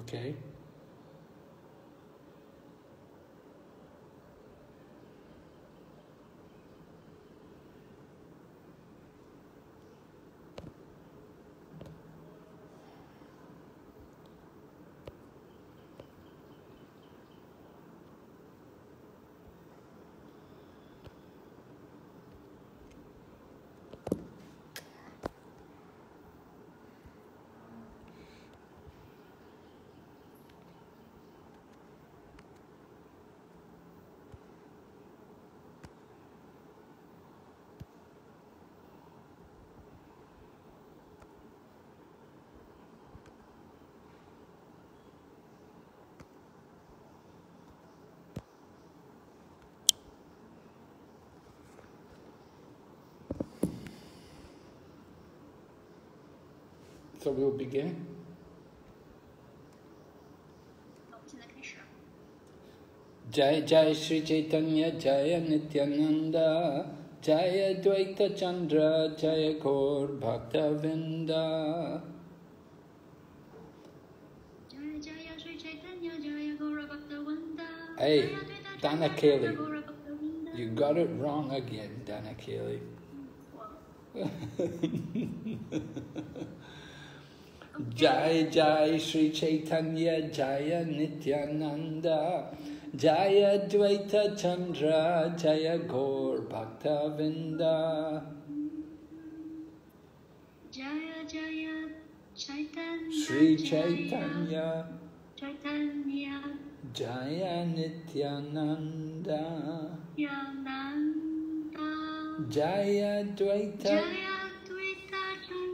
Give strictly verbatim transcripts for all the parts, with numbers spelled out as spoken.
Okay. So we'll begin. Jai Jai Shri Chaitanya Jaya Nityananda Jaya Dvaita Chandra Jaya Gaur Bhakta Vinda. Jaya Jaya Shri Chaitanya Jaya Gaur Bhakta Vinda. Hey, Dana Kelly, you got it wrong again, Dana Kelly. Jai Jai Shri Chaitanya Jaya Nityananda Jaya Dvaita Chandra Jaya Gaur Bhakta Vinda. Jaya Jaya Chaitanya Shri Chaitanya Chaitanya Jaya Nityananda Nityananda Jaya Dvaita Jaya Dvaita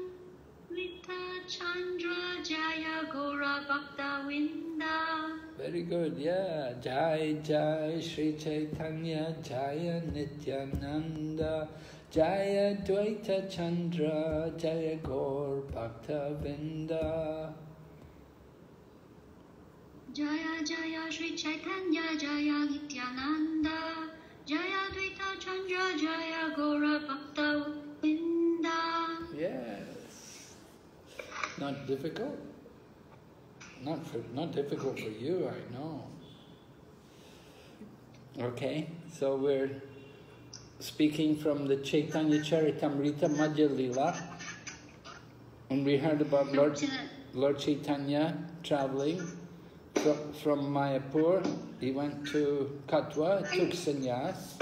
Chandra Jaya Gaura Bhakta Vinda. Very good, yeah. Jai Jai Shri Chaitanya Jaya Nityananda Jaya Dvaita Chandra Jaya Gaur Bhakta Vinda. Jaya Jaya Shri Chaitanya Jaya Nityananda Jaya Dvaita Chandra Jaya Gaura Bhakta Vinda. Yes. Not difficult? Not for, not difficult for you, I know. Okay, so we're speaking from the Chaitanya Charitamrita Madhya Lila, and we heard about Lord, Lord Chaitanya traveling from, from Mayapur. He went to Katwa, took sannyas.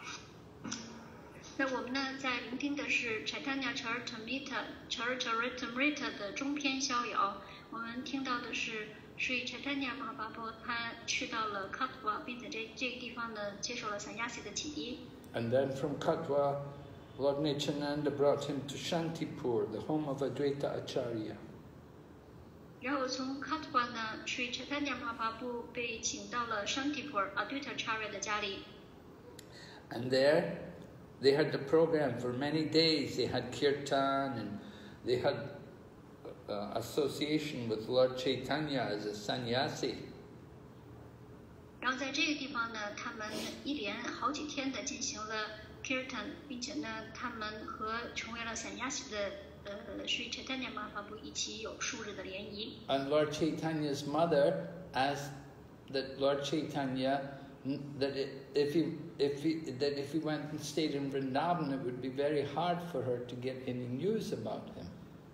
那我们呢，在聆听的是 Chaitanya Charitamrita Charitamrita 的中篇逍遥。我们听到的是 Sri Chaitanya Mahaprabhu 他去到了 Katwa， 并在这这个地方呢接受了 Sannyasi 的启迪。 And then from Katwa, Lord Nityananda brought him to Shantipur, the home of Advaita Acharya. 然后从 Katwa 呢 ，Sri Chaitanya Mahaprabhu 被请到了 Shantipur Advaita Acharya 的家里。 And there, they had the program for many days. They had kirtan and they had uh, association with Lord Chaitanya as a sannyasi. 然后在这个地方呢，他们一连好几天的进行了 kirtan， 并且呢，他们和成为了 sannyasi 的呃 Sri Chaitanya Mahaprabhu 一起有数日的联谊。 And Lord Chaitanya's mother asked that Lord Chaitanya that if he if he that if he went and stayed in Vrindavan, it would be very hard for her to get any news about him.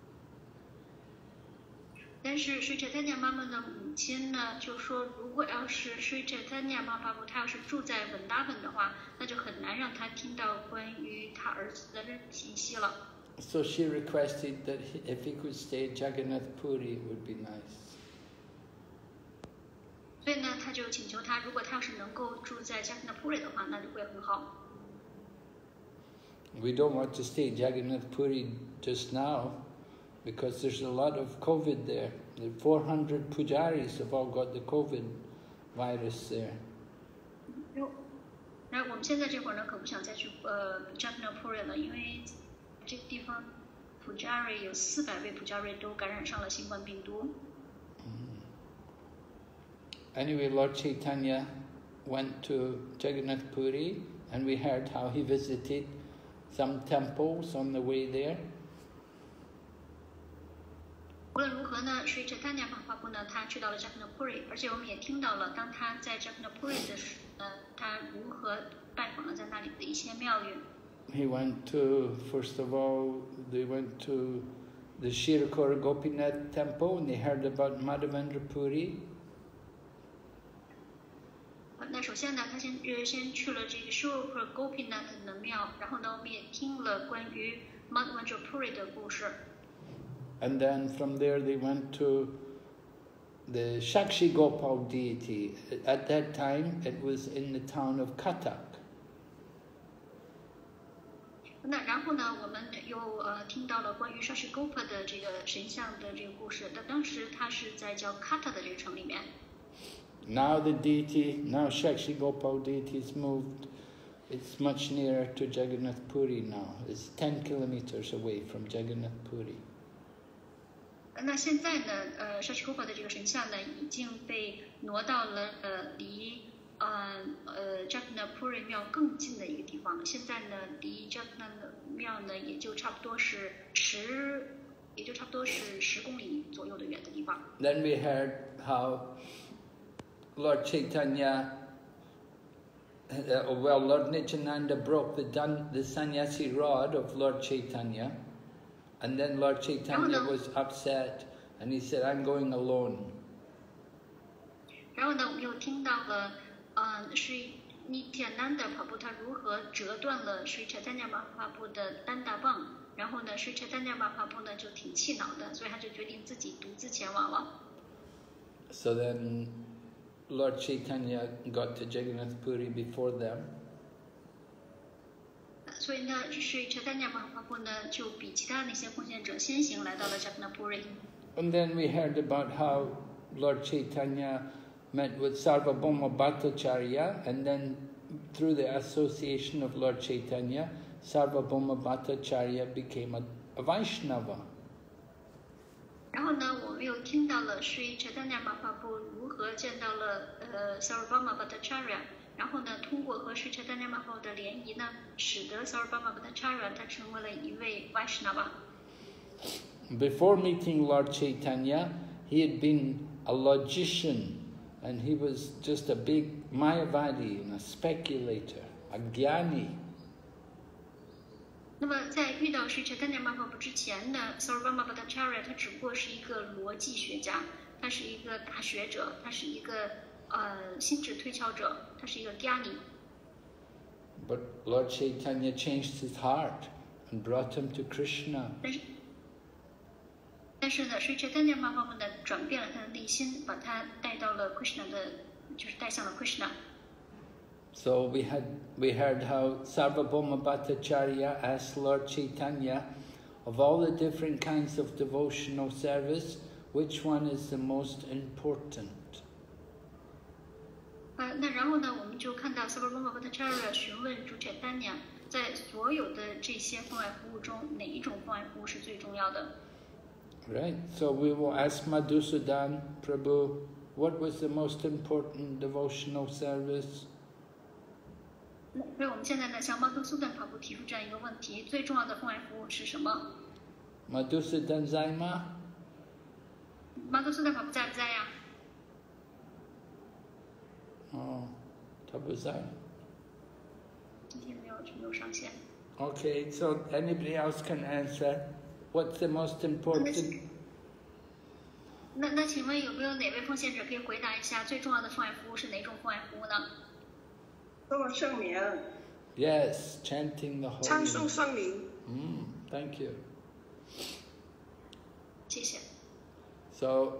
但是 Sri Chaitanya 妈妈的母亲呢，就说如果要是 Sri Chaitanya Mahaprabhu 他要是住在 Vrindavan 的话，那就很难让他听到关于他儿子的信息了。 So she requested that he, if he could stay at Jagannath Puri, it would be nice. 所以呢，他就请求他，如果他要是能够住在 Jagannath Puri 的话，那就会很好。 We don't want to stay at Jagannath Puri just now, because there's a lot of COVID there. The four hundred pujaris have all got the COVID virus there. 那我们现在这会儿呢，可不想再去呃 Jagannath Puri 了，因为这个地方 pujari 有四百位 pujari 都感染上了新冠病毒。 Anyway, Lord Chaitanya went to Jagannath Puri, and we heard how he visited some temples on the way there. 无论如何呢，Sri Chaitanya Mahaprabhu呢，他去到了 Jagannath-puri， 而且我们也听到了，当他在 Jagannath-puri 的时，呃，他如何拜访了在那里的一些庙宇。 He went to, first of all, they went to the Shirakura Gopinath temple and they heard about Madhavendra Puri. 那首先呢，他先呃先去了这个 Shirakura Gopinath 的庙，然后呢，我们也听了关于 Madhavendra Puri 的故事。 And then from there they went to the Shakshi Gopal deity. At that time it was in the town of Cuttack. 那然后呢，我们又呃听到了关于 Shakshi Gopal 的这个神像的这个故事。那当时他是在叫 Cuttack 的这个城里面。 Now the deity, now Shakshi Gopal deity is moved. It's much nearer to Jagannath Puri now. It's ten kilometers away from Jagannath Puri. 那现在呢，呃 Shakshi Gopal 的这个神像呢，已经被挪到了呃离呃呃 Jagannath Puri 庙更近的一个地方。现在呢，离 Jagannath 庙呢也就差不多是十，也就差不多是十公里左右的远的地方。 Then we heard how Lord Chaitanya, uh, well, Lord Nityananda broke the, dun, the sannyasi rod of Lord Chaitanya, and then Lord Chaitanya was upset, and he said, I'm going alone. 然后呢，我们又听到了，呃，是 Nityananda Prabhu 他如何折断了 Sri Chaitanya Mahaprabhu 的单大棒，然后呢 ，Sri Chaitanya Mahaprabhu 呢就挺气恼的，所以他就决定自己独自前往了。 So then Lord Chaitanya got to Jagannath Puri before them. 所以呢，是 Chaitanya Mahaprabhu 呢就比其他那些奉献者先行来到了 Jagannath Puri。 And then we heard about how Lord Chaitanya met with Sarvabhauma Bhattacharya, and then through the association of Lord Chaitanya, Sarvabhauma Bhattacharya became a, a Vaishnava. 然后呢，我们又听到了 Sri Chaitanya Mahaprabhu 如何见到了呃 Sarvabhauma Bhattacharya， 然后呢，通过和 Sri Chaitanya Mahaprabhu 的联谊呢，使得 Sarvabhauma Bhattacharya 他成为了一位 Vaishnava。 Before meeting Lord Chaitanya, he had been a logician, and he was just a big Mayavadi and a speculator, a Jnani. 那么在遇到 Sri Chaitanya Mahaprabhu 之前呢 ，Sarvabhauma Bhattacharya 他只不过是一个逻辑学家，他是一个大学者，他是一个呃心智推敲者，他是一个 Jnani。 But Lord Chaitanya changed his heart and brought him to Krishna. 但是，但是呢 ，Sri Chaitanya Mahaprabhu 呢转变了他的内心，把他带到了 Krishna 的，就是带向了 Krishna。 So we had we heard how Sarvabhauma Bhattacharya asked Lord Chaitanya, of all the different kinds of devotional service, which one is the most important? 呃，那然后呢，我们就看到 Sarvabhauma Bhattacharya 询问主 Chaitanya， 在所有的这些奉爱服务中，哪一种奉爱服务是最重要的？ Right. So we will ask Madhusudan Prabhu, what was the most important devotional service? 所以我们现在呢，向 Madhusudan Prabhu 提出这样一个问题：最重要的奉爱服务是什么 Madhusudan Zaima? ？Madhusudan Prabhu 在不在呀？ Oh, 他不在。 今天没有没有上线。 Okay, so anybody else can answer. What's the most important? 那那请问有没有哪位奉献者可以回答一下，最重要的奉爱服务是哪种奉爱服务呢？ 做圣名 Yes, chanting the holy 唱诵圣名 Mm, thank you. 谢谢。 So,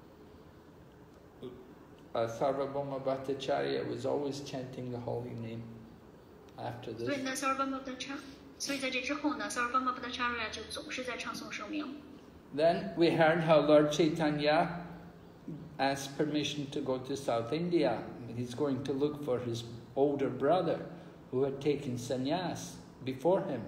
uh, Sarvabhauma Bhattacharya was always chanting the holy name after 所以 this. 呢 ，Sarvabhauma Bhattacharya， 所以在这之后呢 ，Sarvabhauma Bhattacharya 就总是在唱诵圣名。 Then we heard how Lord Chaitanya asked permission to go to South India. He's going to look for his older brother who had taken sannyas before him.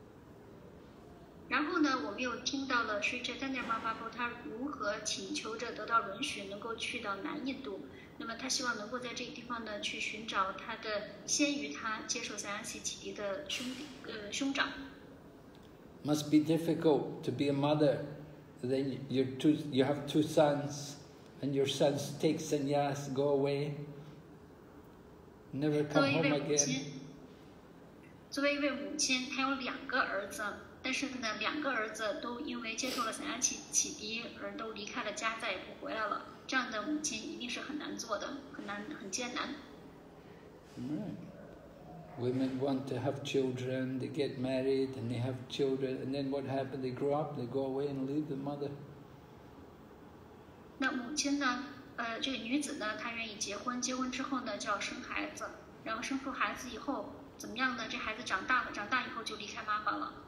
然后呢，我们又听到了 Sri Chaitanya Mahaprabhu 他如何请求着得到允许，能够去到南印度。那么他希望能够在这个地方呢，去寻找他的先于他接受散亚西启迪的兄弟呃兄长。 Must be difficult to be a mother then your two, you have two sons, and your sons take sannyas, go away, never 作 come 为一 home 位母亲 again.， 作为一位母亲，她有两个儿子，但是呢，两个儿子都因为接受了散家启启迪而都离开了家，再也不回来了。这样的母亲一定是很难做的，很难，很艰难。 Right. Women want to have children, they get married and they have children, and then what happens? They grow up, they go away and leave the mother. 那母亲呢？呃，这个女子呢，她愿意结婚，结婚之后呢，就要生孩子，然后生出孩子以后怎么样呢？这孩子长大了，长大以后就离开妈妈了。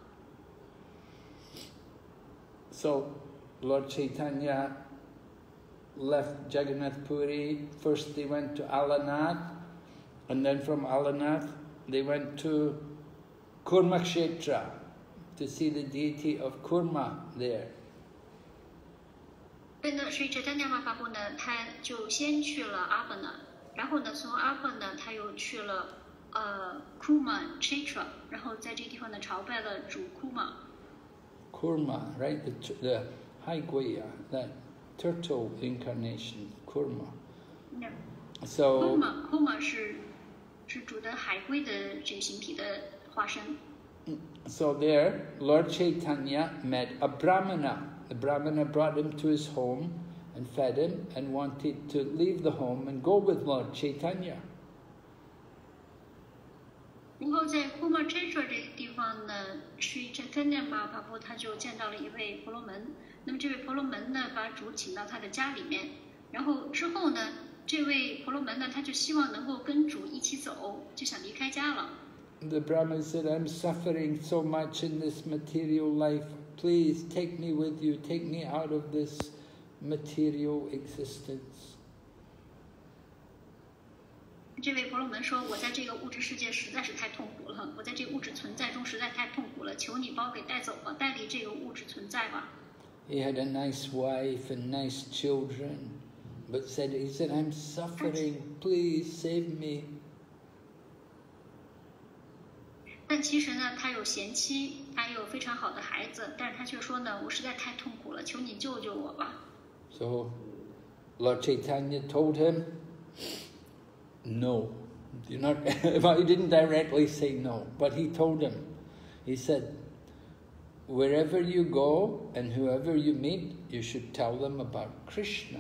So, Lord Chaitanya left Jagannath Puri. First they went to Alanath, and then from Alanath they went to Kurmakshetra to see the deity of Kurma there. 所以呢，所以这丹尼玛法布呢，他就先去了阿巴那，然后呢，从阿巴呢，他又去了呃库玛 Kshetra， 然后在这个地方呢朝拜了主库玛。 Kurma, right? The, the Haiguya, that turtle incarnation, Kurma. So, Kurma Kurma 是是主的海龟的这个形体的化身。 so there, Lord Chaitanya met a Brahmana. The Brahmana brought him to his home and fed him and wanted to leave the home and go with Lord Chaitanya. 然后在库玛 Kshetra 这个地方呢，是这丹尼玛法布他就见到了一位婆罗门。那么这位婆罗门呢，把主请到他的家里面，然后之后呢，这位婆罗门呢，他就希望能够跟主一起走，就想离开家了。 The Brahman said, I'm suffering so much in this material life. Please take me with you. Take me out of this material existence. 这位婆罗门说：“我在这个物质世界实在是太痛苦了，我在这个物质存在中实在太痛苦了，求你把我给带走吧，带离这个物质存在吧。” He had a nice wife and nice children, but said, he said, I'm suffering. Please save me. 但其实呢，他有贤妻，他有非常好的孩子，但是他却说呢，我实在太痛苦了，求你救救我吧。 So Lord Chaitanya told him, no. You're not, well, he didn't directly say no, but he told him, he said, wherever you go and whoever you meet, you should tell them about Krishna.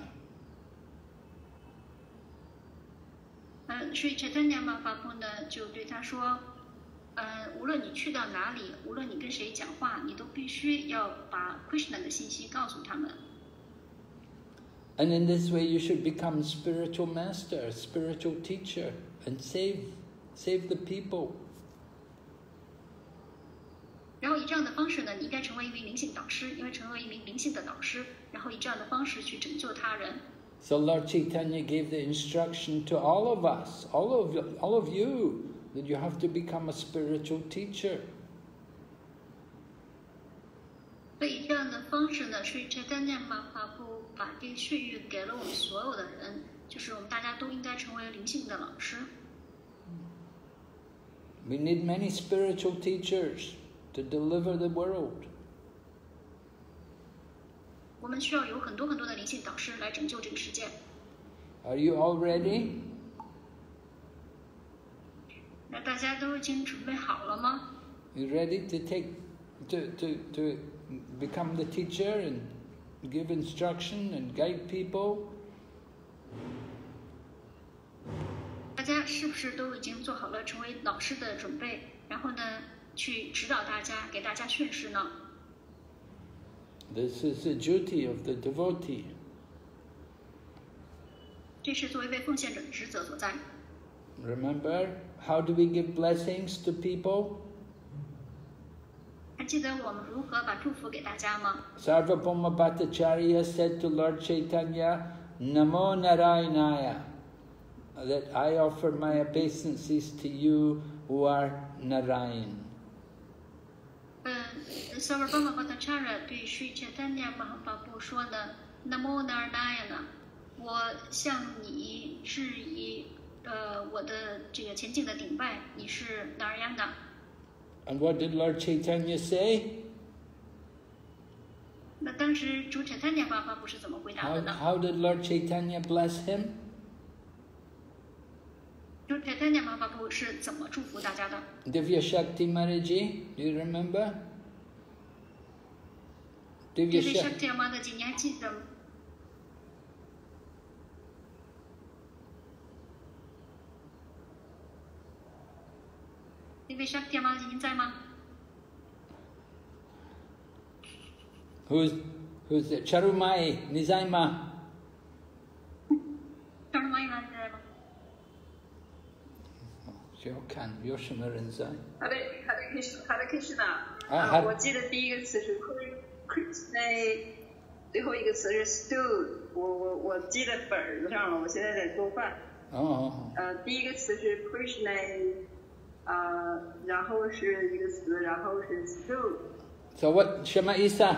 呃，所以这丹尼玛法布呢，就对他说，呃，无论你去到哪里，无论你跟谁讲话，你都必须要把 Krishna 的信息告诉他们。 And in this way you should become a spiritual master, a spiritual teacher, and save, save the people. 然后以这样的方式呢，你应该成为一名灵性导师，因为成为一名灵性的导师，然后以这样的方式去拯救他人。 So Lord Chaitanya gave the instruction to all of us, all of, all of you, that you have to become a spiritual teacher. 所以以这样的方式呢，是这丹尼玛法布把这个血域给了我们所有的人，就是我们大家都应该成为灵性的老师。 We need many spiritual teachers to deliver the world. 我们需要有很多很多的灵性导师来拯救这个世界。 Are you all ready? 那大家都已经准备好了吗？ You ready to take, to, to, to become the teacher and give instruction and guide people? 大家是不是都已经做好了成为老师的准备？然后呢，去指导大家，给大家训示呢？ This is the duty of the devotee. 这是作为一位奉献者的职责所在。 Remember, how do we give blessings to people? 还记得我们如何把祝福给大家吗？ Sarvabhauma Bhattacharya said to Lord Chaitanya, Namo Narayanaya, that I offer my obeisances to you who are Narayan. 嗯 s a r v a b h a u m a Bhattacharya 对 Sri Chaitanya Mahaprabhu 说呢 ，Namo Narayana， 我向你致以呃我的这个前进的顶拜，你是 Narayana。 And what did Lord Chaitanya say? 那当时主 Chaitanya 爸爸不是怎么回答 How, 的呢？ how did Lord Chaitanya bless him? 主 Chaitanya 爸爸不是怎么祝福大家的？ Divya Shakti Maharaji, do you remember? Divya 这位 Shakti. Shakti 妈的姐，你还记得吗？ 这位 Shakti 妈的姐，您在吗？ Who's, who's it? Charumai, Nizaima. 张荣妈妈你在吗？ Shokan, Yoshima Renzai. 他的他的 Krishna 他的 Krishna 啊啊， 还我记得第一个词是 Krishna， 最后一个词是 stew， 我我我记在本子上了，我现在在做饭。 Oh. 呃，第一个词是 Krishna， 呃，然后是一个词，然后是 stew。 So what, Shema Isa?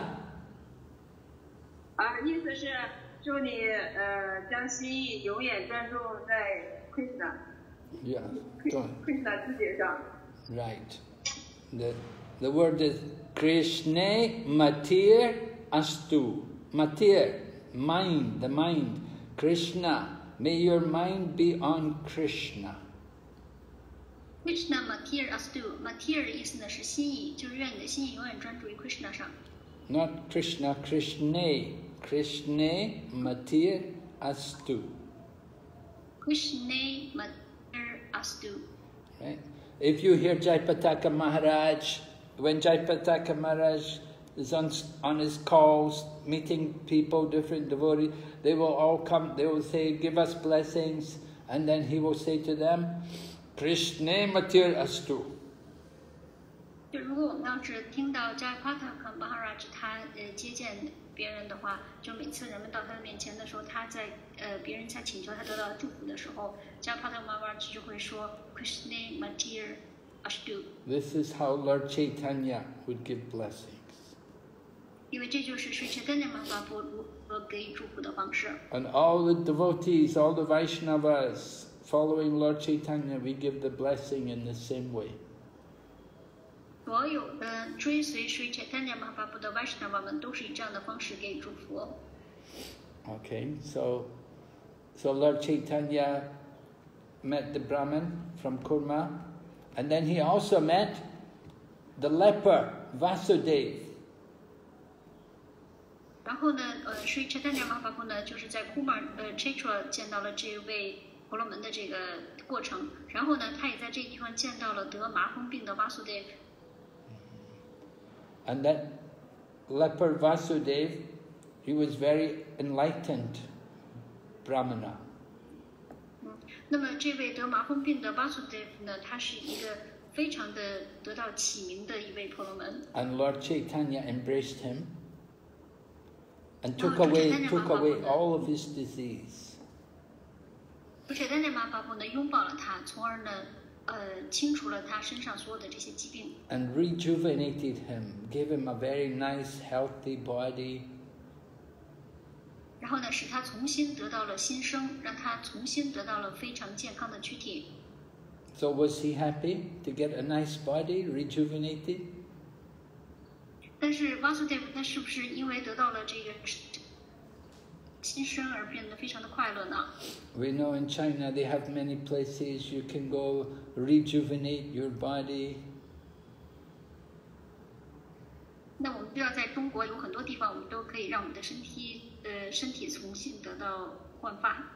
啊，意思是祝你呃将心意永远专注在 Krishna。 Yeah. Go. Krishna 字节上。 Right. The, the word is Krishna Matir Astu. Matir, mind, the mind. Krishna, may your mind be on Krishna. Krishna Matir Astu Matir 的意思呢是心意，就是愿你的心意永远专注于 Krishna 上。 Not Krishna, Krishna. Krishna Matir Astu. Krishna Matir Astu。 Right? If you hear Jaipataka Maharaj, when Jaipataka Maharaj is on, on his calls, meeting people, different devotees, they will all come, they will say, give us blessings, and then he will say to them, Krishna Matir Astu. 就如果我们要是听到 Jayapataka Maharaj 他呃接见别人的话，就每次人们到他的面前的时候，他在呃别人在请求他得到祝福的时候 ，Jayapataka Maharaj 就会说 Krishna Matir Astu， This is how Lord Chaitanya would give blessings. 因为这就是 Sri Chaitanya Mahaprabhu 如何给予祝福的方式。 And all the devotees, all the Vaishnavas following Lord Chaitanya, we give the blessing in the same way. 所有的追随 Sri Chaitanya Mahaprabhu 的 Vaishnava 们都是以这样的方式给予祝福。 Okay, so so Lord Chaitanya met the Brahmin from Kurma, and then he also met the leper Vasudeva. 然后呢，呃，Sri Chaitanya Mahaprabhu 呢，就是在库马呃 Chaitra 见到了这位婆罗门的这个过程，然后呢，他也在这个地方见到了得麻风病的 Vasudeva。 And that leper Vasudeva, he was very enlightened Brahmana. 嗯，那么这位得麻风病的 Vasudeva 呢，他是一个非常的得到启明的一位婆罗门。 And Lord Chaitanya embraced him and took Oh, away Chaitanya took away Mahaprabhu. all of his disease. Chaitanya Mahaprabhu 呢拥抱了他，从而呢，呃，清除了他身上所有的这些疾病。 And rejuvenated him, gave him a very nice, healthy body. 然后呢，使他重新得到了新生，让他重新得到了非常健康的躯体。 So was he happy to get a nice body, rejuvenated? 但是 Vasudeva 他是不是因为得到了这个新生而变得非常的快乐呢？ We know in China they have many places you can go rejuvenate your body. 那我们知道，在中国有很多地方，我们都可以让我们的身体，呃，身体重新得到焕发。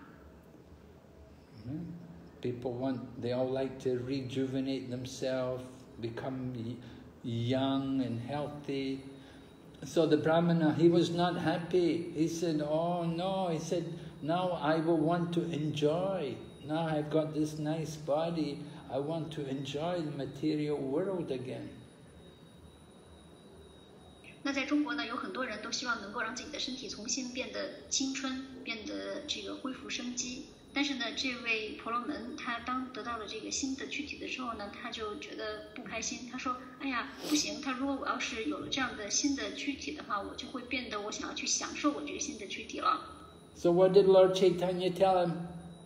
People want, they all like to rejuvenate themselves, become y- young and healthy. So the Brahmana, he was not happy. He said, oh no, he said, now I will want to enjoy. Now I've got this nice body, I want to enjoy the material world again. 那在中国呢，有很多人都希望能够让自己的身体重新变得青春，变得这个恢复生机。但是呢，这位婆罗门他当得到了这个新的躯体的时候呢，他就觉得不开心。他说：“哎呀，不行！他如果我要是有了这样的新的躯体的话，我就会变得我想要去享受我这个新的躯体了。” So what did Lord Chaitanya tell him?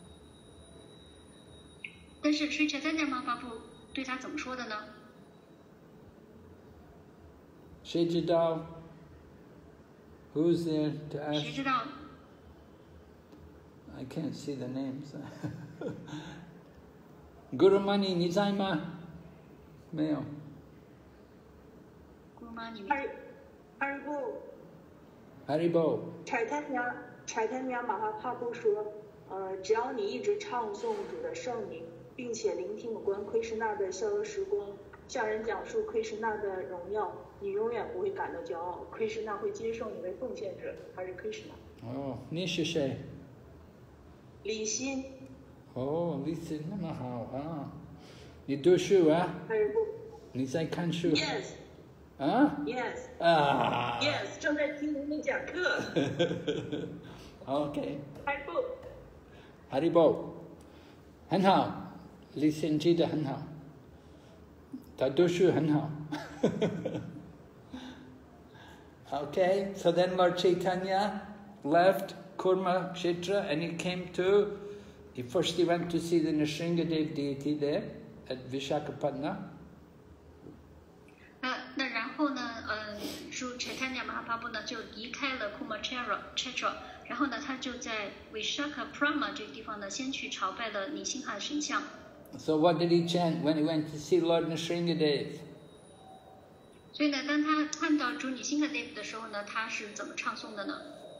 但是Sri Chaitanya Mahaprabhu对他怎么说的呢？ Shejidal, Who's there to 谁 ask? 知道？ I can't see the names. Gurumani, 你在吗？没有。 姑妈，你们 Haribo Haribo. Chaitanya Chaitanya Mahaprabhu 说，呃，只要你一直唱诵主的圣名，并且聆听有关奎什纳的逍遥时光，向人讲述奎什纳的荣耀，你永远不会感到骄傲。奎什纳会接受你为奉献者，他是奎什纳。 哦，你是谁？ 李欣。 哦，李欣那么好啊！你读书啊？ Haribo。 你在看书？ Yes。 啊 Yes。 啊 Yes， 正在听您的讲课。 OK。 Haribo。 Haribo，很好，李欣记得很好，他读书很好。Okay, so then Lord Chaitanya left Kurma Kshetra and he came to, he first he went to see the Nrsingadev deity there at Visakhapatnam. 那那然后呢，嗯，说 Chaitanya Mahaprabhu 呢就离开了 Kumachera Kshetra， 然后呢他就在 Visakhapatnam 这个地方呢先去朝拜了尼辛哈神像。 So what did he chant when he went to see Lord Nrsingadev? 所以呢，当他看到主尼辛哈 Dev 的时候呢，他是怎么唱诵的呢？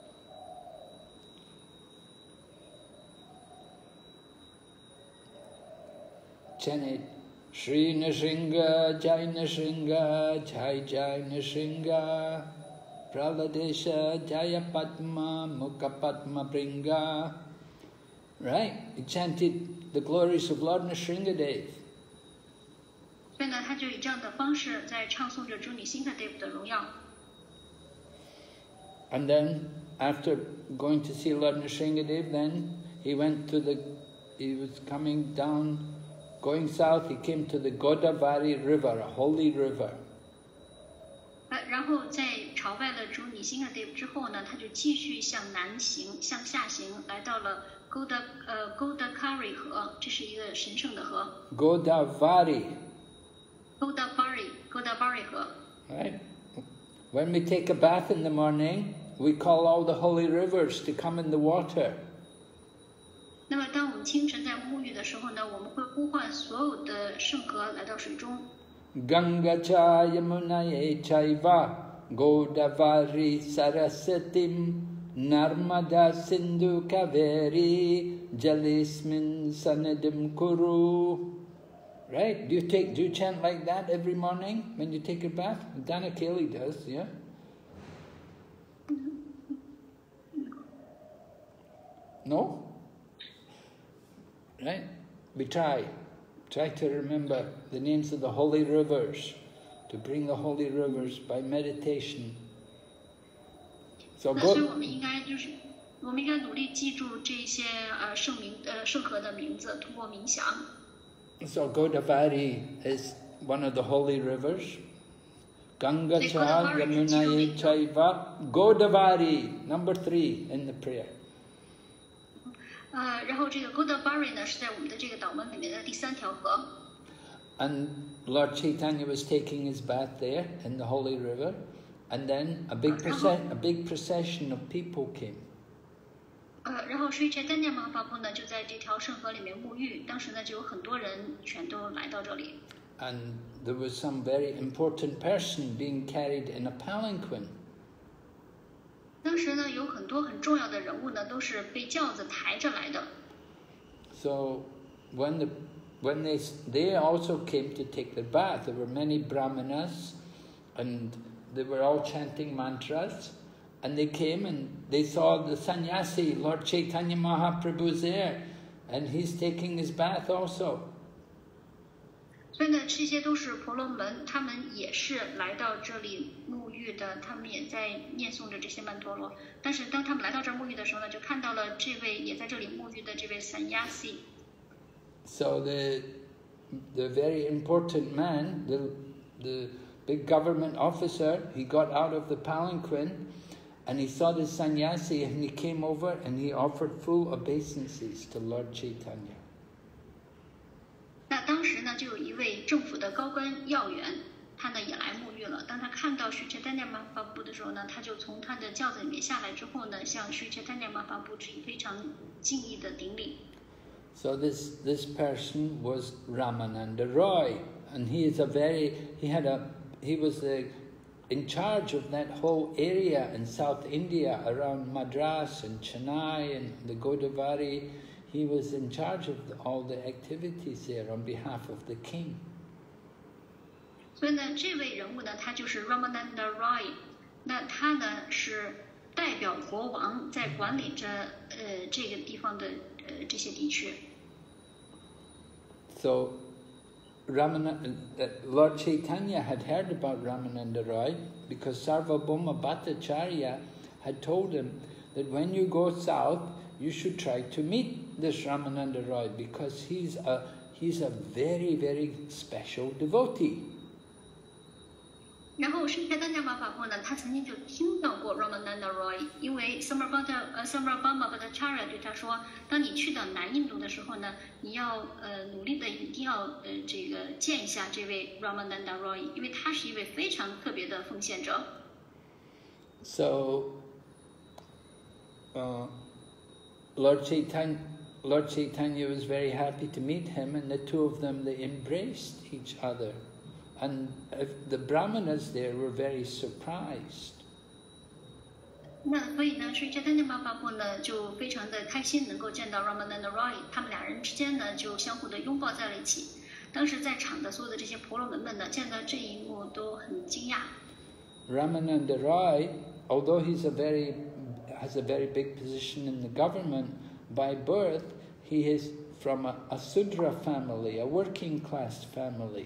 Chanted Shri Nrsinga, Jai Nrsinga, Jai Jai Nrsinga, Praladesha, Jaya Padma, Mukha Padma Bringa. Right? He chanted the glories of Lord Nrsingadev. 所以呢，他就以这样的方式在唱诵着主尼辛哈 Dev 的荣耀。 And then, after going to see Lord Nrsingadev, then he went to the, he was coming down, going south, he came to the Godavari River, a holy river. 呃，然后在朝拜了主尼辛哈 Dev 之后呢，他就继续向南行，向下行，来到了 Goda 呃 Godakari 河，这是一个神圣的河。 Godavari. Godavari Godavari 河。 Right? When we take a bath in the morning, we call all the holy rivers to come in the water. 那么，当我们清晨在沐浴的时候呢，我们会呼唤所有的圣河来到水中。 Ganga cha yamunaye chaiva Godavari sarasatim Narmada sindhu kaveri Jalismin sanadim kuru. Right? Do you take, do you chant like that every morning when you take a bath? Dana Kelly does, yeah? No? Right? We try. Try to remember the names of the holy rivers, to bring the holy rivers by meditation. So 那所以 go. 我们应该就是，我们应该努力记住这些呃圣名呃圣河的名字，通过冥想。 So Godavari is one of the holy rivers. Ganga The cha Godavari yamunaye is chaiva. Godavari, number three in the prayer. 呃，然后这个 Godavari 呢是在我们的这个祷文里面的第三条河。 And Lord Chaitanya was taking his bath there in the holy river, and then a big procession, a big procession of people came. 呃，然后Sri Chaitanya Mahaprabhu呢就在这条圣河里面沐浴，当时呢就有很多人全都来到这里。 And there was some very important person being carried in a palanquin. 当时呢有很多很重要的人物呢都是被轿子抬着来的。 So when the when they they also came to take their bath, there were many brahmanas, and they were all chanting mantras. And they came and they saw the sannyasi, Lord Chaitanya Mahaprabhu's there, and he's taking his bath also. 所以呢，这些都是婆罗门，他们也是来到这里沐浴的，他们也在念诵着这些曼陀罗。但是当他们来到这儿沐浴的时候呢，就看到了这位也在这里沐浴的这位 sannyasi。 So the the very important man, the the big government officer, he got out of the palanquin. And he saw the sannyasi and he came over and he offered full obeisances to Lord Chaitanya. 那当时呢，就有一位政府的高官要员， 他呢也来沐浴了。当他看到Sri Chaitanya Mahaprabhu的时候呢，他就从他的轿子里面下来之后呢，向Sri Chaitanya Mahaprabhu致以非常敬意的顶礼。 So this this person was Ramananda Roy, and he is a very he had a he was a, in charge of that whole area in South India around Madras and Chennai and the Godavari. He was in charge of the, all the activities there on behalf of the king. 所以呢，这位人物呢，他就是 Ramananda Roy。那他呢是代表国王在管理着呃这个地方的呃这些地区。 So, Ramananda, uh, Lord Chaitanya had heard about Ramananda Roy because Sarvabhauma Bhattacharya had told him that when you go south, you should try to meet this Ramananda Roy because he's a he's a very very special devotee. 然后Sri Chaitanya Mahaprabhu呢，他曾经就听到过 Ramananda Roy， 因为 Sarvabhauma 呃 Sarvabhauma Bhattacharya 对他说，当你去到南印度的时候呢，你要呃努力的一定要呃这个见一下这位 Ramananda Roy， 因为他是一位非常特别的奉献者。 So, uh, Lord Chaitanya, Lord Chaitanya was very happy to meet him, and the two of them they embraced each other. And the Brahmanas there were very surprised. 那所以呢，Sri Chaitanya Mahaprabhu呢就非常的开心能够见到 Ramananda Roy， 他们两人之间呢就相互的拥抱在了一起。当时在场的所有的这些婆罗门们呢，见到这一幕都很惊讶。 Ramananda Roy, although he's a very has a very big position in the government, by birth he is from a, a Sudra family, a working class family.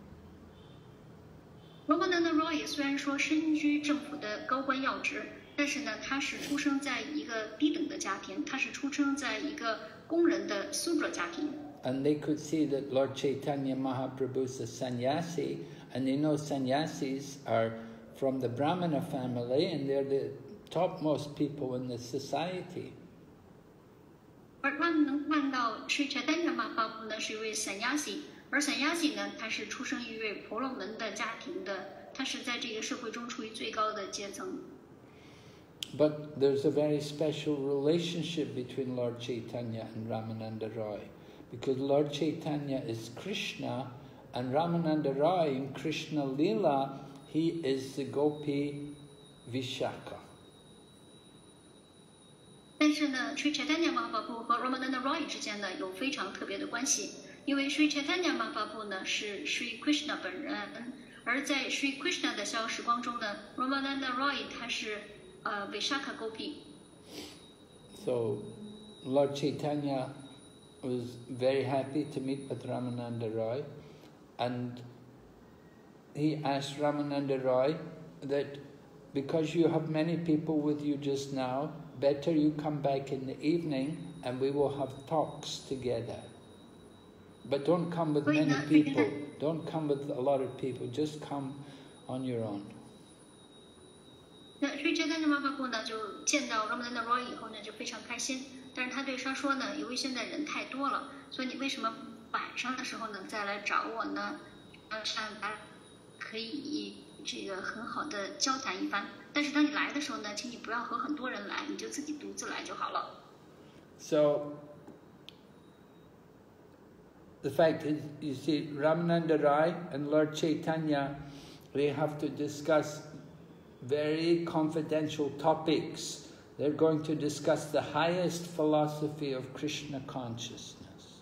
Ramananda Roy 虽然说身居政府的高官要职，但是呢，他是出生在一个低等的家庭，他是出生在一个工人的 Sudra 家庭。 And they could see that Lord Chaitanya Mahaprabhu is a sannyasi, and they know sannyasis are from the Brahmana family, and they're the topmost people in the society. 而他们能看到Sri Chaitanya Mahaprabhu呢是一位 sannyasi。而散亚喜呢，他是出生于一位婆罗门的家庭的，他是在这个社会中处于最高的阶层。 But there's a very special relationship between Lord Chaitanya and Ramananda Roy, because Lord Chaitanya is Krishna, and Ramananda Roy in Krishna Lila, he is the Gopi Vishaka. 但是呢，Sri Chaitanya Mahaprabhu和 Ramananda Roy 之间呢有非常特别的关系。因为 Sri Chaitanya Mahaprabhu 呢是 Sri Krishna 本人，而在 Sri Krishna 的逍遥时光中呢 ，Ramananda Roy 他是呃 Vishaka Gopi。 So Lord Chaitanya was very happy to meet with Ramananda Roy, and he asked Ramananda Roy that because you have many people with you just now, better you come back in the evening and we will have talks together. But don't come with many people. Don't come with a lot of people. Just come on your own. 那 Sri Chaitanya Mahaprabhu 呢，就见到 Ramananda Roy 以后呢，就非常开心。但是他对他说呢，由于现在人太多了，所以你为什么晚上的时候呢再来找我呢？呃，这样大家可以这个很好的交谈一番。但是当你来的时候呢，请你不要和很多人来，你就自己独自来就好了。 So. The fact is, you see, Ramananda Roy and Lord Chaitanya, they have to discuss very confidential topics. They're going to discuss the highest philosophy of Krishna consciousness.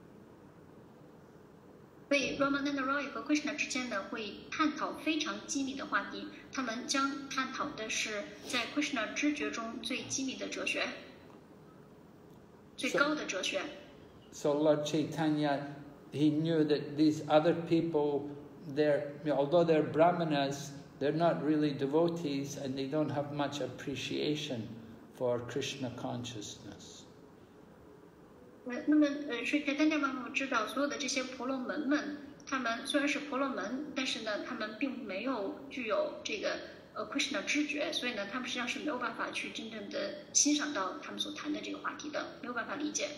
所以 Ramananda Roy 和 Krishna 之间呢，会探讨非常机密的话题。他们将探讨的是在 Krishna 知觉中最机密的哲学，最高的哲学。 So Lord Chaitanya, he knew that these other people, they're, although they're Brahmanas, they're not really devotees and they don't have much appreciation for Krishna consciousness. 那么，呃，Sri Chaitanya Mahaprabhu知道所有的这些婆罗门们，他们虽然是婆罗门，但是呢，他们并没有具有这个呃 Krishna 知觉，所以呢，他们实际上是没有办法去真正的欣赏到他们所谈的这个话题的，没有办法理解。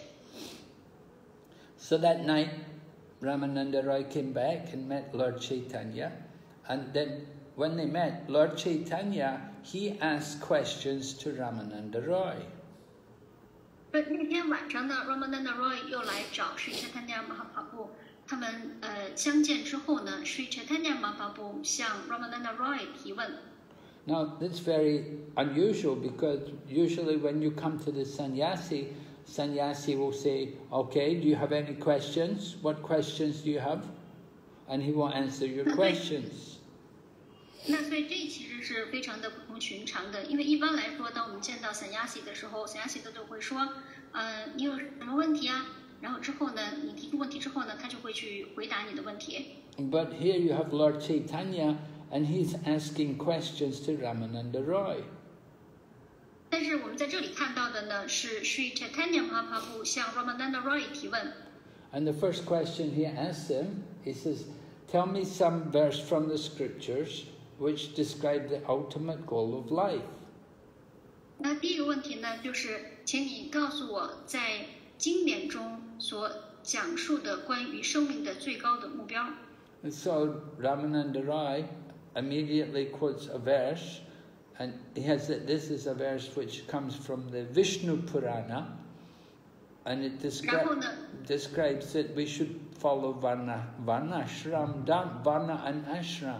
So that night, Ramananda Roy came back and met Lord Chaitanya, And then when they met, Lord Chaitanya, he asked questions to Ramananda Roy. 那天晚上呢 ，Ramananda Roy 又来找 Sri Chaitanya Mahaprabhu。他们呃相见之后呢 ，Sri Chaitanya Mahaprabhu 向 Ramananda Roy 提问。 Now that's very unusual because usually when you come to the sannyasi, sannyasi will say, "Okay, do you have any questions? What questions do you have?" And he will answer your questions. 那所以这其实是非常的不同寻常的，因为一般来说，当我们见到散亚喜的时候，散亚喜的就会说，呃，你有什么问题啊？然后之后呢，你提出问题之后呢，他就会去回答你的问题。 But here you have Lord Chaitanya, and he's asking questions to Ramananda Roy. 但是我们在这里看到的呢，是 Sri Chaitanya Mahaprabhu 向 Ramananda Roy 提问。 And the first question he asks him, he says, "Tell me some verse from the scriptures which describe the ultimate goal of life." 那第一个问题呢，就是请你告诉我，在经典中所讲述的关于生命的最高的目标。 And so Ramananda Roy immediately quotes a verse, and he has that this is a verse which comes from the Vishnu Purana, and it descri describes that we should follow Varna, Varna, Ashram, Varna and Ashram.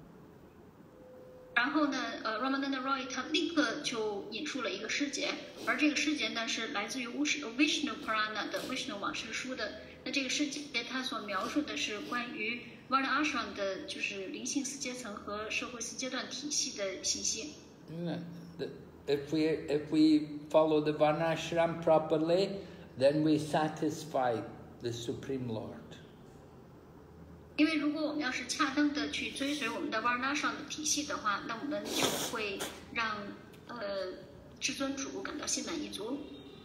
然后呢，呃 ，Ramananda Roy 他立刻就引述了一个诗节，而这个诗节呢是来自于 Vishnu Purana 的 Vishnu 往事书的。那这个诗节它所描述的是关于 Varna Ashram 的，就是灵性四阶层和社会四阶段体系的信息。 If we if we follow the Varna Ashram properly, then we satisfy the Supreme Lord. 因为如果我们要是恰当的去追随我们的 Varna 上的体系的话，那我们就会让呃至尊主感到心满意足。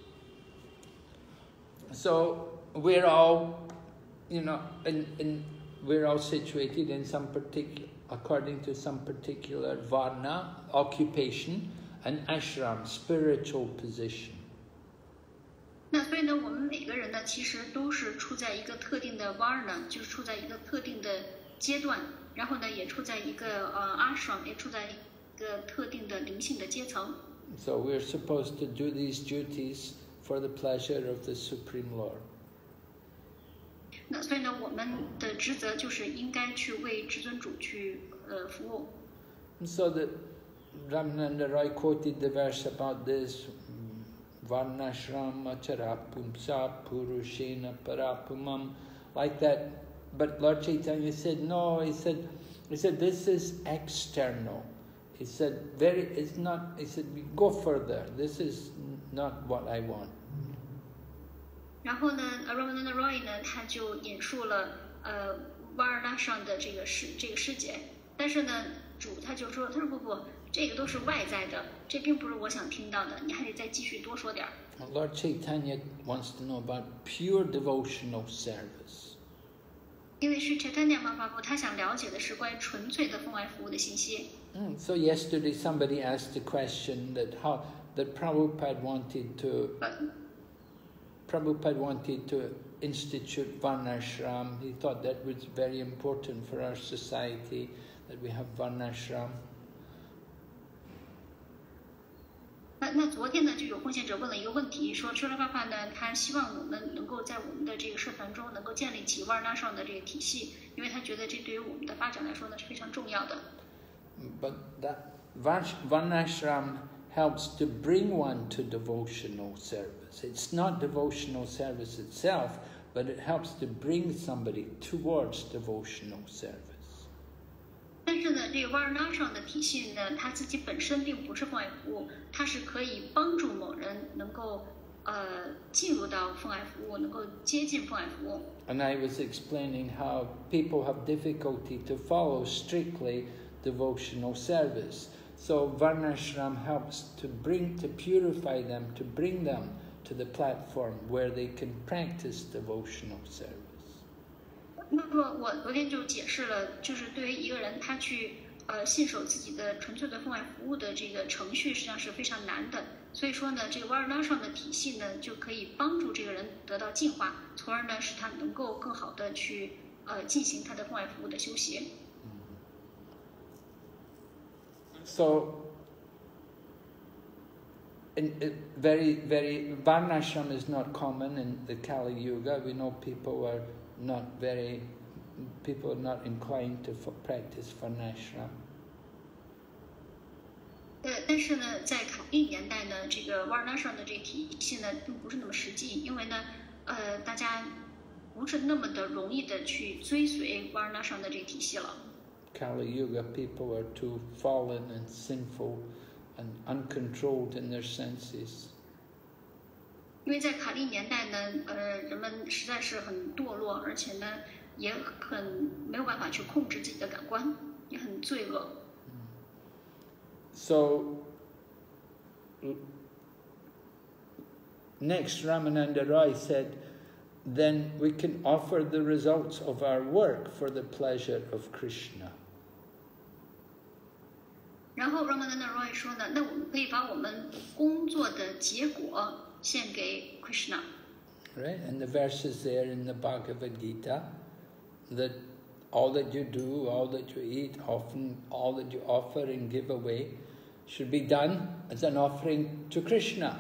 So we're all, you know, in, in we're all situated in some particular, according to some particular Varna occupation and ashram spiritual position. 那所以呢，我们每个人呢，其实都是处在一个特定的 varna， 就是处在一个特定的阶段，然后呢，也处在一个呃 ashram， 也处在一个特定的灵性的阶层。 So we're supposed to do these duties for the pleasure of the Supreme Lord. 那所以呢，我们的职责就是应该去为至尊主去呃服务。 So that Ramananda Roy quoted the verse about this. Varnashram acharapumsa purushena parapumam, like that. But Lord Chaitanya said, no, he said, he said, this is external. He said, very, it's not, he said, we go further. This is not what I want. 然后呢 ，Ramananda Roy 呢，他就引述了呃 Varna 上的这个诗这个诗节，但是呢，主他就说，他说不不。这个都是外在的，这并不是我想听到的，你还得再继续多说点儿。 Lord Chaitanya wants to know about pure devotional service. 因为是 Chaitanya Mahaprabhu 他想了解的是关于纯粹的奉爱服务的信息。 Mm, so yesterday somebody asked a question that how that Prabhupada wanted to But, Prabhupada wanted to institute Varnashram. He thought that was very important for our society that we have Varnashram. 那那昨天呢，就有贡献者问了一个问题，说车拉爸爸呢，他希望我们能够在我们的这个社团中能够建立起 Varna 上的这个体系，因为他觉得这对于我们的发展来说呢是非常重要的。 But that Varnashram helps to bring one to devotional service. It's not devotional service itself, but it helps to bring somebody towards devotional service. 但是呢，这个 Varna 上的体系呢，它自己本身并不是奉爱服务，它是可以帮助某人能够呃进入到奉爱服务，能够接近奉爱服务。 And I was explaining how people have difficulty to follow strictly devotional service. So Varnashram helps to bring, to purify them, to bring them to the platform where they can practice devotional service. 那么我昨天就解释了，就是对于一个人他去呃信守自己的纯粹的奉爱服务的这个程序，实际上是非常难的。所以说呢，这个 Varna 上的体系呢，就可以帮助这个人得到净化，从而呢使他能够更好的去呃进行他的奉爱服务的修习。 So, in, in very, very, Varnashram is not common in the Kali Yuga. We know people are not very, people are not inclined to practice Varnashram. 呃，但是呢，在卡利年代呢，这个 Varnashram 的这体系呢，并不是那么实际，因为呢，呃，大家不是那么的容易的去追随 Varnashram 的这个体系了。 Kali Yuga people are too fallen and sinful and uncontrolled in their senses. 因为在卡利年代呢，呃，人们实在是很堕落，而且呢，也很没有办法去控制自己的感官，也很罪恶。 So, next Ramananda Roy said, then we can offer the results of our work for the pleasure of Krishna. 然后 Ramananda Roy 说呢，那我们可以把我们工作的结果献给 Krishna。 Right, and the verses there in the Bhagavad Gita, that all that you do, all that you eat, often all that you offer and give away, should be done as an offering to Krishna.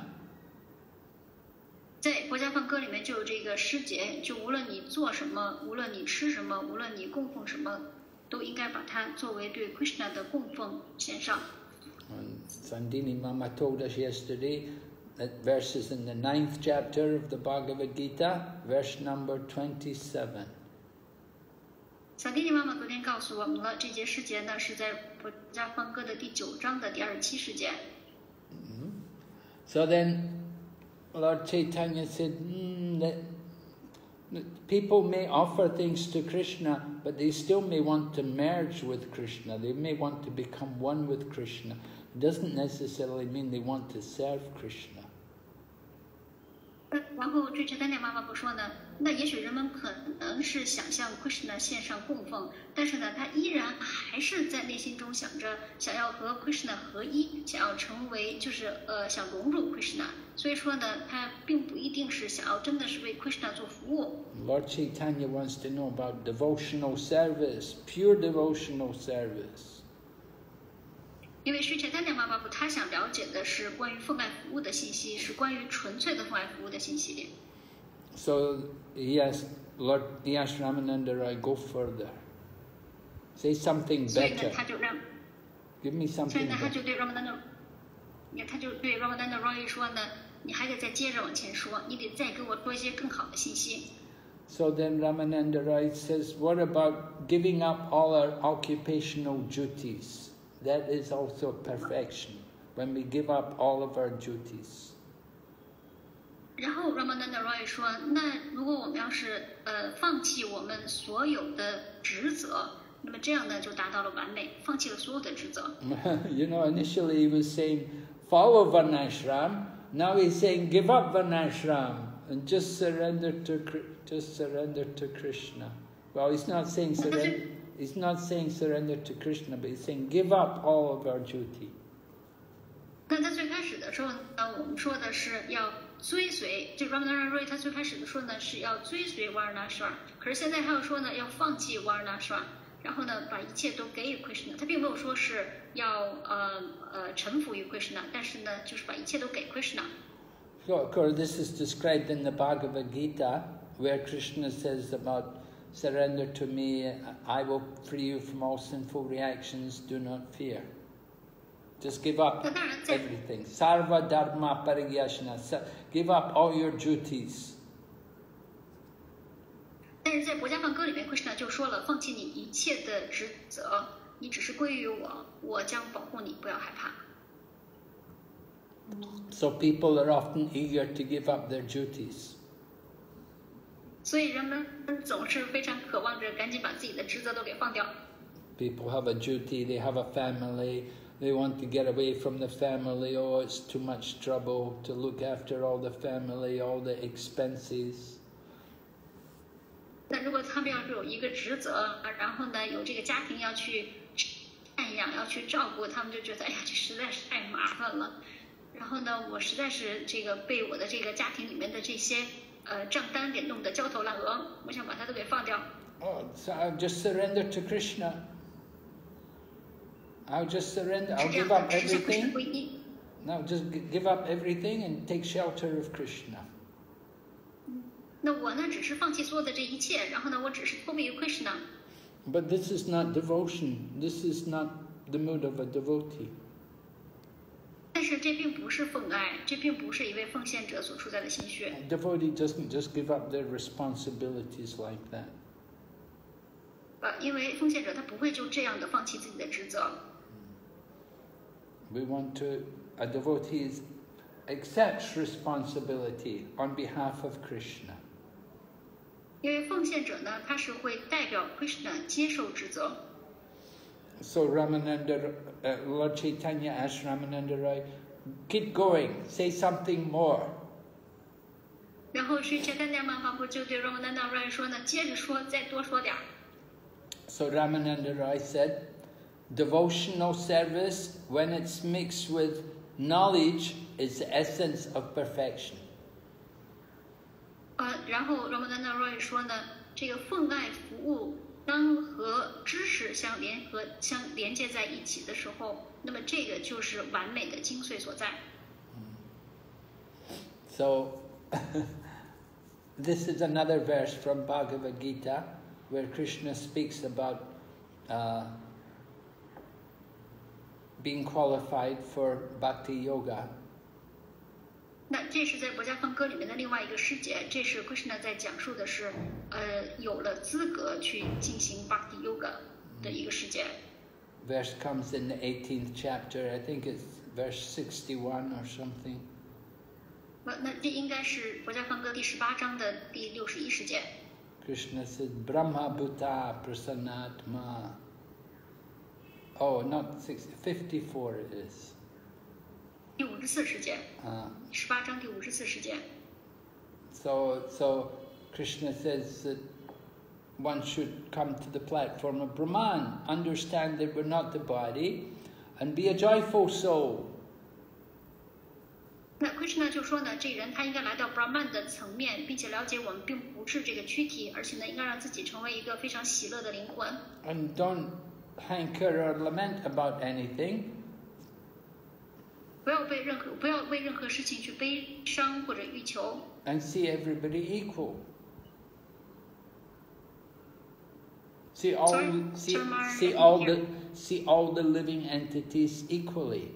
在《国家梵歌》里面就有这个诗节，就无论你做什么，无论你吃什么，无论你供奉什么，都应该把它作为对 Krishna 的供奉献上。 And Sandini Mama told us yesterday that verses in the ninth chapter of the Bhagavad Gita, verse number twenty-seven. 萨蒂尼妈妈昨天告诉我们了，这节诗节呢是在《国家梵歌》的第九章的第二十七诗节。 Mm-hmm. So then, Lord Chaitanya said, mm, that, that people may offer things to Krishna, but they still may want to merge with Krishna. They may want to become one with Krishna. It doesn't necessarily mean they want to serve Krishna. 然后这这丹尼妈妈不说呢，那也许人们可能是想向 Krishna 献上供奉，但是呢，他依然还是在内心中想着想要和 Krishna 合一，想要成为就是呃想融入 Krishna， 所以说呢，他并不一定是想要真的是为 Krishna 做服务。 Lord Chaitanya wants to know about devotional service, pure devotional service. 因为是Chaitanya Mahaprabhu他想了解的是关于奉爱服务的信息，是关于纯粹的奉爱服务的信息。 So he asked Lord, he asked Ramananda Roy, go further. Say something 所以呢， better. 他就让， Give me 所以 something 呢，他 better. 就对 Ramananda， 他就对 Ramananda Roy 说呢，你还得再接着往前说，你得再给我说一些更好的信息。 So then Ramananda Roy says, what about giving up all our occupational duties? That is also perfection, when we give up all of our duties. 然后 Ramananda Roy 说，那如果我们要是呃放弃我们所有的职责，那么这样呢就达到了完美，放弃了所有的职责。 You know, initially he was saying, follow Varnashram. Now he's saying, give up Varnashram and just surrender to just surrender to Krishna. Well, he's not saying surrender. He's not saying surrender to Krishna, but he's saying give up all of our duty. 那他最开始的时候呢，我们说的是要追随，这 Ramananda Roy 他最开始的说呢是要追随 Varnashram， 可是现在他又说呢要放弃 Varnashram， 然后呢把一切都给予 Krishna。他并没有说是要呃呃臣服于 Krishna， 但是呢就是把一切都给 Krishna。 So, of course, this is described in the Bhagavad Gita, where Krishna says about surrender to me, I will free you from all sinful reactions, do not fear. Just give up everything. Sarva dharma parigyashana. Give up all your duties. 但是在《国家梵歌》里面 ，Krishna 就说了，放弃你一切的职责，你只是归于我，我将保护你，不要害怕。 So people are often eager to give up their duties. 所以人们总是非常渴望着赶紧把自己的职责都给放掉。 People have a duty, they have a family, they want to get away from the family. Oh, it's too much trouble to look after all the family, all the expenses. 那如果他们要是有一个职责，然后呢有这个家庭要去赡养、要去照顾，他们就觉得哎呀，这实在是太麻烦了。然后呢，我实在是这个被我的这个家庭里面的这些。 呃，账单给弄得焦头烂额，我想把它都给放掉。 Oh, so I'll just surrender to Krishna. I'll just surrender. 是 I'll 这样 give 的， up 实现 everything. 归一。 Now just give up everything and take shelter of Krishna. 那我呢，只是放弃所有的这一切，然后呢，我只是托庇于 Krishna。 But this is not devotion. This is not the mood of a devotee. 但是这并不是奉爱，这并不是一位奉献者所处在的心绪。 A devotee doesn't just give up their responsibilities like that. 呃，因为奉献者他不会就这样的放弃自己的职责。 We want to, a devotee accepts responsibility on behalf of Krishna. 因为奉献者呢，他是会代表 Krishna 接受职责。 So Ramananda, uh, Lord Chaitanya asked Ramananda Roy, keep going, say something more. 然后是 Chaitanya Mahaprabhu 就对 Ramananda Roy 说呢，接着说，再多说点儿。 So Ramananda Roy said, devotional service, when it's mixed with knowledge, is the essence of perfection. 呃，然后 Ramananda Roy 说呢，这个奉爱服务当和知识相联合、相连接在一起的时候，那么这个就是完美的精髓所在。 So, this is another verse from Bhagavad Gita, where Krishna speaks about uh, being qualified for Bhakti Yoga. 那这是在《薄伽梵歌》里面的另外一个诗节，这是 Krishna 在讲述的是，呃，有了资格去进行 Bhakti Yoga 的一个诗节。 Verse comes in the eighteenth chapter, I think it's verse sixty-one or something. 呃，那这应该是《薄伽梵歌》第十八章的第六十一诗节。 Krishna said, Brahma Bhuta Prasanatma. Oh, not sixty, fifty-four it is. 第五十四诗节， Uh, 十八章第五十四诗节。 so, so Krishna says that one should come to the platform of Brahman, understand that we're not the body, and be a joyful soul. 那 Krishna 就说呢，这人他应该来到 Brahman 的层面，并且了解我们并不是这个躯体，而且呢，应该让自己成为一个非常喜乐的灵魂。 And don't hanker or lament about anything. 不要被任何不要为任何事情去悲伤或者欲求。 And see everybody equal. See all, Sorry? see, Sorry, Mara, see I all didn't the, hear. see all the living entities equally.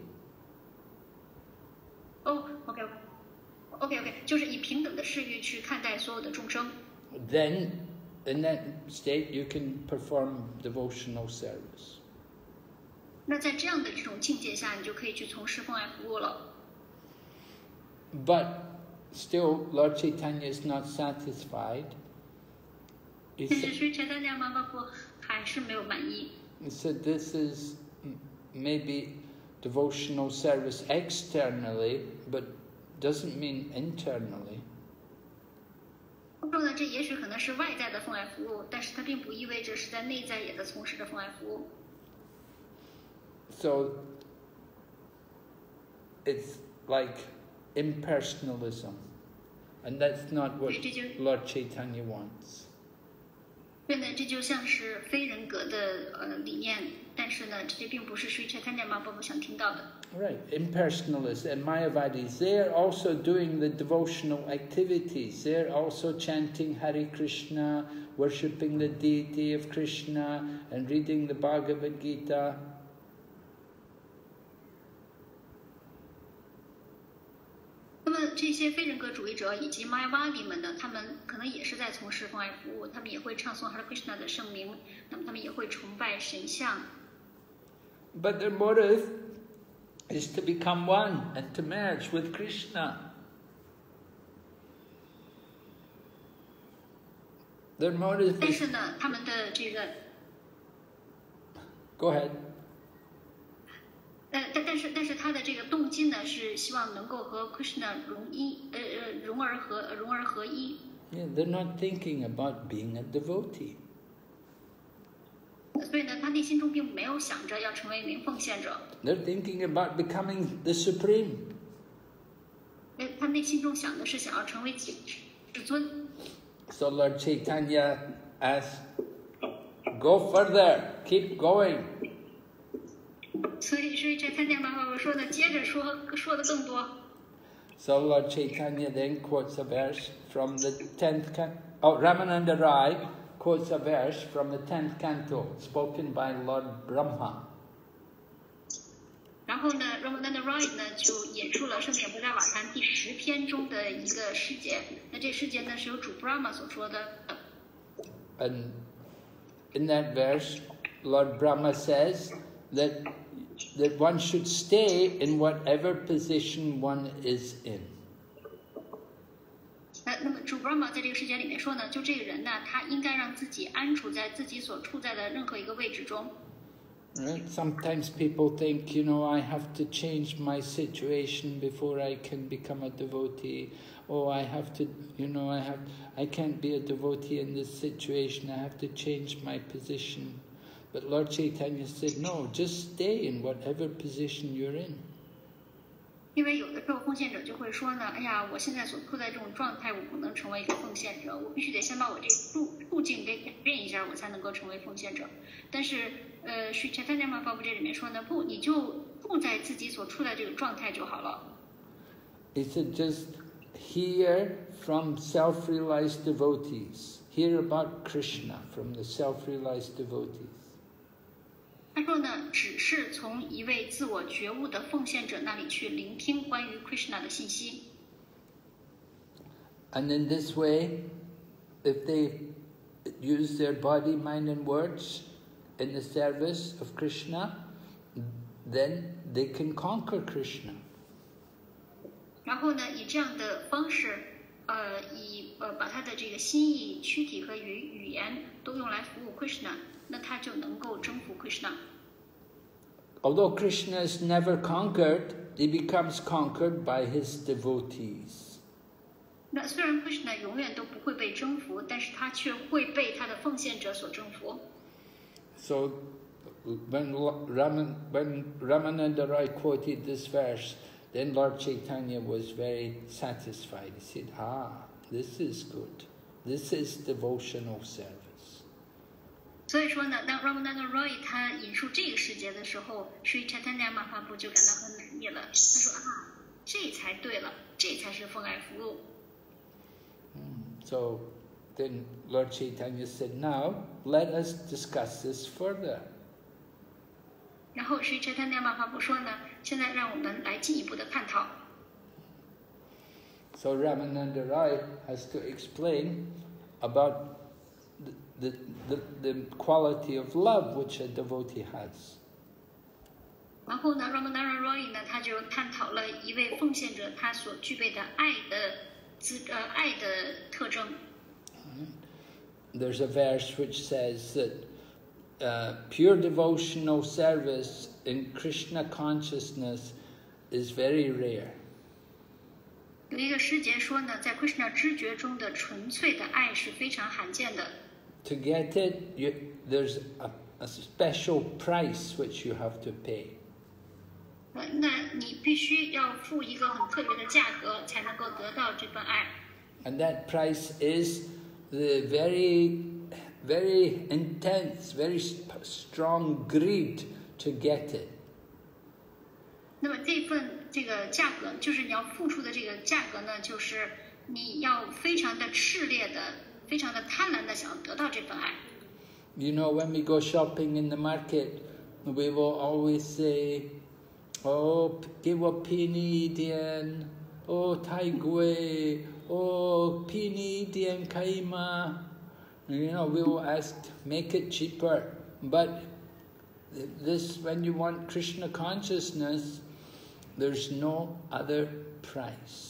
哦 ，OK OK OK OK，就是以平等的视域去看待所有的众生。 Then, in that state, you can perform devotional service. 那在这样的这种境界下，你就可以去从事奉爱服务了。 But still, Lord Chaitanya is not satisfied. He 但是 said, 所以 Chaitanya Mahaprabhu 还是没有满意。 he said this is m- maybe devotional service externally, but doesn't mean internally. 他说呢，这也许可能是外在的奉爱服务，但是它并不意味着是在内在也在从事的奉爱服务。 So it's like impersonalism, and that's not what Did you- Lord Chaitanya wants. 对呢，这就像是非人格的呃理念，但是呢，这并不是Sri Chaitanya Mahaprabhu想听到的。 Right, impersonalists and Mayavadis, they're also doing the devotional activities. They're also chanting Hare Krishna, worshipping the deity of Krishna, and reading the Bhagavad Gita. 那么这些非人格主义者以及 Mayavadi 们呢，他们可能也是在从事奉爱服务，他们也会唱诵 Hare Krishna 的圣名，那么他们也会崇拜神像。 But their motive is to become one and to merge with Krishna. Their motive 但 is... 是呢，他们的这个 Go ahead. 呃，但但是但是他的这个动机呢，是希望能够和 Krishna 融一，呃呃，融而合，呃融而合一。 Yeah, they're not thinking about being a devotee. 所以呢，他内心中并没有想着要成为一名奉献者， They're thinking about becoming the supreme. 呃，他内心中想的是想要成为至至尊。 So Lord Chaitanya asks, go further, keep going. 所以所以这参加马法我说的接着说说的更多。 So Lord Chaitanya then quotes a verse from the tenth canto. Oh, Ramananda Rai quotes a verse from the tenth canto, spoken by Lord Brahma. 然后呢 ，Ramananda Rai 呢就引述了圣典布扎瓦坛第十篇中的一个诗节。那这诗节呢是由主 Brahma 所说的。 And in that verse, Lord Brahma says that that one should stay in whatever position one is in. 那那么主 Brahma 在这个世界里面说呢，就这个人呢，他应该让自己安处在自己所处在的任何一个位置中。 Right? Sometimes people think, you know, I have to change my situation before I can become a devotee. Oh, I have to, you know, I have, I can't be a devotee in this situation. I have to change my position. But Lord Chaitanya said, no, just stay in whatever position you're in. 因为有的时候奉献者就会说呢，哎呀，我现在所处在这种状态，我不能成为一个奉献者，我必须得先把我这处处境给改变一下，我才能够成为奉献者。但是，呃，Sri Chaitanya Mahaprabhu这里面说呢，不，你就处在自己所处在这个状态就好了。 He said, just hear from self-realized devotees. Hear about Krishna from the self-realized devotees. 他说呢，只是从一位自我觉悟的奉献者那里去聆听关于 Krishna 的信息。 And in this way, if they use their body, mind and words in the service of Krishna, then they can conquer Krishna. 然后呢，以这样的方式，呃，以呃把他的这个心意、躯体和语语言都用来服务 Krishna。那他就能够征服 Krishna。 Although Krishna is never conquered, he becomes conquered by his devotees. 那虽然 Krishna 永远都不会被征服，但是他却会被他的奉献者所征服。 So, when Raman, when Ramananda Rai quoted this verse, then Lord Chaitanya was very satisfied. He said, "Ah, this is good. This is devotional service." 所以说呢，当 Ramananda Rai 他引述这个世节的时候，Sri Chaitanya Mahaprabhu 就感到很满意了。他说啊，这才对了，这才是奉爱服务。 So then Lord Chaitanya said, "Now let us discuss this further." 然后 Sri Chaitanya Mahaprabhu 说呢，现在让我们来进一步的探讨。 So Ramananda Rai has to explain about The, the, the quality of love which a devotee has. 然后呢 ，Ramananda Rai 呢，他就探讨了一位奉献者他所具备的爱的资呃爱的特征。 There's a verse which says that uh, pure devotional service in Krishna consciousness is very rare. 有一个诗节说呢，在 Krishna 知觉中的纯粹的爱是非常罕见的。 To get it, you, there's a, a special price which you have to pay. 那你必须要付一个很特别的价格，才能够得到这份爱。 And that price is the very, very intense, very strong greed to get it. 那么这份这个价格，就是你要付出的这个价格呢，就是你要非常的炽烈的。非常的贪婪的想要得到这份爱。 You know, when we go shopping in the market, we will always say, "Oh, give a penny dian, oh Thai gui, oh penny dian kaima." You know, we will ask, make it cheaper. But this, when you want Krishna consciousness, there's no other price.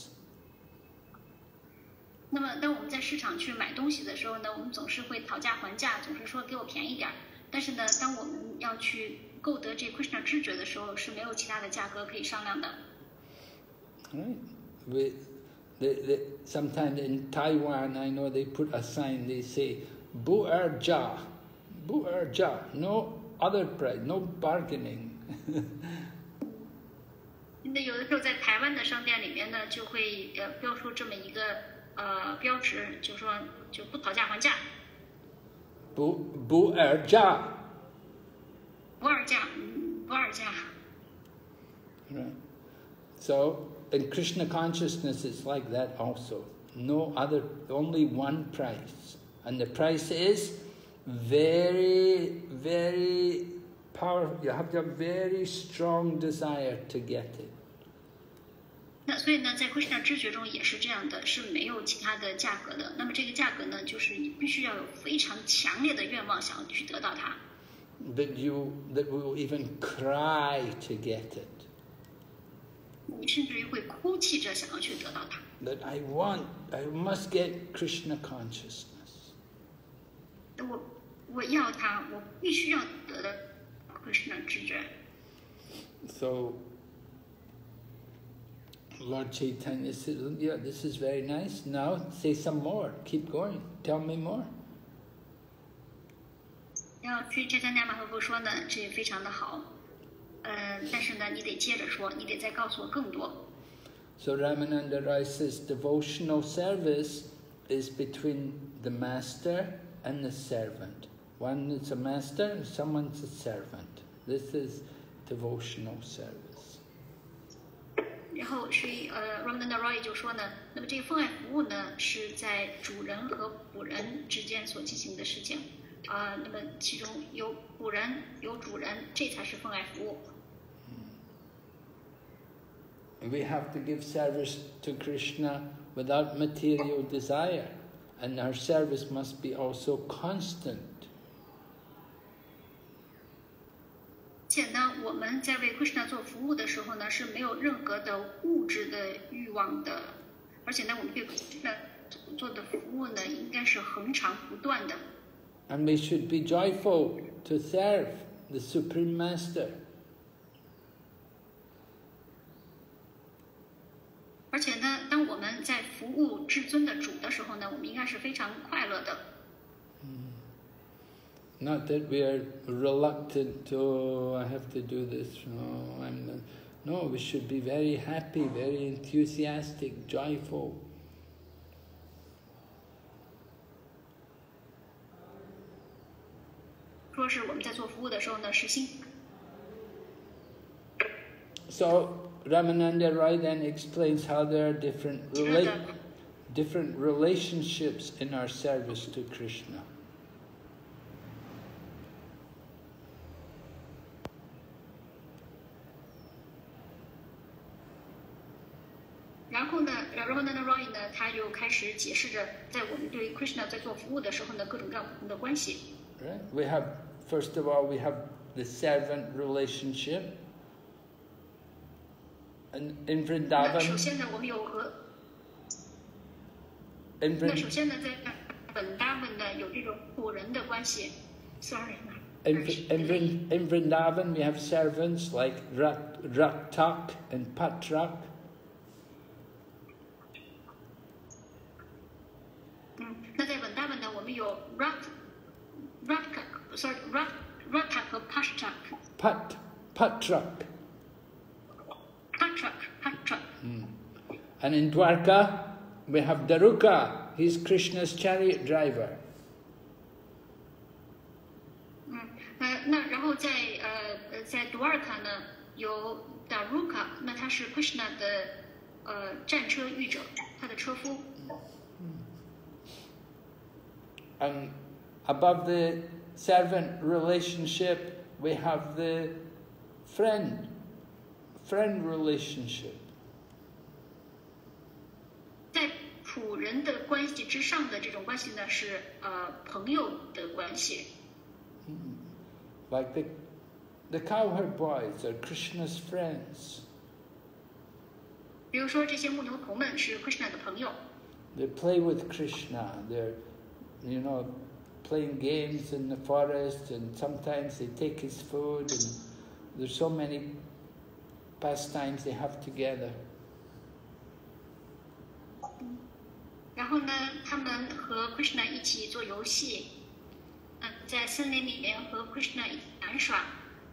那么，当我们在市场去买东西的时候呢，我们总是会讨价还价，总是说给我便宜点儿。但是呢，当我们要去购得这 Krishna 知觉的时候，是没有其他的价格可以商量的。 Right. We, they, they, sometimes in Taiwan, I know they put a sign. They say, "Bu er ja, bu er ja." No other price, no bargaining. 那有的时候在台湾的商店里面呢，就会呃标出这么一个。呃，标识就说就不讨价还价。 不不二价。 不二价，不多少价。 Right. So in Krishna consciousness, it's like that also. No other, only one price, and the price is very, very powerful. You have to have very strong desire to get it. 那所以呢，在 Krishna 知觉中也是这样的，是没有其他的价格的。那么这个价格呢，就是你必须要有非常强烈的愿望，想要去得到它。 That you, that we will even cry to get it. 你甚至于会哭泣着想要去得到它。 That I want, I must get Krishna consciousness. 我我要它，我必须要得到 Krishna 知觉。 So Lord Chaitanya said, yeah, this is very nice. Now say some more. Keep going. Tell me more. 然后去这三家马可夫说呢，这也非常的好，呃，但是呢，你得接着说，你得再告诉我更多。 So Ramananda Rai says devotional service is between the master and the servant. One is a master and someone's a servant. This is devotional service. 然后是呃 Ramananda Roy 就说呢，那么这个奉爱服务呢，是在主人和仆人之间所进行的事情。 啊、呃，那么其中有仆人，有主人，这才是奉爱服务。 We have to give service to Krishna without material desire, and our service must be also constant. 且呢，我们在为 Krishna 做服务的时候呢，是没有任何的物质的欲望的，而且呢，我们对 Krishna 做的服务呢，应该是恒长不断的。 And we should be joyful to serve the Supreme Master. 而且呢，当我们在服务至尊的主的时候呢，我们应该是非常快乐的。 Not that we are reluctant to, oh, I have to do this. No, I'm not. No, we should be very happy, very enthusiastic, joyful. 说是我们在做服务的时候呢，是心。 So Ramananda Rai then explains how there are different rela different relationships in our service to Krishna. 然后呢 ，Ramananda Roy 呢，他又开始解释着，在我们对 Krishna 在做服务的时候呢，各种各样不同的关系。 Right? We have, first of all, we have the servant relationship. And in 那 Vrindavan, 首先呢，我们有和 in 那 Vrindavan, 首先呢，在本达文呢有这种仆人的关系。Sorry， In, in, Vrin- in Vrindavan, we have servants like Rak, Raktak and Patrak. 嗯，那在本达文呢，我们有 Rat Rat，sorry Rat Ratak 和 Pashtak。 Pat, Patrak. Patrak Patrak。 And in Dwarka, we have Daruka. He's Krishna's chariot driver. 嗯，呃，那然后在呃呃在 Dwarka 呢有 Daruka， 那他是 Krishna 的呃战车御者，他的车夫。 And above the servant relationship, we have the friend, friend relationship. 在仆人的关系之上的这种关系呢，是呃朋友的关系。 Like the, the cowherd boys are Krishna's friends. 比如说这些牧牛童们是 Krishna 的朋友， They play with Krishna. They're, you know, playing games in the forest, and sometimes they take his food, and there's so many pastimes they have together. 然后呢，他们和 Krishna 一起做游戏，嗯、在森林里面和 Krishna 一起玩耍，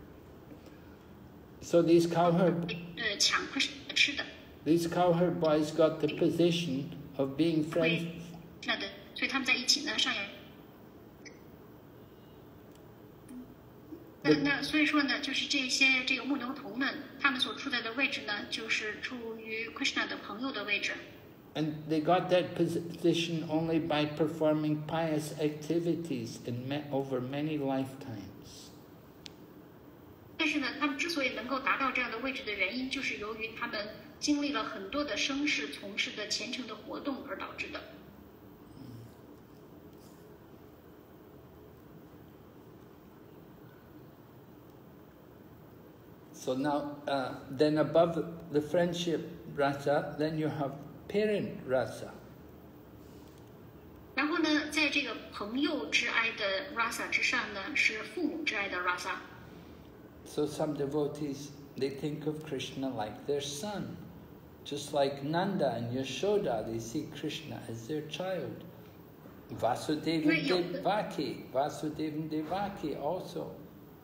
So these cowherd, 呃，抢 Krishna 吃的， these cowherd boys got the position of being friends. 为 Krishna 的，所以他们在一起呢上演。那那那所以说呢，就是这些这个牧牛童们，他们所处在的位置呢，就是处于 Krishna 的朋友的位置。 And they got that position only by performing pious activities in me, over many lifetimes. 但是呢，他们之所以能够达到这样的位置的原因，就是由于他们经历了很多的生世从事的虔诚的活动而导致的。 So now, uh, then above the friendship rasa, then you have parent rasa. 然后呢，在这个朋友之爱的 rasa 之上呢，是父母之爱的 rasa。 So some devotees, they think of Krishna like their son. Just like Nanda and Yashoda, they see Krishna as their child. Vasudeva and Devaki, Vasudeva and Devaki also.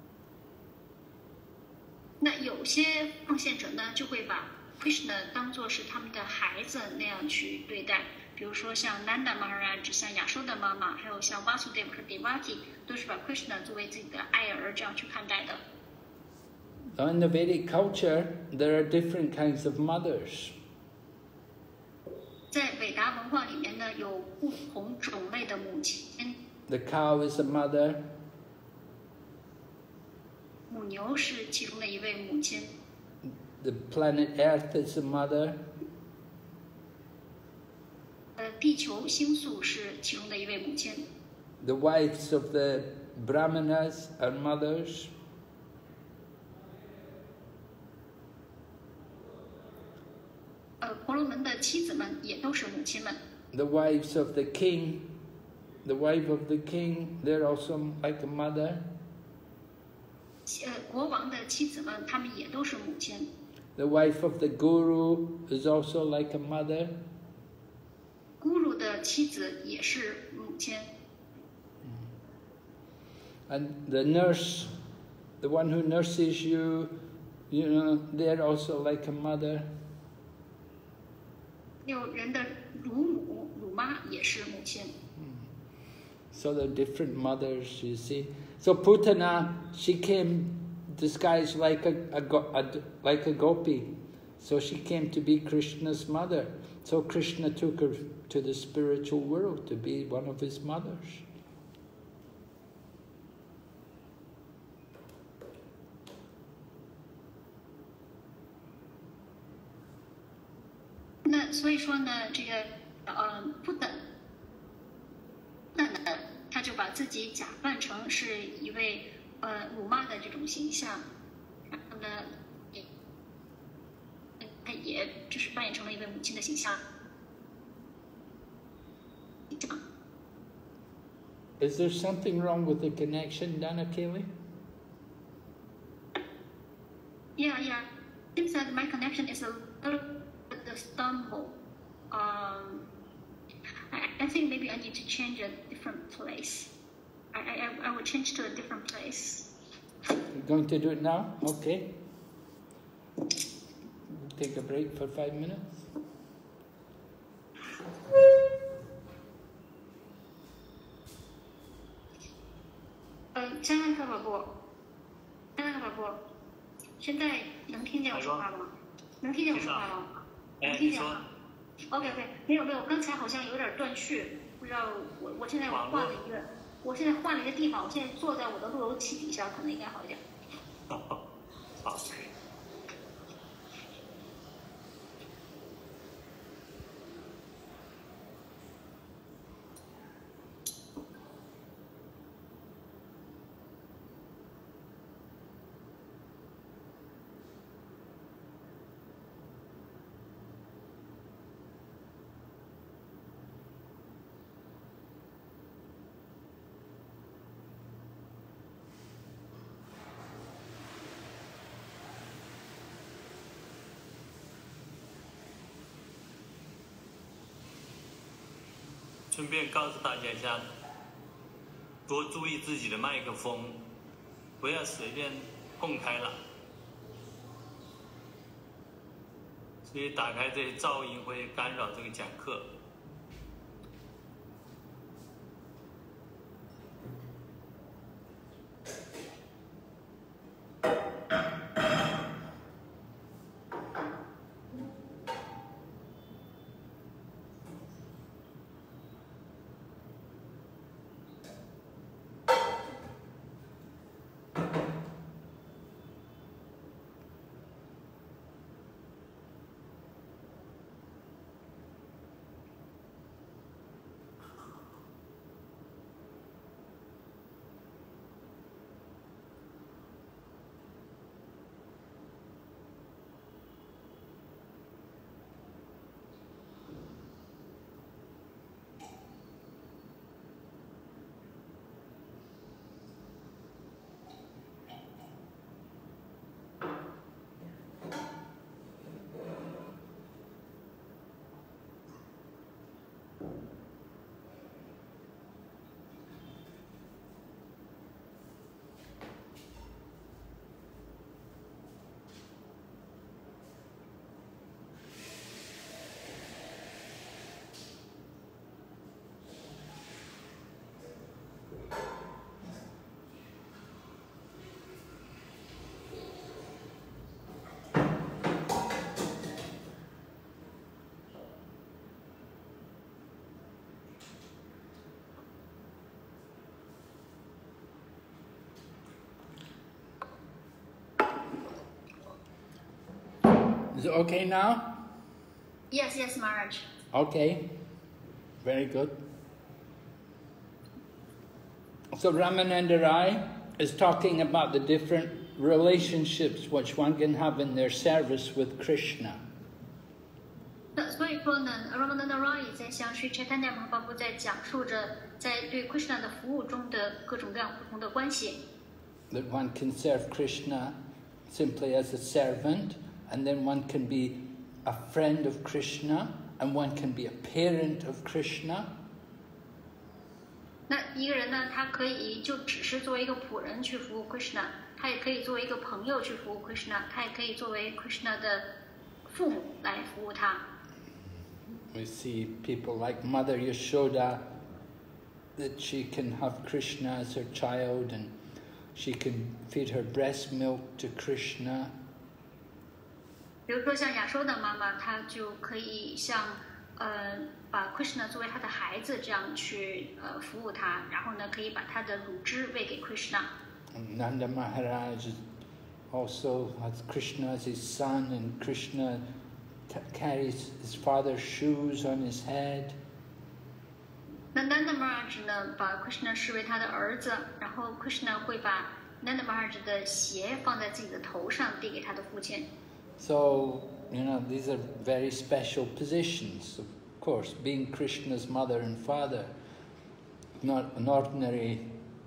那有些奉献者呢，就会把 Krishna 当作是他们的孩子那样去对待。比如说像 Nanda Maharaj、像亚收的妈妈，还有像 Vasudeva 和 Devaki， 都是把 Krishna 作为自己的爱儿这样去看待的。 Now in the Vedic culture, there are different kinds of mothers. 在韦达文化里面呢，有不同种类的母亲。 The cow is a mother. 母牛是其中的一位母亲。 The planet Earth is a mother. 呃，地球星宿是其中的一位母亲。 The wives of the Brahmanas are mothers. 呃，婆罗门的妻子们也都是母亲们。 The wives of the king, the wife of the king, they're also like a mother. 呃，国王的妻子们，她们也都是母亲。 The wife of the guru is also like a mother. Guru 的妻子也是母亲。 And the nurse, the one who nurses you, you know, they're also like a mother. 有人的乳母、乳妈也是母亲。 So they're different mothers, you see. So Putana, she came disguised like a, a, a like a gopi. So she came to be Krishna's mother. So Krishna took her to the spiritual world to be one of his mothers. 那所以说呢，这个呃不等，那呢，他就把自己假扮成是一位呃乳妈的这种形象，然后呢，也他也就是扮演成了一位母亲的形象。 Is there something wrong with the connection, Dana Kelly? Yeah, yeah. Seems that my connection is a little bit stumble. Um, I, I think maybe I need to change a different place. I, I, I will change to a different place. You're going to do it now? Okay. Take a break for five minutes. Uh, 亲爱的宝宝，亲爱的宝宝，现在能听见我说话吗？能听见我说话吗？能听见吗 ？OK OK， 没有没有，刚才好像有点断续，不知道我我现在我换了一个，我现在换了一个地方，我现在坐在我的路由器底下，可能应该好一点。 好。顺便告诉大家一下，多注意自己的麦克风，不要随便碰开了。所以打开这些噪音会干扰这个讲课。 it okay now? Yes, yes, Maharaj. Okay, very good. So Ramananda Rai is talking about the different relationships which one can have in their service with Krishna. 那所以说呢 ，Ramananda Rai 在向 Sri Chaitanya Mahaprabhu 在讲述着在对 Krishna 的服务中的各种各样不同的关系。 That one can serve Krishna simply as a servant, and then one can be a friend of Krishna, and one can be a parent of Krishna. 那一个人呢，他可以就只是作为一个仆人去服务 Krishna， 他也可以作为一个朋友去服务 Krishna， 他也可以作为 Krishna 的父母来服务他。 We see people like Mother Yashoda, that she can have Krishna as her child, and she can feed her breast milk to Krishna. 比如说像亚收的妈妈，她就可以像呃把 Krishna 作为她的孩子这样去呃服务他，然后呢可以把她的乳汁喂给 Krishna。 And Nanda Maharaj also has Krishna as his son, and Krishna carries his father's shoes on his head. 那 Nanda Maharaj 呢，把 Krishna 视为他的儿子，然后 Krishna 会把 Nanda Maharaj 的鞋放在自己的头上，递给他的父亲。 So, you know, these are very special positions. Of course, being Krishna's mother and father, not an ordinary,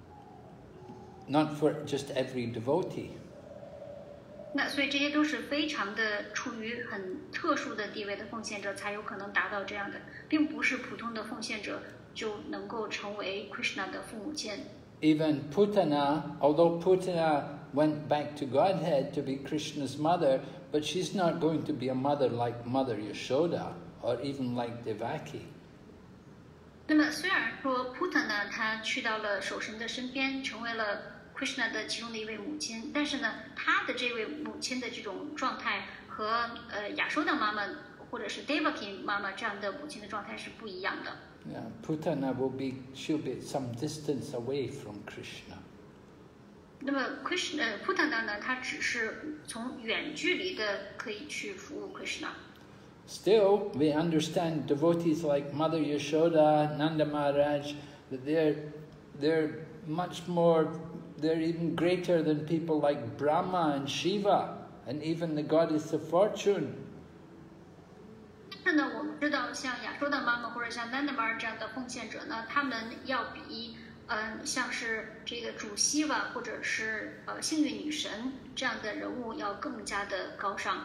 not for just every devotee. 那所以这些都是非常的处于很特殊的地位的奉献者才有可能达到这样的，并不是普通的奉献者就能够成为 Krishna 的父母亲。 Even Putana, although Putana went back to Godhead to be Krishna's mother, but she's not going to be a mother like Mother Yashoda or even like Devaki. 那么虽然说 Putana 她去到了守神的身边，成为了 Krishna 的其中的一位母亲，但是呢，她的这位母亲的这种状态和呃亚收的妈妈或者是 Devaki 妈妈这样的母亲的状态是不一样的。 Yeah, Putana will be, she'll be at some distance away from Krishna. 那么 Krishna 呃 Putana 呢，她只是从远距离的可以去服务 Krishna。 Still, we understand devotees like Mother Yashoda, Nanda Maharaj, that they're they're much more. They're even greater than people like Brahma and Shiva, and even the goddess of fortune. 但是呢，我们知道像亚收的妈妈或者像 Nanda Maharaj 这样的奉献者呢，他们要比嗯、呃、像是这个主希瓦或者是呃幸运女神这样的人物要更加的高尚。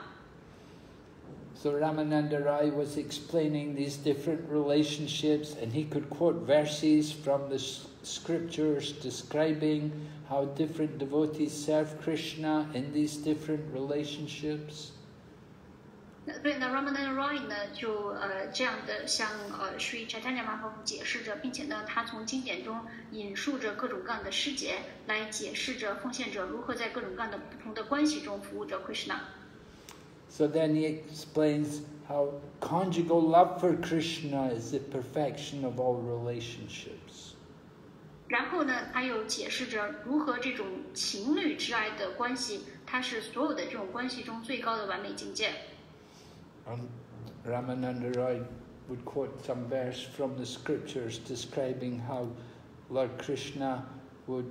So Ramananda Rai was explaining these different relationships, and he could quote verses from the scriptures describing how different devotees serve Krishna in these different relationships. 那所以呢 ，Ramananda Rai 呢就呃这样的向呃 Sri Chaitanya Mahaprabhu 解释着，并且呢，他从经典中引述着各种各样的诗节来解释着奉献者如何在各种各样的不同的关系中服务着 Krishna。 So then he explains how conjugal love for Krishna is the perfection of all relationships. 然后呢，他又解释着如何这种情侣之爱的关系，它是所有的这种关系中最高的完美境界。 Um, Ramananda Roy would quote some verse from the scriptures describing how Lord Krishna would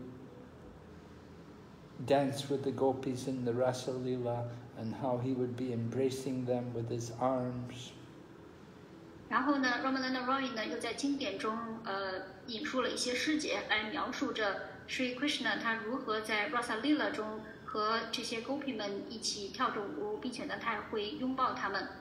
dance with the gopis in the Rasa Leela, and how he would be embracing them with his arms. 然后呢 ，Ramananda Roy 呢又在经典中呃引述了一些诗节来描述着 Sri Krishna 他如何在 Rasa Leela 中和这些 gopi 们一起跳着舞，并且呢他还会拥抱他们。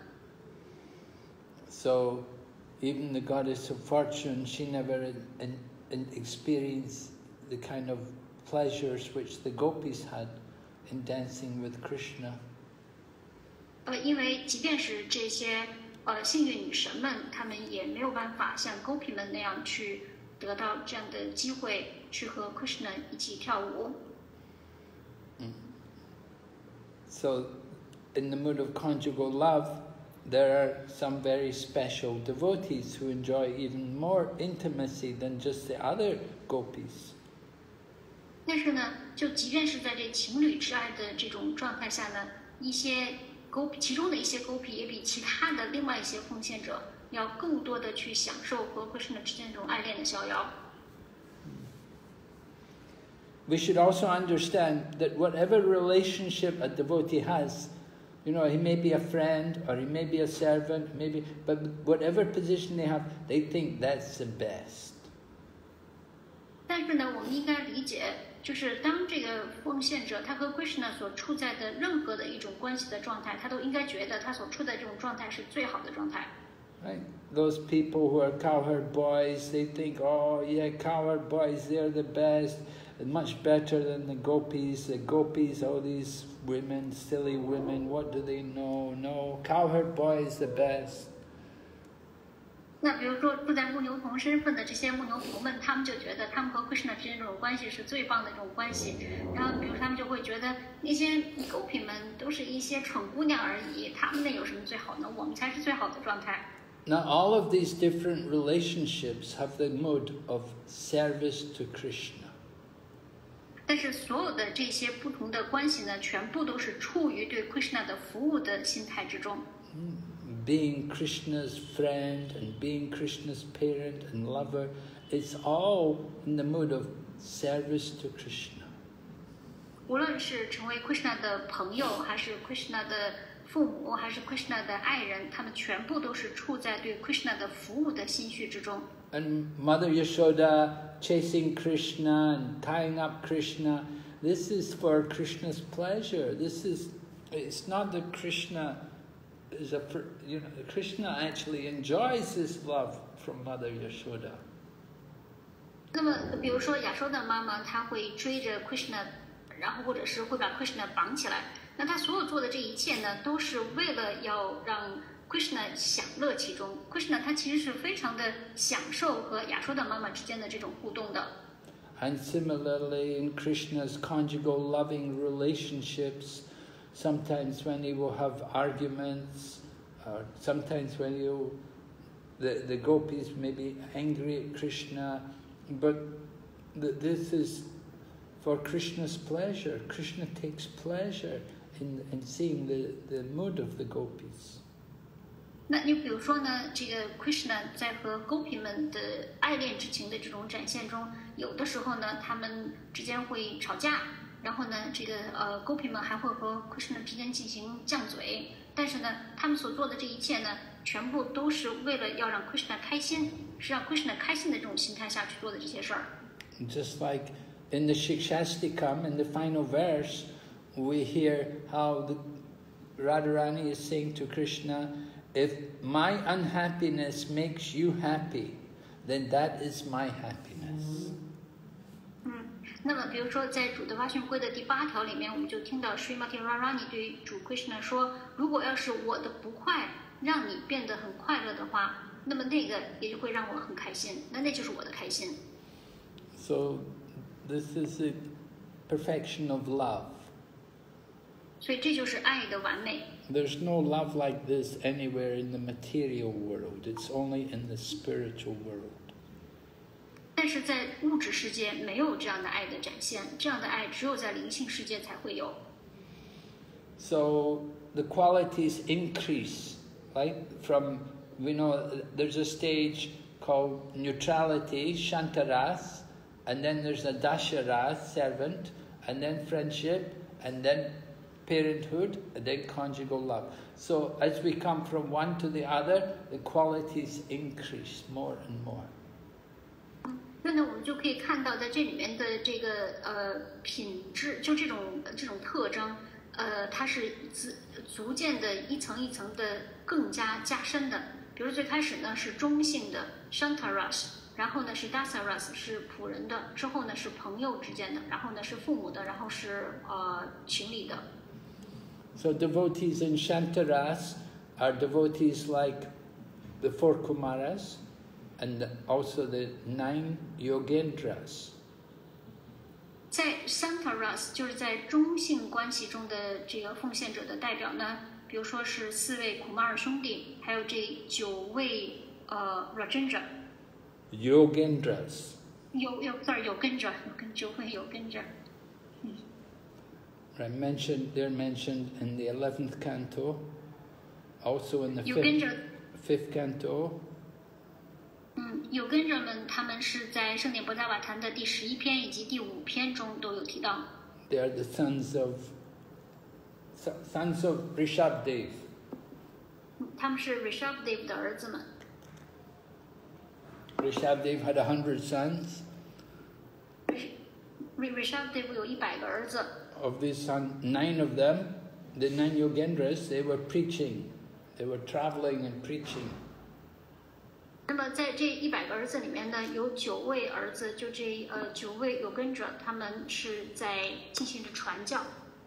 So, even the goddess of fortune, she never in, in, in experienced the kind of pleasures which the gopis had in dancing with Krishna. 呃，因为即便是这些呃幸运女神们，她们也没有办法像 gopi 们那样去得到这样的机会，去和 Krishna 一起跳舞。 Mm. So, in the mood of conjugal love, there are some very special devotees who enjoy even more intimacy than just the other gopis. 但是呢，就即便是在这情侣之爱的这种状态下呢，一些狗其中的一些狗皮也比其他的另外一些奉献者要更多的去享受和 Krishna 之间这种爱恋的逍遥。 We should also understand that whatever relationship a devotee has, you know, he may be a friend or he may be a servant, maybe, but whatever position they have, they think that's the best. 但是呢，我们应该理解，就是当这个奉献者他和 Krishna 所处在的任何的一种关系的状态，他都应该觉得他所处在这种状态是最好的状态。 Right? Those people who are cowherd boys, they think, oh yeah, cowherd boys, they're the best, much better than the gopis. The gopis, all these women, silly women, what do they know? No, cowherd boy is the best. 那比如说住在牧牛童身份的这些牧牛童们，他们就觉得他们和 Krishna 之间这种关系是最棒的这种关系。然后比如他们就会觉得那些狗皮们都是一些蠢姑娘而已，他们那有什么最好呢？我们才是最好的状态。 Now all of these different relationships have the mode of service to Krishna. 但是所有的这些不同的关系呢，全部都是处于对 Krishna 的服务的心态之中。 Being Krishna's friend and being Krishna's parent and lover, it's all in the mood of service to Krishna. 无论是成为 Krishna 的朋友，还是 Krishna 的父母，还是 Krishna 的爱人，他们全部都是处在对 Krishna 的服务的心绪之中。 And Mother Yashoda chasing Krishna and tying up Krishna, this is for Krishna's pleasure. This is, it's not that Krishna is a, you know, Krishna actually enjoys this love from Mother Yashoda. 那么，比如说亚收的妈妈，她会追着 Krishna， 然后或者是会把 Krishna 绑起来。那她所有做的这一切呢，都是为了要让 Krishna 享乐其中。Krishna 他其实是非常的享受和亚收的妈妈之间的这种互动的。 And similarly, in Krishna's conjugal loving relationships, sometimes when he will have arguments, or sometimes when you, the, the gopis may be angry at Krishna, but th this is for Krishna's pleasure. Krishna takes pleasure in, in seeing the, the mood of the gopis. 那你比如说呢，这个 Krishna 在和 Gopi 们的爱恋之情的这种展现中，有的时候呢，他们之间会吵架，然后呢，这个呃 Gopi 们还会和 Krishna 之间进行犟嘴，但是呢，他们所做的这一切呢，全部都是为了要让 Krishna 开心，是让 Krishna 开心的这种心态下去做的这些事儿。 Just like in the Shikshastikam, in the final verse, we hear how the Radharani is saying to Krishna, if my unhappiness makes you happy, then that is my happiness. 嗯，那么比如说在主的八训规的第八条里面，我们就听到 Srimati Radharani 对主 Krishna 说，如果要是我的不快让你变得很快乐的话，那么那个也就会让我很开心，那那就是我的开心。 So this is the perfection of love. 所以这就是爱的完美。 There's no love like this anywhere in the material world. It's only in the spiritual world. 但是在物质世界没有这样的爱的展现，这样的爱只有在灵性世界才会有。 So the qualities increase, right? From, we know, there's a stage called neutrality, shantaras, and then there's a dasharas, servant, and then friendship, and then parenthood, and then conjugal love. So as we come from one to the other, the qualities increase more and more. 那呢，我们就可以看到在这里面的这个呃品质，就这种这种特征，呃，它是逐逐渐的一层一层的更加加深的。比如最开始呢是中性的 shantaras， 然后呢是 dasaras 是仆人的，之后呢是朋友之间的，然后呢是父母的，然后是呃情侣的。 So devotees in Shantaras are devotees like the four Kumaras and also the nine Yogendras. 在 Shantaras 就是在中性关系中的这个奉献者的代表呢，比如说是四位苦马尔兄弟，还有这九位呃 Rajendra。 Yogendras. 有有 sorry 有跟着，有跟九位有跟着。 Right, mentioned, they're mentioned in the eleventh canto, also in the 有跟着 fifth, fifth canto. 嗯，有跟着们他们是在圣典博伽瓦坛的第十一篇以及第五篇中都有提到。 They are the sons of sons of Rishabdev. 他们是 Rishabdev 的儿子们。 Rishabdev had a hundred sons. Rishabdev 有一百个儿子。 Of these sons, nine of them, the nine Yogendras, they were preaching. They were traveling and preaching. 那么在这一百个儿子里面呢，有九位儿子，就这呃九位有跟着，他们是在进行着传教。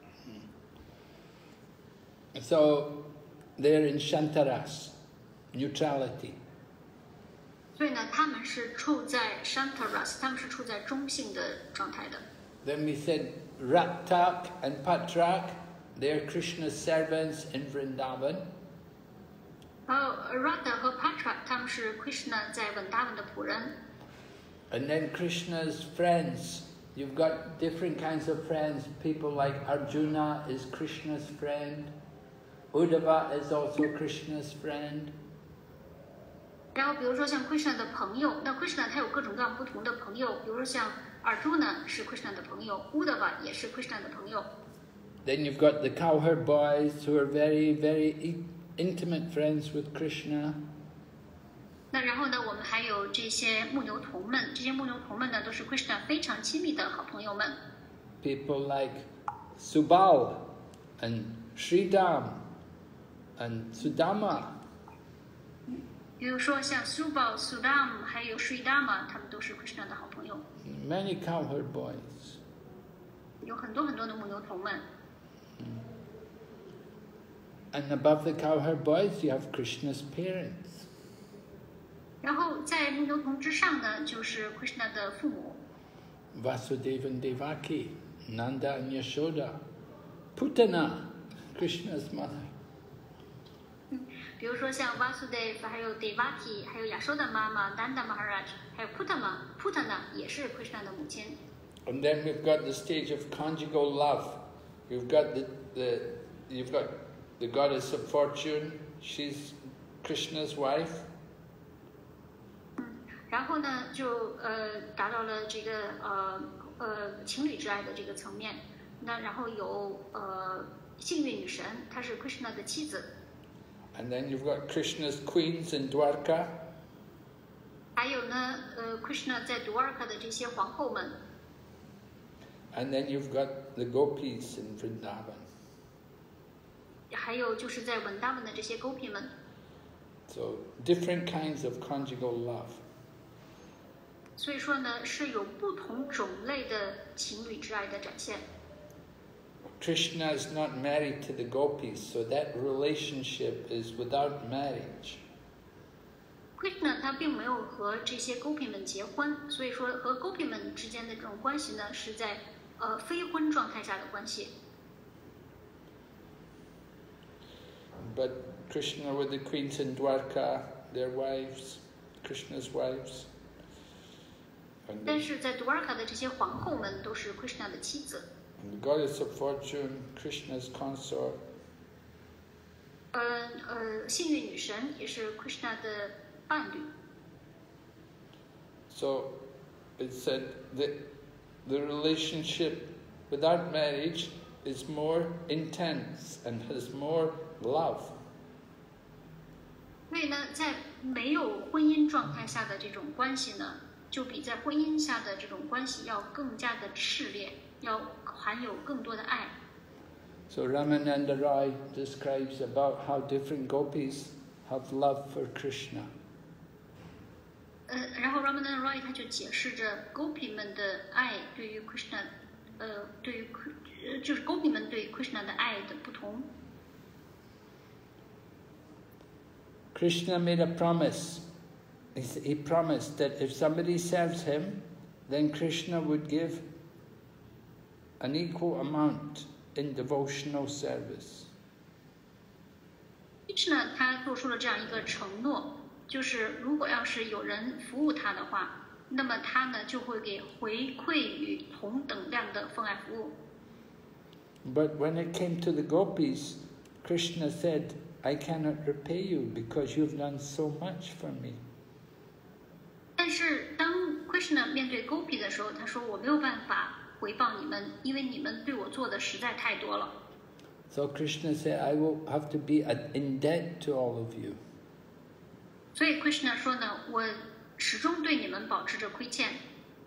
So they're in Shantaras, neutrality. 所以呢，他们是处在 Shantaras， 他们是处在中性的状态的。 Then we said Raktak and Patrak, they're Krishna's servants in Vrindavan. 然后 Radha 和 Patra 他们是 Krishna 在文达文的仆人。 And then Krishna's friends. You've got different kinds of friends. People like Arjuna is Krishna's friend. Uddhava is also Krishna's friend. 然后比如说像 Krishna 的朋友，那 Krishna 他有各种各样不同的朋友，比如说像 Arjuna 是 Krishna 的朋友 ，Uddhava 也是 Krishna 的朋友。 Then you've got the cowherd boys who are very, very intimate friends with Krishna. 那然后呢，我们还有这些牧牛童们，这些牧牛童们呢，都是 Krishna 非常亲密的好朋友们。 People like Subal and Sridham and Sudama. 比如说像 Subal、Sudam 还有 Sridhama， 他们都是 Krishna 的好朋友。 Many cowherd boys. 有很多很多的牧牛童们。 And above the cowherd boys, you have Krishna's parents. 然后在牧牛童之上呢，就是 Krishna 的父母。 Vasudeva and Devaki, Nanda and Yashoda, Putana, Krishna's mother. 比如说像 Vasudev， 还有 Devaki， 还有 Yashoda 妈妈 Nanda Maharaj， 还有 Putana，Putana 也是 Krishna 的母亲。 And then we've got the stage of conjugal love. We've got the, the you've got the goddess of fortune. She's Krishna's wife. 然后呢，就呃达到了这个呃呃情侣之爱的这个层面。那然后有呃幸运女神，她是 Krishna 的妻子。 And then you've got Krishna's queens in Dwarka. 还有呢，呃 Krishna 在 Dwarka 的这些皇后们。 And then you've got the gopis in Vrindavan. 还有就是在文达文的这些 gopi 们。 So different kinds of conjugal love. 所以说呢，是有不同种类的情侣之爱的展现。 Krishna is not married to the gopis, so that relationship is without marriage. Krishna 他并没有和这些 gopi 们结婚，所以说和 gopi 们之间的这种关系呢，是在呃非婚状态下的关系。 But Krishna with the queens in Dwarka, their wives, Krishna's wives. 但是在 Dwarka 的这些皇后们都是 Krishna 的妻子。 And the goddess of fortune, Krishna's consort. 呃呃，幸运女神也是 Krishna 的伴侣。 So it said that the relationship without marriage is more intense and has more love. 所以呢，在没有婚姻状态下的这种关系呢，就比在婚姻下的这种关系要更加的炽烈，要含有更多的爱。 So Ramananda Roy describes about how different gopis have love for Krishna. 呃，然后 Ramananda Roy 他就解释着 gopi 们的爱对于 Krishna， 呃，对于呃就是 gopi 们对 Krishna 的爱的不同。 Krishna made a promise. He promised that if somebody serves him, then Krishna would give an equal amount in devotional service. Krishna 他做出了这样一个承诺，就是如果要是有人服务他的话，那么他呢就会给回馈于同等量的奉爱服务。 But when it came to the gopis, Krishna said, I cannot repay you because you've done so much for me. 但是当 Krishna 面对 Gopi 的时候，他说我没有办法回报你们，因为你们对我做的实在太多了。 So Krishna said, I will have to be in debt to all of you. 所以 Krishna 说呢，我始终对你们保持着亏欠。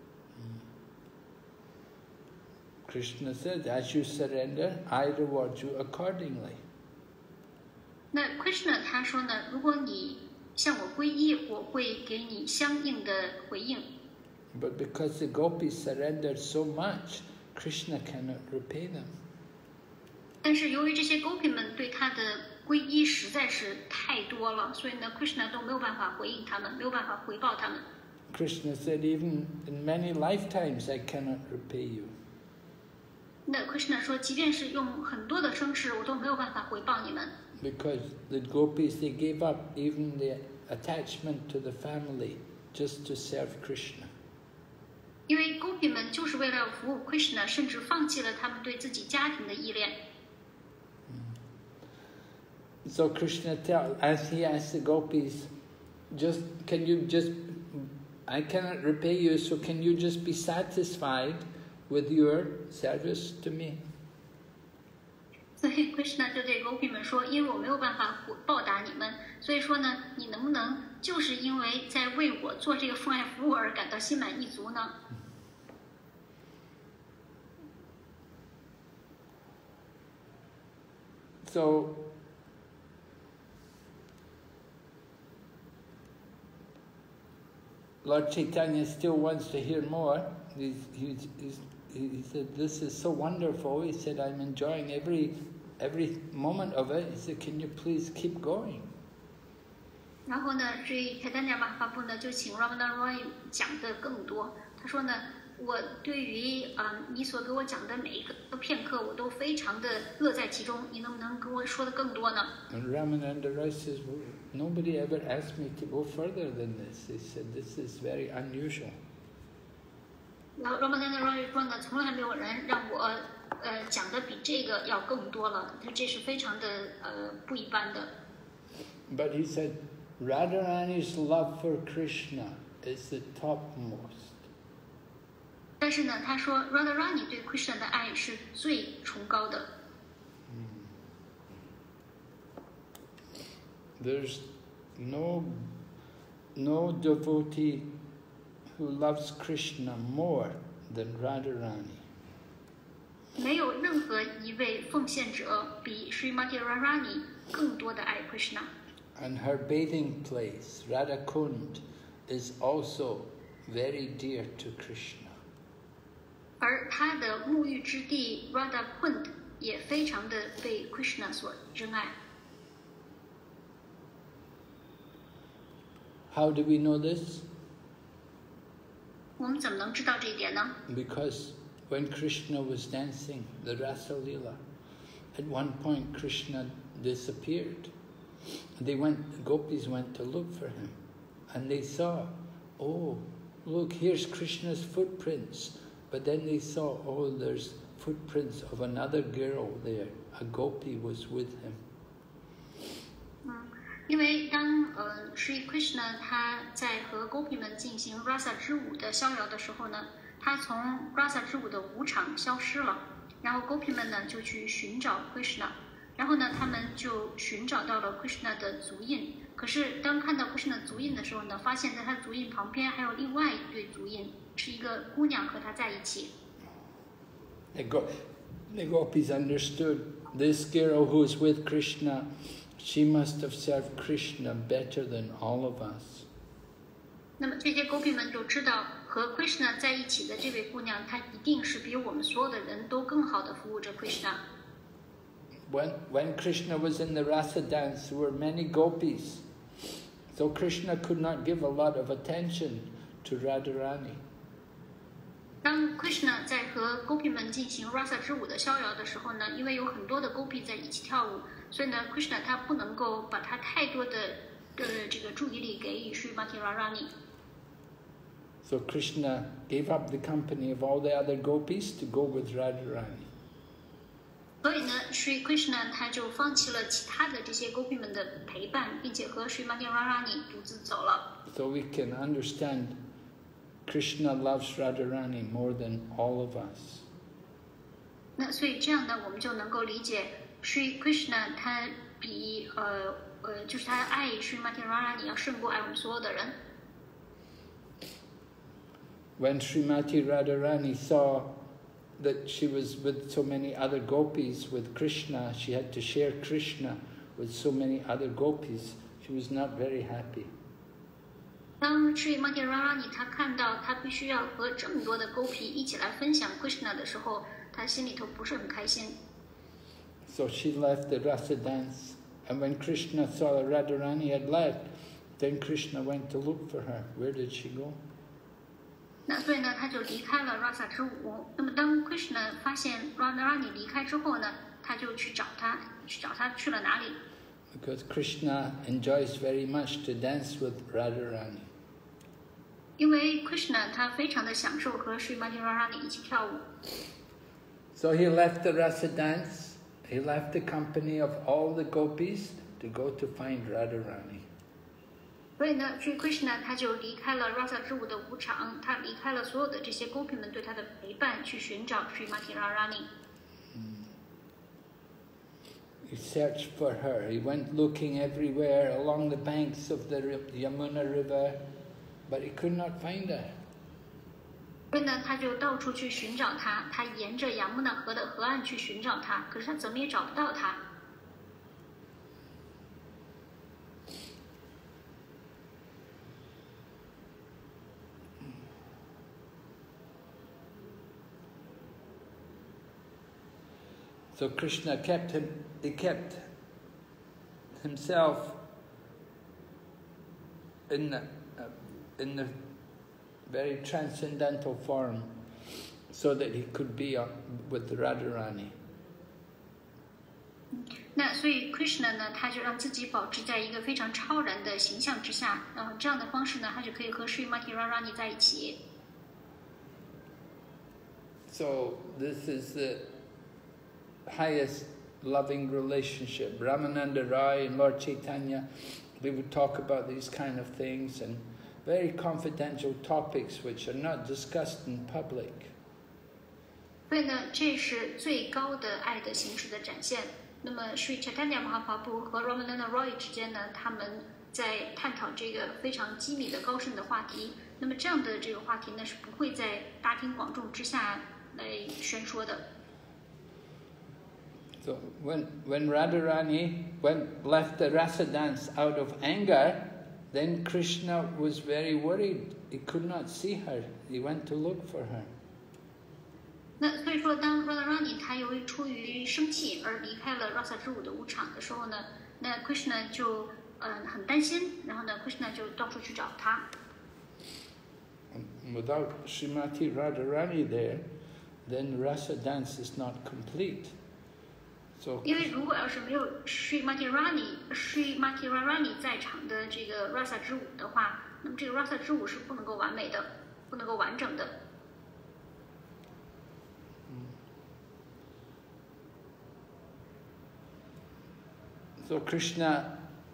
Krishna said, as you surrender, I reward you accordingly. 那 Krishna 他说呢，如果你向我皈依，我会给你相应的回应。 But because the gopis surrendered so much, Krishna cannot repay them. 但是由于这些 Gopi 们对他的皈依实在是太多了，所以呢 Krishna 都没有办法回应他们，没有办法回报他们。 Krishna said, even in many lifetimes I cannot repay you. 那 Krishna 说，即便是用很多的生世，我都没有办法回报你们。 Because the gopis, they gave up even the attachment to the family just to serve Krishna. 因为 Gopi 们就是为了服务 Krishna， 甚至放弃了他们对自己家庭的依恋。 So Krishna tell, as he asked the gopis, just can you just, I cannot repay you, so can you just be satisfied with your service to me? 所以 Krishna 就对 Gopi 们说，因为我没有办法报答你们，所以说呢，你能不能就是因为在为我做这个奉爱服务而感到心满意足呢？ So Lord Chaitanya still wants to hear more. He's, he's, he's, he said, this is so wonderful. He said, I'm enjoying every every moment of it. He said, can you please keep going? 然后呢，所以 Chaitanya Mahaprabhu 呢就请 Ramananda Roy 讲的更多。他说呢，我对于啊、呃、你所给我讲的每一个片刻，我都非常的乐在其中。你能不能跟我说的更多呢？ And Ramananda Roy says, well, nobody ever asked me to go further than this. He said, this is very unusual. 然后 Ramananda Roy 说呢，从来没有人让我呃讲的比这个要更多了，他这是非常的呃不一般的。 But he said, Radharani's love for Krishna is the topmost. 但是呢，他说 Radharani 对 Krishna 的爱是最崇高的。 There's no, no devotee who loves Krishna more than Radharani. 没有任何一位奉献者比 Srimati Radharani 更多的爱 Krishna。 And her bathing place, Radhakund, is also very dear to Krishna. 而她的沐浴之地 Radha Kund 也非常的被 Krishna 所珍爱。 How do we know this? 我们怎么能知道这一点呢？ Because when Krishna was dancing the Rasa Leela, at one point Krishna disappeared. They went, the gopis went to look for him, and they saw, oh, look, here's Krishna's footprints. But then they saw, oh, there's footprints of another girl there. A gopi was with him. 嗯，因为当呃 Sri Krishna 他在和 Gopi 们进行 Rasa 之舞的逍遥的时候呢，他从 Rasa 之舞的舞场消失了，然后 Gopi 们呢就去寻找 Krishna， 然后呢他们就寻找到了 Krishna 的足印。可是当看到 Krishna 足印的时候呢，发现在他足印旁边还有另外一对足印，是一个姑娘和他在一起。 The, go the gopis understood this girl who is with Krishna, she must have served Krishna better than all of us. 那么这些 Gopi 们就知道，和 Krishna 在一起的这位姑娘，她一定是比我们所有的人都更好的服务着 Krishna。 When, when Krishna was in the Rasa dance, there were many gopis. So Krishna could not give a lot of attention to Radharani. 当 Krishna 在和 Gopi 们进行 Rasa 之舞的逍遥的时候呢，因为有很多的 Gopi 在一起跳舞，所以呢 Krishna 他不能够把他太多的的这个注意力给予 Srimati Radharani。 So Krishna gave up the company of all the other gopis to go with Radharani. 所以呢 ，Sri Krishna 他就放弃了其他的这些 Gopi 们的陪伴，并且和 Srimati Radharani 独自走了。 So we can understand Krishna loves Radharani more than all of us. 那所以这样呢，我们就能够理解 Sri Krishna 他比呃呃，就是他爱 Srimati Radharani 要胜过爱我们所有的人。 When Srimati Radharani saw that she was with so many other gopis with Krishna, she had to share Krishna with so many other gopis, she was not very happy. 当 Srimati Radharani 他看到他必须要和这么多的 Gopi 一起来分享 Krishna 的时候，他心里头不是很开心。 So she left the rasa dance, and when Krishna saw that Radharani had left, then Krishna went to look for her. Where did she go? 那所以呢，他就离开了 Rasa 之舞。那么当 Krishna 发现 Radharani 离开之后呢，他就去找他，去找他去了哪里？ Because Krishna enjoys very much to dance with Radharani. 因为 Krishna 他非常的享受和 Srimati Radharani 一起跳舞。 So he left the rasa dance, he left the company of all the gopis to go to find Radharani. 所以呢 ，Sri Krishna 他就离开了 Rasa 之舞的舞场，他离开了所有的这些 Gopi 们对他的陪伴，去寻找 Srimati Radharani。 He searched for her. He went looking everywhere along the banks of the Yamuna River, but he could not find her. 所以呢，他就到处去寻找她，他沿着雅穆纳河的河岸去寻找她，可是他怎么也找不到她。 So Krishna kept him, he kept himself in the, uh, in the very transcendental form so that he could be uh, with Radharani. 那所以 Krishna 呢，他就让自己保持在一个非常超然的形象之下，然后这样的方式呢，他就可以和 Srimati Radharani 在一起。 So this is the highest loving relationship. Ramananda Rai and Lord Chaitanya, they would talk about these kind of things and very confidential topics which are not discussed in public. 所以呢，这是最高的爱的形式的展现。那么 Sri Chaitanya Mahaprabhu 和 Ramananda Roy 之间呢，他们在探讨这个非常机密的高深的话题。那么这样的这个话题呢，是不会在大庭广众之下来宣说的。 So when when Radharani went left the rasa dance out of anger, then Krishna was very worried. He could not see her. He went to look for her. 那所以说，当 Radharani 他由于出于生气而离开了 Rasa 之舞的舞场的时候呢，那 Krishna 就嗯、呃、很担心，然后呢 Krishna 就到处去找他。 Without Srimati Radharani there, then the rasa dance is not complete. So 因为如果要是没有 Srimati Radharani Srimati Radharani 在场的这个 Rasa 之舞的话，那么这个 Rasa 之舞是不能够完美的，不能够完整的。 So Krishna,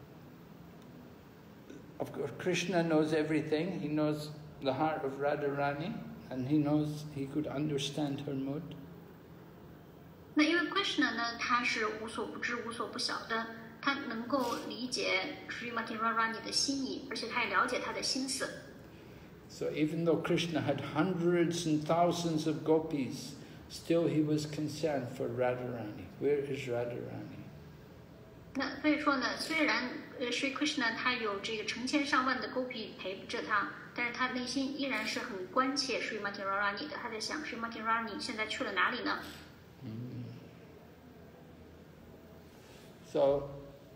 of course, Krishna knows everything. He knows the heart of Radharani, and he knows he could understand her mood. 那因为 Krishna 呢，他是无所不知、无所不晓的，他能够理解 Srimati Radharani 的心意，而且他也了解他的心思。 So even though Krishna had hundreds and thousands of gopis, still he was concerned for Radharani. Where is Radharani? 那所以说呢，虽然呃 Sri Krishna 他有这个成千上万的 Gopi 陪着他，但是他内心依然是很关切 Srimati Radharani 的，他在想 Srimati Radharani 现在去了哪里呢？ So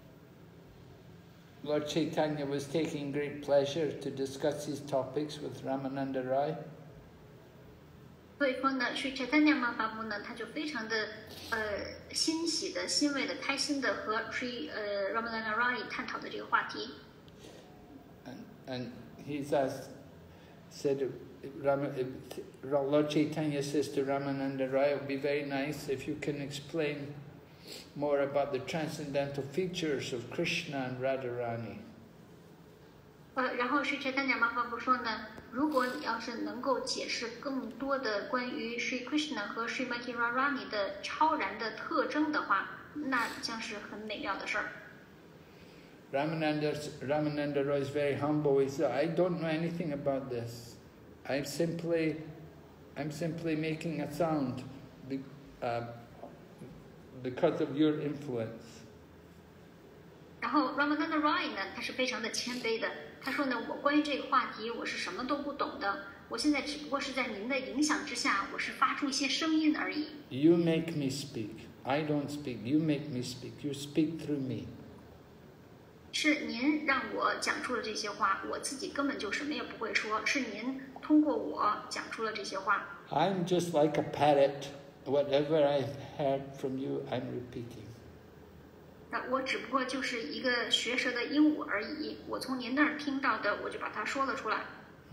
Lord Chaitanya was taking great pleasure to discuss these topics with Ramananda Rai. 所以说呢，Sri Chaitanya Mahaprabhu 呢，他就非常的呃欣喜的、欣慰的、开心的和 Sri 呃 Ramananda Rai 探讨的这个话题。 And, and he's asked, said, Lord Chaitanya says to Ramananda Rai, it would be very nice if you can explain more about the transcendental features of Krishna and Radharani. 呃，然后是 Chaitanya Mahaprabhu 说呢，如果你要是能够解释更多的关于 Sri Krishna 和 Srimati Radharani 的超然的特征的话，那将是很美妙的事儿。 Ramananda, Ramananda Roy is very humble. He said, I don't know anything about this. I'm simply, I'm simply making a sound be, uh, because of your influence. 然后 Ramananda Roy 呢，他是非常的谦卑的。他说呢，我关于这个话题我是什么都不懂的，我现在只不过是在您的影响之下，我是发出一些声音而已。 You make me speak. I don't speak. You make me speak. You speak through me. 是您让我讲出了这些话，我自己根本就什么也不会说，是您通过我讲出了这些话。 I'm just like a parrot. Whatever I've heard from you, I'm repeating. 那我只不过就是一个学舌的鹦鹉而已，我从您那儿听到的，我就把它说了出来。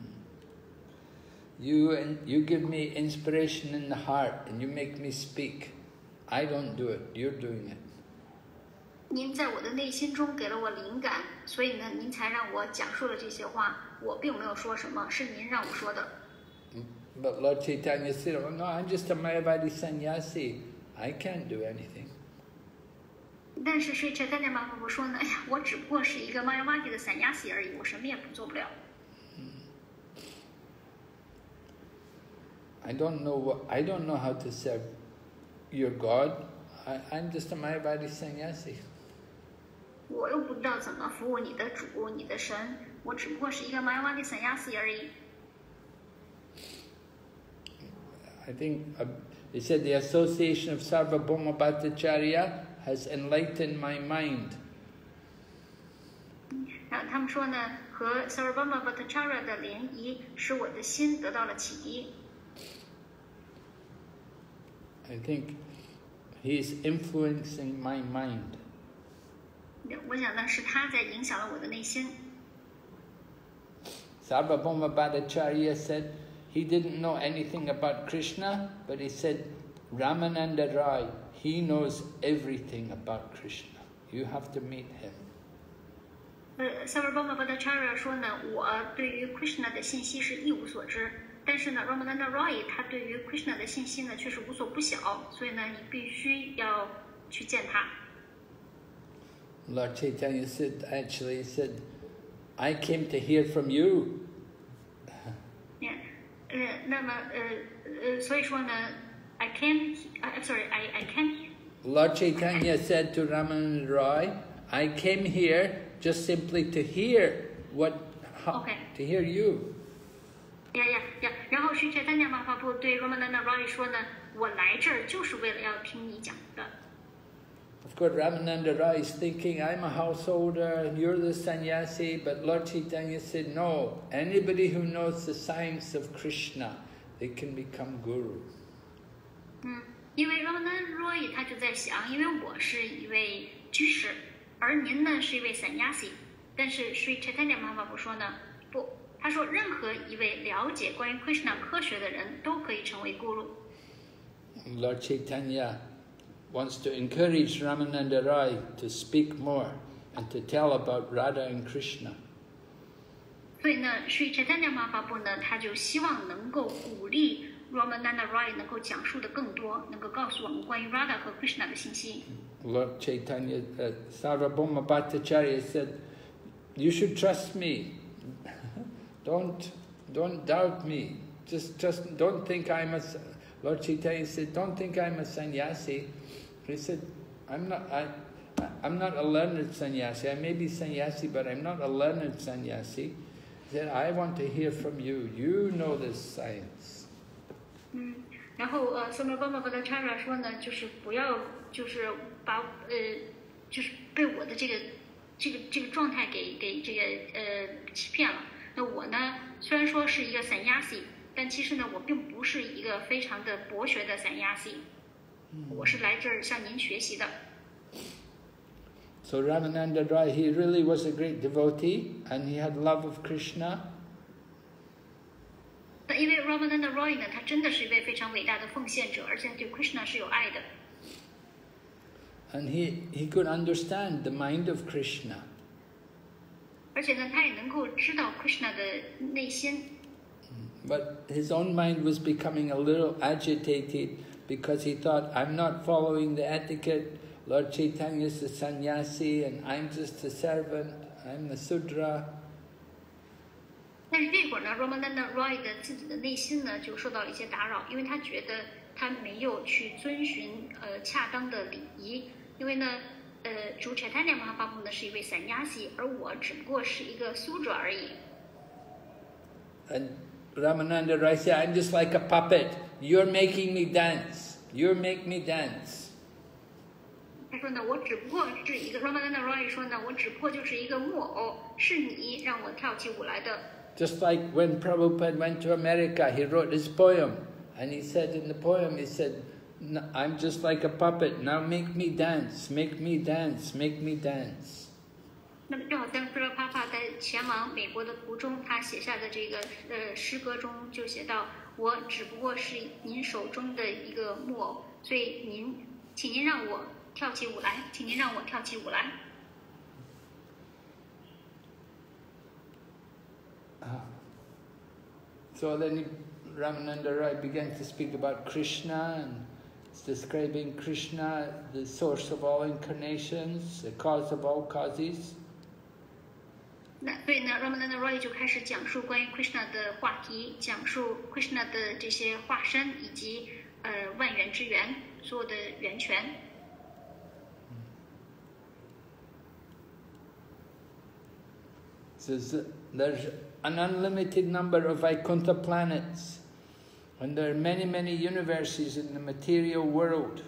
You and you give me inspiration in the heart, and you make me speak. I don't do it. You're doing it. 您在我的内心中给了我灵感，所以呢，您才让我讲述了这些话。我并没有说什么，是您让我说的。 But Lord Chaitanya said, "Oh no, I'm just a Mayavadi sannyasi. I can't do anything." 但是Sri Chaitanya Mahaprabhu说呢，哎呀，我只不过是一个 Mayavadi 的sannyasi而已，我什么也不做不了。 I don't know what I don't know how to serve your God. I, I'm just a Mayavadi sannyasi. 我又不知道怎么服务你的主、你的神，我只不过是一个 Mayavadi sannyasi 而已。 I think uh, they said the association of Sarvabhauma Bhattacharya has enlightened my mind. 然后他们说呢，和 Sarvabhauma Bhattacharya 的联谊使我的心得到了启迪。 I think he's influencing my mind. 我想呢，是他在影响了我的内心。 Sarvabhauma Bhattacharya said he didn't know anything about Krishna, but he said, Ramananda Rai, he knows everything about Krishna. You have to meet him. 呃 Sarvabhauma Bhattacharya 说呢，我对于 Krishna 的信息是一无所知，但是呢 Ramananda Rai 他对于 Krishna 的信息呢却是无所不晓，所以呢，你必须要去见他。 Lord Chaitanya said, actually, he said, I came to hear from you. 呃，那么呃呃，所以说呢 I came, I'm sorry, I I came. Lord Chaitanya said to Ramananda Rai, I came here just simply to hear what, how, Okay. to hear you. 呀呀呀！然后是 Chaitanya Mahaprabhu 对 Ramananda Rai 说呢，我来这儿就是为了要听你讲的。 Of course, Ramananda Rai is thinking, I'm a householder, you're the sannyasi, but Lord Chaitanya said, no, anybody who knows the science of Krishna, they can become guru. 嗯，因为 Ramananda Rai 他就在想，因为我是一位居士，而您呢是一位 sannyasi， 但是 Sri Chaitanya Mahaprabhu 说呢，不，他说任何一位了解关于 Krishna 科学的人都可以成为 guru。 Lord Chaitanya wants to encourage Ramananda Rai to speak more and to tell about Radha and Krishna. 所以呢，Sri Chaitanya Mahaprabhu 呢，他就希望能够鼓励 Ramananda Rai 能够讲述的更多，能够告诉我们关于 Radha 和 Krishna 的信息。 Lord Chaitanya, uh, Sarvabhauma Bhattacharya said, you should trust me. don't, don't doubt me. Just, just don't think I'm a... Lord Chaitanya said, don't think I'm a sannyasi. He said, I'm not, I, I'm not a learned sannyasi. I may be sannyasi, but I'm not a learned sannyasi. He said, I want to hear from you. You know this science. 嗯，然后呃 Sarvabhauma Bhattacharya 说呢，就是不要，就是把呃，就是被我的这个这个这个状态给给这个呃欺骗了。那我呢，虽然说是一个 sannyasi， 但其实呢，我并不是一个非常的博学的 sannyasi。我是来这儿向您学习的。 So Ramananda Rai, he really was a great devotee and he had love of Krishna. 因为 Ramananda Roy 呢，他真的是一位非常伟大的奉献者，而且对 Krishna 是有爱的。 And he, he could understand the mind of Krishna. 而且呢，他也能够知道 Krishna 的内心。 But his own mind was becoming a little agitated because he thought, I'm not following the etiquette. Lord Chaitanya is the sannyasi and I'm just a servant. I'm the Sudra. 但是这会儿呢 ，Ramananda Roy 的自己的内心呢就受到了一些打扰，因为他觉得他没有去遵循呃恰当的礼仪，因为呢，呃，主 Chaitanya Mahaprabhu 呢是一位 sannyasi， 而我只不过是一个 Sudra 而已。 And Ramananda Roy said, I'm just like a puppet. You're making me dance. You make me dance. 他说呢，我只不过是一个 Ramananda Roy 说呢，我只不过就是一个木偶，是你让我跳起舞来的。 Just like when Prabhupada went to America, he wrote his poem, and he said in the poem, he said, I'm just like a puppet, now make me dance, make me dance, make me dance. 那么就好像 Prabhupada 在前往美国的途中，他写下的这个呃诗歌中就写到，我只不过是您手中的一个木偶，所以您，请您让我跳起舞来，请您让我跳起舞来。 So then Ramananda Roy began to speak about Krishna and describing Krishna, the source of all incarnations, the cause of all causes. 那所以呢 ，Ramananda Roy 就开始讲述关于 Krishna 的话题，讲述 Krishna 的这些化身以及呃万源之源，所有的源泉。 So there's an unlimited number of Vaikuntha planets, and there are many, many universes in the material world.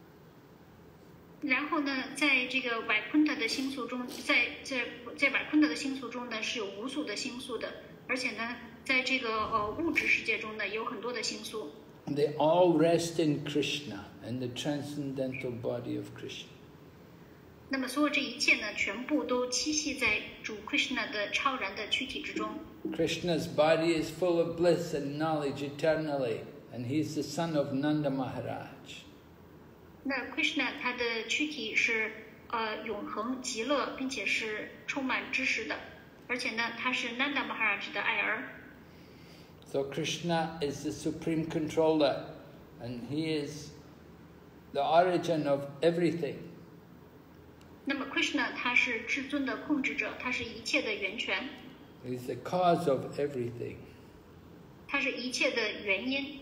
然后呢，在这个瓦昆特的星宿中，在在在瓦昆特的星宿中呢，是有无数的星宿的，而且呢，在这个呃物质世界中呢，有很多的星宿。 They all rest in Krishna and the transcendental body of Krishna. 那么所有这一切呢，全部都栖息在主 Krishna 的超然的躯体之中。 Krishna's body is full of bliss and knowledge eternally, and he's the son of Nanda Maharaj. 那 Krishna 他的躯体是呃永恒极乐，并且是充满知识的，而且呢，他是 Nanda Maharaj 的爱儿。 So Krishna is the supreme controller, and he is the origin of everything. 那么 Krishna 他是至尊的控制者，他是一切的源泉。 He's the cause of everything. 他是一切的原因。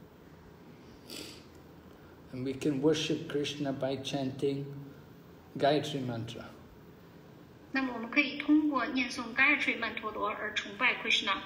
And we can worship Krishna by chanting Gayatri Mantra. 那么我们可以通过念诵 Gayatri 曼陀罗而崇拜 Krishna。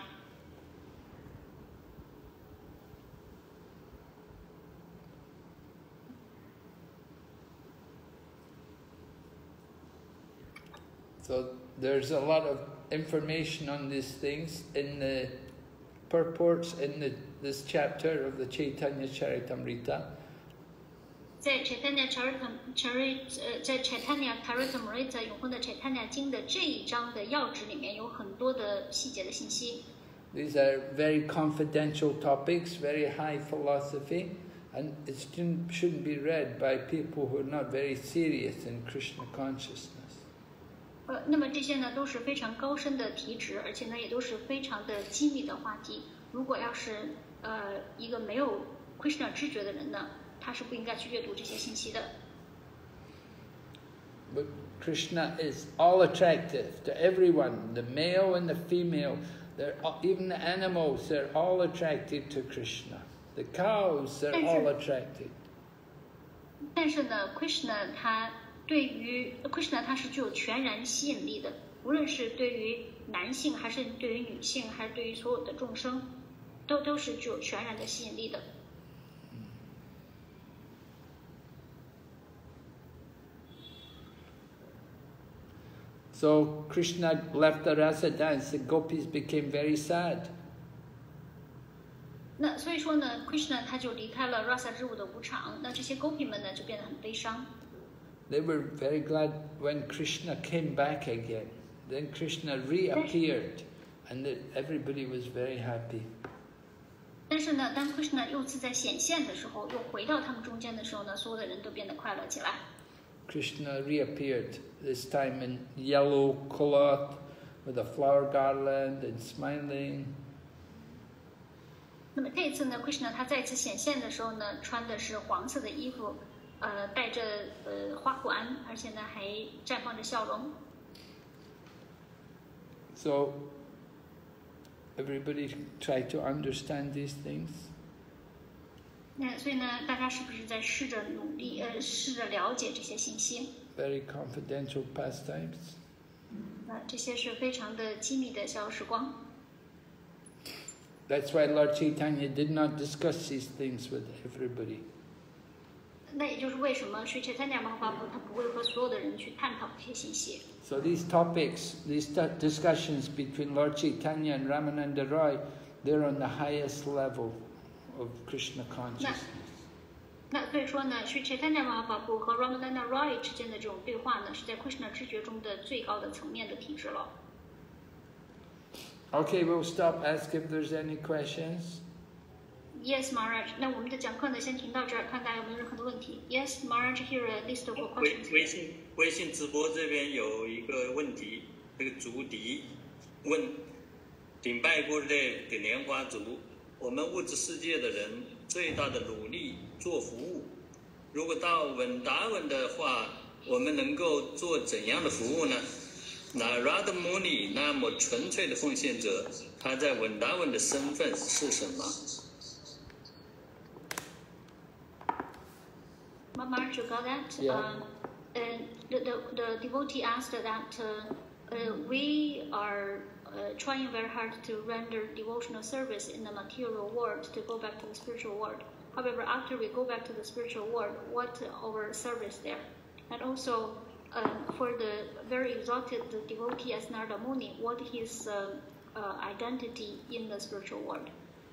So there's a lot of information on these things in the purports in the, this chapter of the Chaitanya Charitamrita. 在 Chaitanya Charitamrita 呃，在 Chaitanya Charitamrita 永恒的 Chaitanya 经的这一章的要旨里面有很多的细节的信息。 These are very confidential topics, very high philosophy, and it shouldn't, shouldn't be read by people who are not very serious in Krishna consciousness. 呃，那么这些呢都是非常高深的题旨，而且呢也都是非常的机密的话题。如果要是呃一个没有 Krishna 知觉的人呢，他是不应该去阅读这些信息的。 But Krishna is all attractive to everyone, the male and the female. They're all, even the animals, they're all attracted to Krishna. The cows, they're all attracted. 但是呢 ，Krishna 他对于 Krishna 他是具有全然吸引力的，无论是对于男性还是对于女性，还是对于所有的众生，都都是具有全然的吸引力的。 So Krishna left the rasa dance, the gopis became very sad. 那所以说呢 ，Krishna 他就离开了 rasa 之舞的舞场，那这些 gopi 们呢就变得很悲伤。 They were very glad when Krishna came back again. Then Krishna reappeared, and the, everybody was very happy. 是呢，当 Krishna 又次在显现的时候，又回到他们中间的时候呢，所有的人都变得快乐起来。 Krishna reappeared, this time in yellow cloth with a flower garland and smiling. 那么这一次呢 ，Krishna 他再次显现的时候呢，穿的是黄色的衣服，呃，戴着呃花环，而且呢还绽放着笑容。 So everybody try to understand these things. 那所以呢，大家是不是在试着努力，呃，试着了解这些信息？ Very confidential pastimes. 那这些是非常的机密的小时光。 That's why Lord Chaitanya did not discuss these things with everybody. 那也就是为什么Sri Chaitanya Mahaprabhu他不会和所有的人去探讨这些信息。 So these topics, these discussions between Lord Chaitanya and Ramananda Roy, they're on the highest level of Krishna consciousness. 那所以说呢，Sri Chaitanya Mahaprabhu和 Ramananda Roy 之间的这种对话呢，是在 Krishna 知觉中的最高的层面的体制了。 Okay, we'll stop, ask if there's any questions. Yes, Maharaj. 那我们的讲课呢，先停到这儿，看大家有没有任何的问题。Yes, Maharaj, here a list of 微 questions. 微信微信直播这边有一个问题，这个竹笛问：顶拜过的的莲花族，我们物质世界的人最大的努力做服务，如果到稳达文的话，我们能够做怎样的服务呢？那 Radha Muni 那么纯粹的奉献者，他在稳达文的身份是什么？ Maharaj, you got that? Yeah. Um, uh, the, the, the devotee asked that uh, uh, we are uh, trying very hard to render devotional service in the material world to go back to the spiritual world. However, after we go back to the spiritual world, what our service there? And also, uh, for the very exalted devotee as Narada Muni, what his uh, uh, identity in the spiritual world?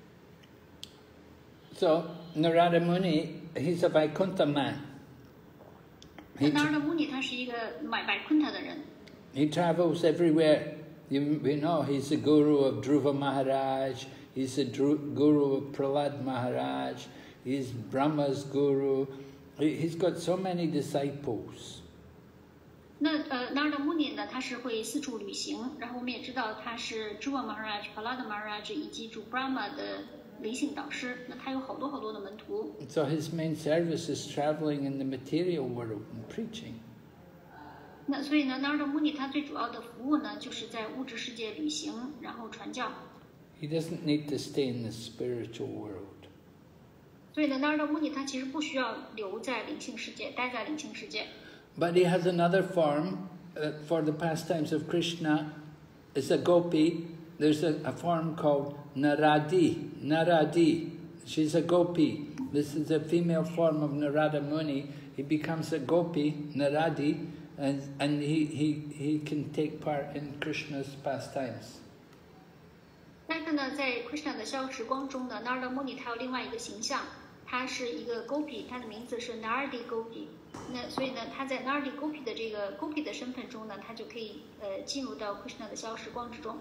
So, Narada Muni, he's a Vaikuntha man. He, tra- Narada Muni 他是一个买白昆塔的人。 he travels everywhere. You, we know he's the guru of Dhruva Maharaj, he's the Dru- guru of Prahlad Maharaj, he's Brahma's guru. He, he's got so many disciples. 那呃，Narada Muni 呢，他是会四处旅行，然后我们也知道他是 Dhruva Maharaj、Prahlad Maharaj 以及主 Brahma 的灵性导师。那他有好多好多的门徒。 So his main service is traveling in the material world and preaching. 那所以呢，Narada Muni 他最主要的服务呢，就是在物质世界旅行，然后传教。 He doesn't need to stay in the spiritual world. 所以呢，Narada Muni 他其实不需要留在灵性世界，待在灵性世界。 But he has another form uh, for the pastimes of Krishna. It's a gopi. There's a, a form called Naradi. Naradi. She's a gopi. This is a female form of Narada Muni. He becomes a gopi, Naradi, and, and he, he, he can take part in Krishna's pastimes. 但是呢，在 Krishna 的消时光中呢 ，Narada Muni 他有另外一个形象，他是一个 Gopi， 他的名字是 Naradi Gopi。那所以呢，他在 Naradi Gopi 的这个 Gopi 的身份中呢，他就可以呃进入到 Krishna 的消时光之中。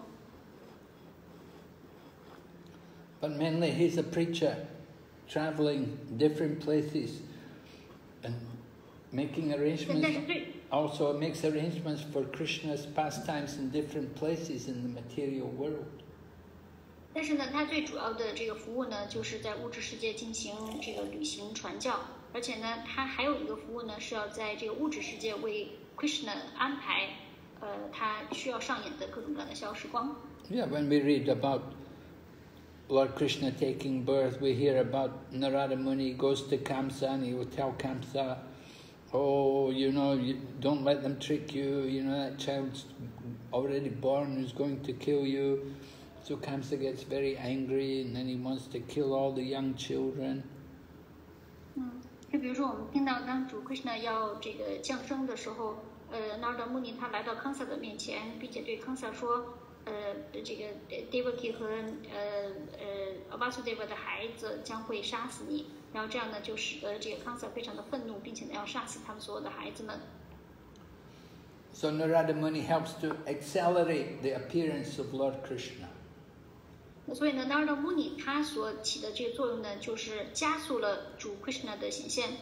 But mainly he's a preacher, traveling different places and making 但 arrangements. 但是对 Also makes arrangements for Krishna's pastimes in different places in the material world. 但是呢，他最主要的这个服务呢，就是在物质世界进行这个旅行传教，而且呢，他还有一个服务呢，是要在这个物质世界为 Krishna 安排，呃，他需要上演的各种各样的消时光。 Yeah, when we read about Lord Krishna taking birth, we hear about Narada Muni goes to Kamsa and he will tell Kamsa, oh, you know, you don't let them trick you, you know, that child's already born who's going to kill you. So Kamsa gets very angry and then he wants to kill all the young children. 嗯，就比如说我们听到当主 Krishna 要这个降生的时候，呃 ，Narada Muni 他来到康萨的面前，并且对康萨说，呃，这个 Devaki 和呃呃 Vasudeva 的孩子将会杀死你，然后这样呢，就使得这个康萨非常的愤怒，并且呢要杀死他们所有的孩子们。 So Narada Muni helps to accelerate the appearance of Lord Krishna. 所以呢 Narada Muni 他所起的这个作用呢，就是加速了主 Krishna 的显现。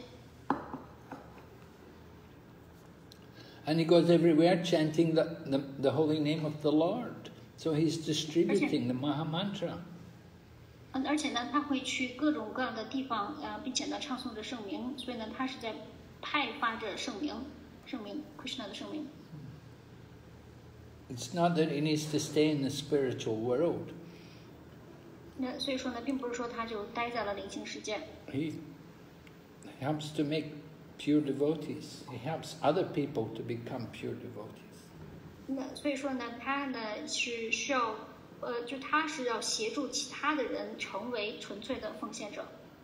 And he goes everywhere chanting the, the, the holy name of the Lord. So he's distributing the Maha Mantra. 嗯，而且呢，他会去各种各样的地方，呃，并且呢，唱诵着圣名，所以呢，他是在派发着圣名，圣名 Krishna 的圣名。 It's not that he needs to stay in the spiritual world. 那所以说呢，并不是说他就待在了灵性世界。 He helps to make pure devotees. He helps other people to become pure devotees. 那所以说呢，他呢是需要，呃，就他是要协助其他的人成为纯粹的奉献者。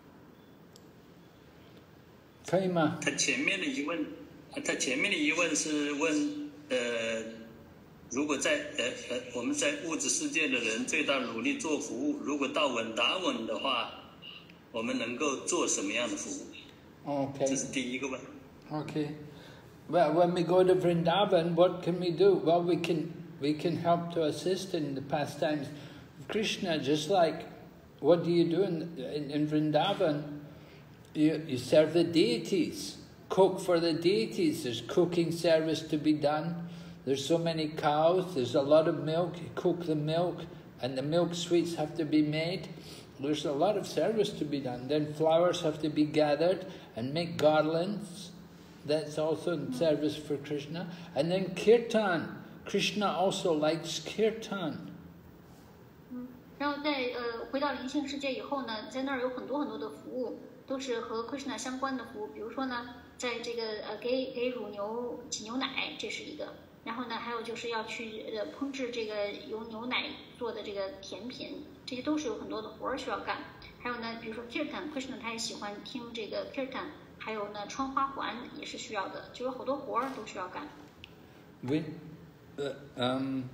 可以吗？ 他前面的疑问，他前面的疑问是问，呃，如果在呃呃我们在物质世界的人最大努力做服务，如果到稳达稳的话，我们能够做什么样的服务？ Okay. 这是第一个问。 Okay. Well, when we go to Vrindavan, what can we do? Well, we can we can help to assist in the pastimes of Krishna. Just like, what do you do in in, in Vrindavan? You you serve the deities, cook for the deities. There's cooking service to be done. There's so many cows. There's a lot of milk. You cook the milk, and the milk sweets have to be made. There's a lot of service to be done. Then flowers have to be gathered and make garlands. That's also in service for Krishna. And then kirtan. Krishna also likes kirtan. 嗯，然后在呃回到灵性世界以后呢，在那儿有很多很多的服务，都是和 Krishna 相关的服务。比如说呢，在这个呃给给乳牛挤牛奶，这是一个。然后呢，还有就是要去呃烹制这个由牛奶做的这个甜品，这些都是有很多的活儿需要干。还有呢，比如说 kirtan，Krishna 他也喜欢听这个 kirtan， 还有呢穿花环也是需要的，就有好多活儿都需要干。 We, uh, um,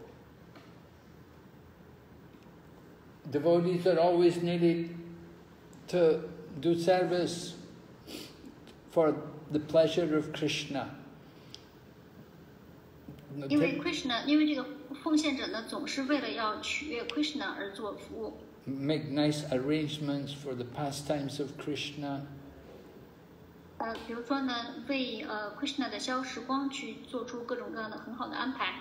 devotees are always needed to do service for the pleasure of Krishna. 因为 Krishna， 因为这个奉献者呢，总是为了要取悦 Krishna 而做服务。 Make nice arrangements for the pastimes of Krishna. 呃，比如说呢，为呃 Krishna 的消时光去做出各种各样的很好的安排。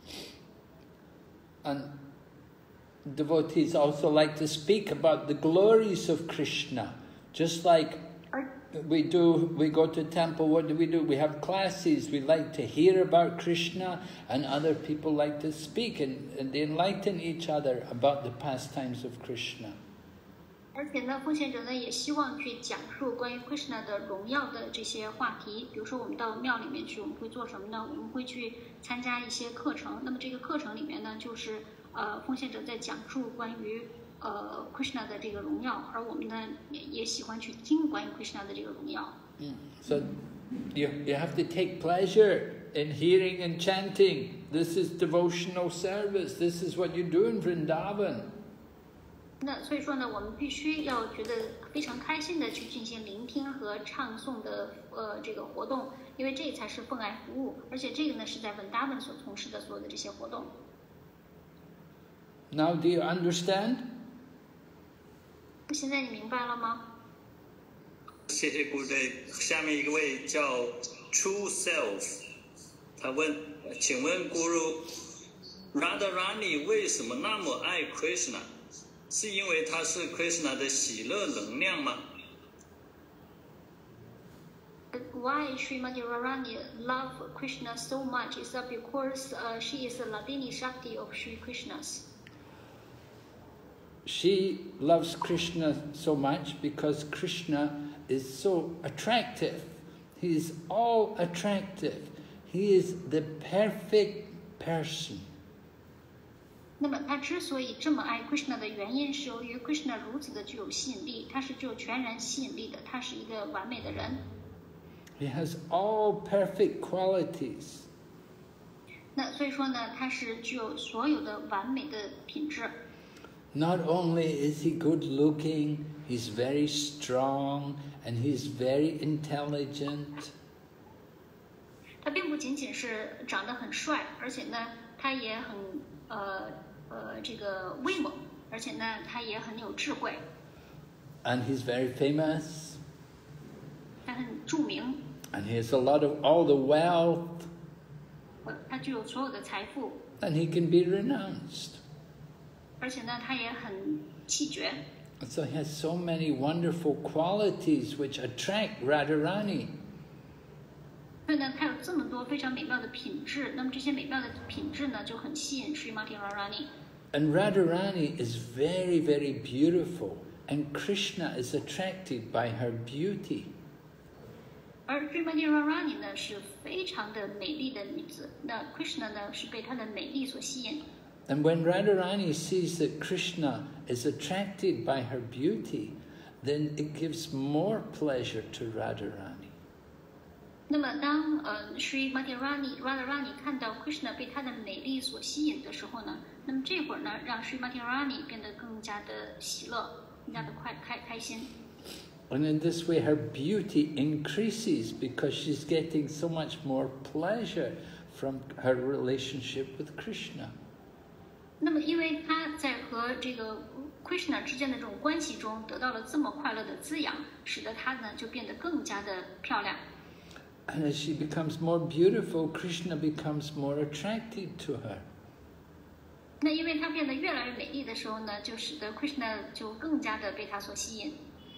And devotees also like to speak about the glories of Krishna, just like we do, we go to temple, what do we do? We have classes, we like to hear about Krishna, and other people like to speak, and, and they enlighten each other about the pastimes of Krishna. 而且呢，奉献者呢也希望去讲述关于 Krishna 的荣耀的这些话题。比如说，我们到庙里面去，我们会做什么呢？我们会去参加一些课程。那么这个课程里面呢，就是呃，奉献者在讲述关于呃 Krishna 的这个荣耀，而我们呢也也喜欢去听关于 Krishna 的这个荣耀。 Mm. So you you have to take pleasure in hearing and chanting. This is devotional service. This is what you do in Vrindavan. 那所以说呢，我们必须要觉得非常开心的去进行聆听和唱诵的呃这个活动，因为这才是奉爱服务，而且这个呢是在文达文所从事的所有的这些活动。 Now do you understand? 现在你明白了吗？ 谢谢顾队。下面一位叫 True Self， 他问，请问 Guru Radharani 为什么那么爱 Krishna？ 是因为他是 Krishna 的喜乐能量吗？ Why Srimati Radharani love Krishna so much? Is that because uh, she is the Ladini Shakti of Sri Krishna's? She loves Krishna so much because Krishna is so attractive. He is all attractive. He is the perfect person. 那么他之所以这么爱 Krishna 的原因，是由于 Krishna 如此的具有吸引力，他是具有全然吸引力的，他是一个完美的人。 He has all perfect qualities. 那所以说呢，他是具有所有的完美的品质。 Not only is he good looking, he's very strong and he's very intelligent. 他并不仅仅是长得很帅，而且呢，他也很呃呃这个威猛， 而且呢，他也很有智慧， and he's very famous, 他很著名， and he has a lot of all the wealth, 呃他具有所有的财富， and he can be renounced. 而且呢，他也很气绝。 So he has so many wonderful qualities which attract Radharani. 所以呢，他有这么多非常美妙的品质，那么这些美妙的品质呢，就很吸引 Srimati Radharani。 And Radharani is very, very beautiful, and Krishna is attracted by her beauty. 而 Srimati Radharani 呢是非常的美丽的女子，那 Krishna 呢是被她的美丽所吸引。 And when Radharani sees that Krishna is attracted by her beauty, then it gives more pleasure to Radharani. 那么当呃 Srimati Radharani Radharani 看到 Krishna 被她的美丽所吸引的时候呢，那么这会儿呢，让 Srimati Radharani 变得更加的喜乐，更加的快开开心。 And in this way her beauty increases because she's getting so much more pleasure from her relationship with Krishna. 那么，因为她在和这个 Krishna 之间的这种关系中得到了这么快乐的滋养，使得她呢就变得更加的漂亮。 And as she becomes more beautiful, Krishna becomes more attracted to her. 那因为她变得越来越美丽的时候呢，就使得 Krishna 就更加的被她所吸引。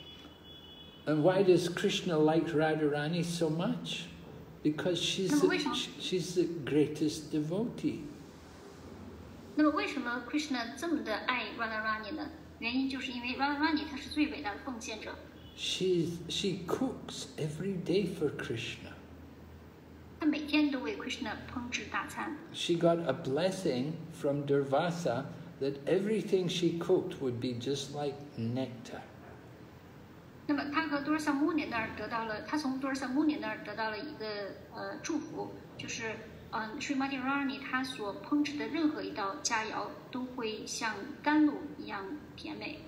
And why does Krishna like Radharani so much? Because she's the, she's the greatest devotee. 那么为什么 Krishna 这么的爱 Radharani 呢？原因就是因为 Radharani 她是最伟大的奉献者。 She's, she cooks every day for Krishna. 她每天都为 Krishna 烹制大餐。 She got a blessing from Durvasa that everything she cooked would be just like nectar. 那么她和多尔萨穆尼那儿得到了，她从多尔萨穆尼那儿得到了一个呃祝福，就是嗯 Srimati Radharani 她所烹制的任何一道佳肴都会像甘露一样甜美。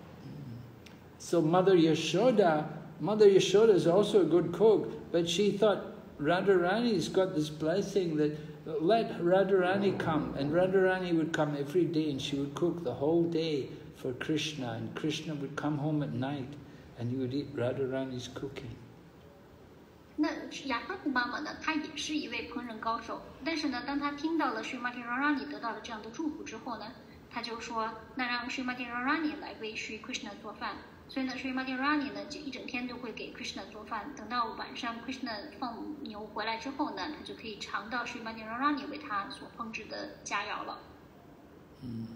So Mother Yashoda, Mother Yashoda is also a good cook, but she thought Radharani's got this blessing that let Radharani come, and Radharani would come every day and she would cook the whole day for Krishna, and Krishna would come home at night and he would eat Radharani's cooking. 那雅各布妈妈呢，她也是一位烹饪高手，但是呢，当她听到了 Srimati Radharani 得到了这样的祝福之后呢，她就说，那让 Srimati Radharani 来为 Sri Krishna 做饭。所以呢 ，Srimati Radharani 呢就一整天都会给 Krishna 做饭。等到晚上 Krishna 放牛回来之后呢，他就可以尝到 Srimati Radharani 为他所烹制的佳肴了。 Mm.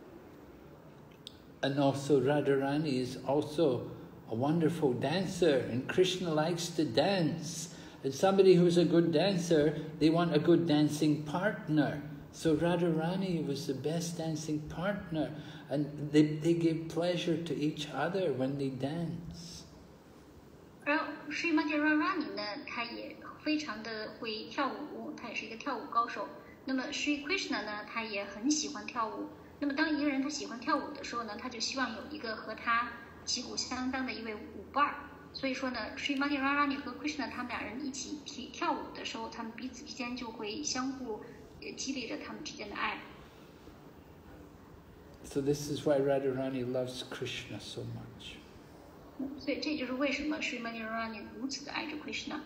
And also Radharani is also a wonderful dancer, and Krishna likes to dance. And somebody who's a good dancer, they want a good dancing partner. So Radharani was the best dancing partner, and they, they give pleasure to each other when they dance. 而 Srimati Radharani 呢，她也非常的会跳舞，她也是一个跳舞高手。那么 Sri Krishna 呢，他也很喜欢跳舞。那么当一个人他喜欢跳舞的时候呢，他就希望有一个和他旗鼓相当的一位舞伴儿。所以说呢 ，Srimati Radharani 和 Krishna 他们俩人一起跳跳舞的时候，他们彼此之间就会相互激励着他们之间的爱。 So this is why Radharani loves Krishna so much. 所以这就是为什么 Srimati Radharani 如此的爱着 Krishna。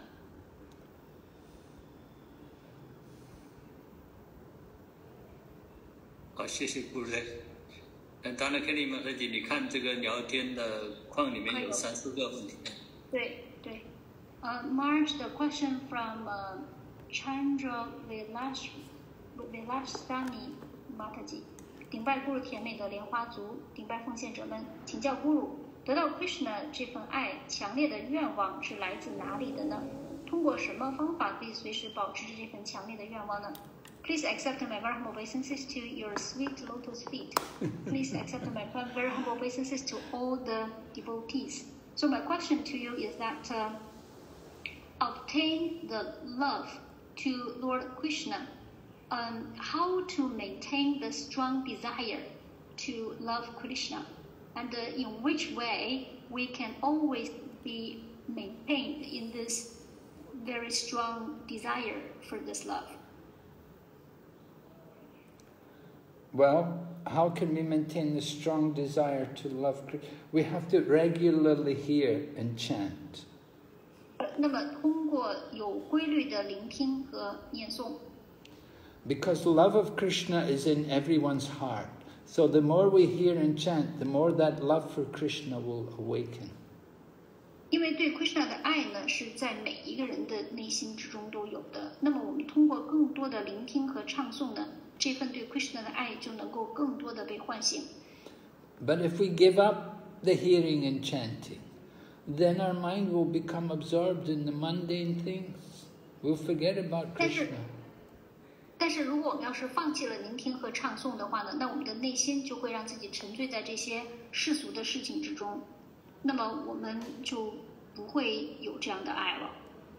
好，谢谢顾人。嗯，当然，克里马特姐，你看这个聊天的框里面有三四个问题。 对对，呃、uh, Marge, the question from、uh, Chandra Vilas Vilasthani Mataji， 顶拜咕噜甜美的莲花族，顶拜奉献者们，请教咕噜，得到 Krishna 这份爱，强烈的愿望是来自哪里的呢？通过什么方法可以随时保持着这份强烈的愿望呢？Please accept my very humble obeisances to your sweet lotus feet. Please accept my very humble obeisances to all the devotees. So my question to you is that uh, obtain the love to Lord Krishna. Um, how to maintain the strong desire to love Krishna, and uh, in which way we can always be maintained in this very strong desire for this love. Well, how can we maintain the strong desire to love Krishna? We have to regularly hear and chant. 那么通过有规律的聆听和念诵。 Because love of Krishna is in everyone's heart. So the more we hear and chant, the more that love for Krishna will awaken. 因为对 Krishna 的爱呢，是在每一个人的内心之中都有的。那么我们通过更多的聆听和唱诵呢，这份对 Krishna 的爱就能够更多的被唤醒。 But if we give up the hearing and chanting, then our mind will become absorbed in the mundane things. We'll forget about Krishna. 但是如果我们要是放弃了聆听和唱诵的话呢，那我们的内心就会让自己沉醉在这些世俗的事情之中，那么我们就不会有这样的爱了。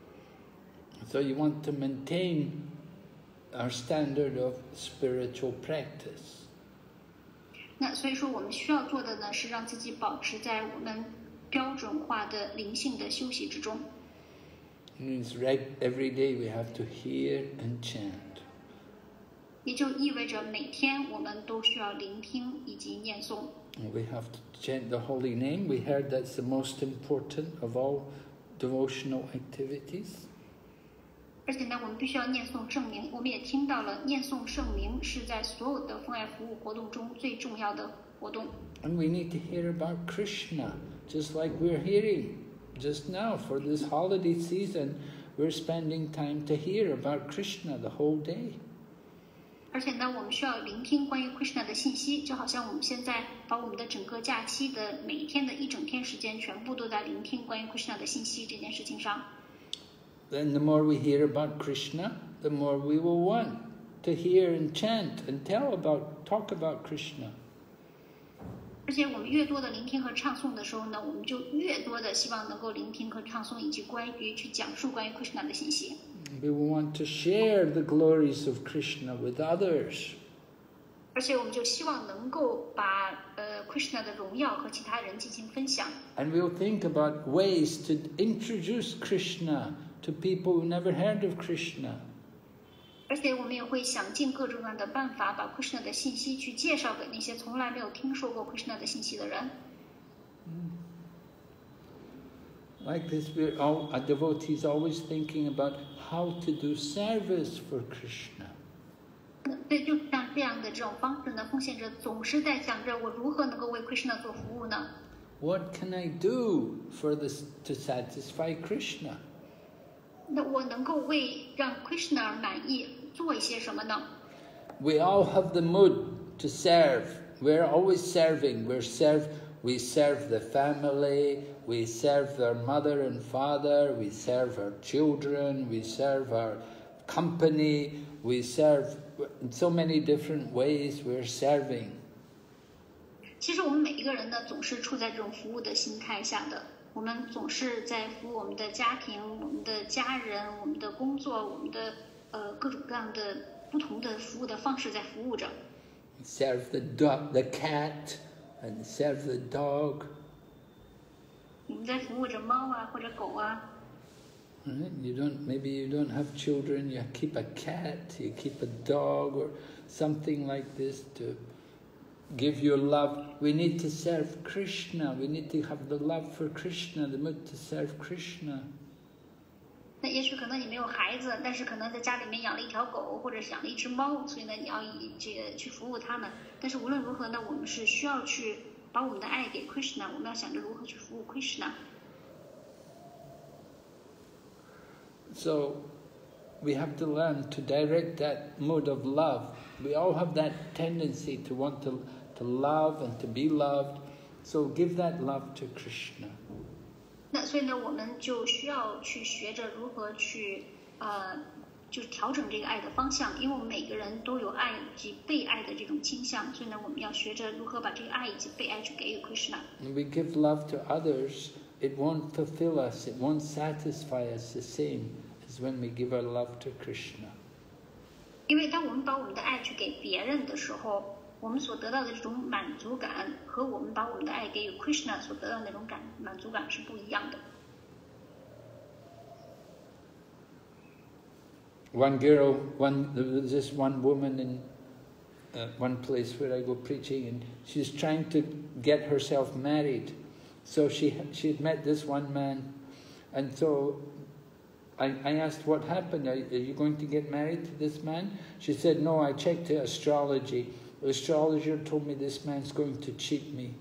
So you want to maintain our standard of spiritual practice. 那所以说我们需要做的呢，是让自己保持在我们标准化的灵性的休息之中。 It means right, every day we have to hear and chant. 也就意味着每天我们都需要聆听以及念诵。 We have to chant the holy name. We heard that's the most important of all devotional activities. 而且呢，我们必须要念诵圣名。我们也听到了，念诵圣名是在所有的奉爱服务活动中最重要的活动。 And we need to hear about Krishna, just like we're hearing just now. For this holiday season, we're spending time to hear about Krishna the whole day. 而且呢，我们需要聆听关于 Krishna 的信息，就好像我们现在把我们的整个假期的每一天的一整天时间，全部都在聆听关于 Krishna 的信息这件事情上。 Then the more we hear about Krishna, the more we will want to hear and chant and tell about, talk about Krishna. 而且我们越多的聆听和唱诵的时候呢，我们就越多的希望能够聆听和唱诵，以及关于去讲述关于 Krishna 的信息。 We will want to share the glories of Krishna with others. 而且我们就希望能够把呃 Krishna 的荣耀和其他人进行分享。 And we'll think about ways to introduce Krishna to people who never heard of Krishna. 而且我们也会想尽各种各样的办法，把 Krishna 的信息去介绍给那些从来没有听说过 Krishna 的信息的人。 Like this, we're all, our devotees always thinking about how to do service for Krishna. 对，就像这样的这种方式呢，奉献者总是在想着我如何能够为 Krishna 做服务呢？ What can I do for this to satisfy Krishna? 那我能够为让 Krishna 满意做一些什么呢？ We all have the mood to serve. We're always serving. We're serve. We serve the family. We serve our mother and father. We serve our children. We serve our company. We serve in so many different ways. We're serving. 其实我们每一个人呢，总是处在这种服务的心态下的。我们总是在服务我们的家庭、我们的家人、我们的工作、我们的呃各种各样的不同的服务的方式在服务着。 Serve the dog, the cat, and serve the dog. 我们在服务着猫啊，或者狗啊。 Right? You don't. Maybe you don't have children. You keep a cat. You keep a dog, or something like this to give your love. We need to serve Krishna. We need to have the love for Krishna, the mood to serve Krishna. 那也许可能你没有孩子，但是可能在家里面养了一条狗，或者是养了一只猫，所以呢，你要以这个去服务它们。但是无论如何呢，我们是需要去把我们的爱给 Krishna， 我们要想着如何去服务 Krishna。 So we have to learn to direct that mood of love. We all have that tendency to want to, to love and to be loved. So give that love to Krishna. 那所以呢，我们就需要去学着如何去呃，就是调整这个爱的方向，因为我们每个人都有爱以及被爱的这种倾向，所以呢，我们要学着如何把这个爱以及被爱去给予 Krishna。 When we give love to others, it won't fulfill us, it won't satisfy us the same as when we give our love to Krishna. 因为当我们把我们的爱去给别人的时候，我们所得到的这种满足感和我们把我们的爱给予 Krishna 所得到的那种感满足感是不一样的。 One girl, one there was this one woman in uh, one place where I go preaching, and she's trying to get herself married. So she she had met this one man, and so I, I asked what happened. Are, are you going to get married to this man? She said, no, I checked the astrology. The astrologer told me this man's going to cheat me.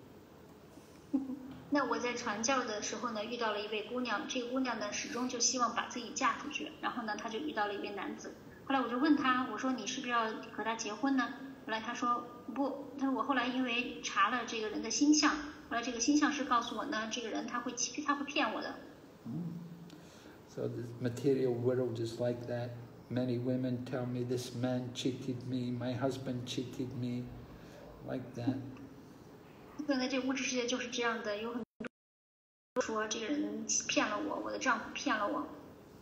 那我在传教的时候呢，遇到了一位姑娘，这个姑娘呢始终就希望把自己嫁出去，然后呢，她就遇到了一位男子。后来我就问她，我说你是不是要和他结婚呢？后来她说不，她说我后来因为查了这个人的星象，后来这个星象师告诉我呢，这个人他会欺，他会骗我的。 So the material world is like that. Many women tell me this man cheated me, my husband cheated me, like that. 现在这物质世界就是这样的，有很多说这个人骗了我，我的丈夫骗了我。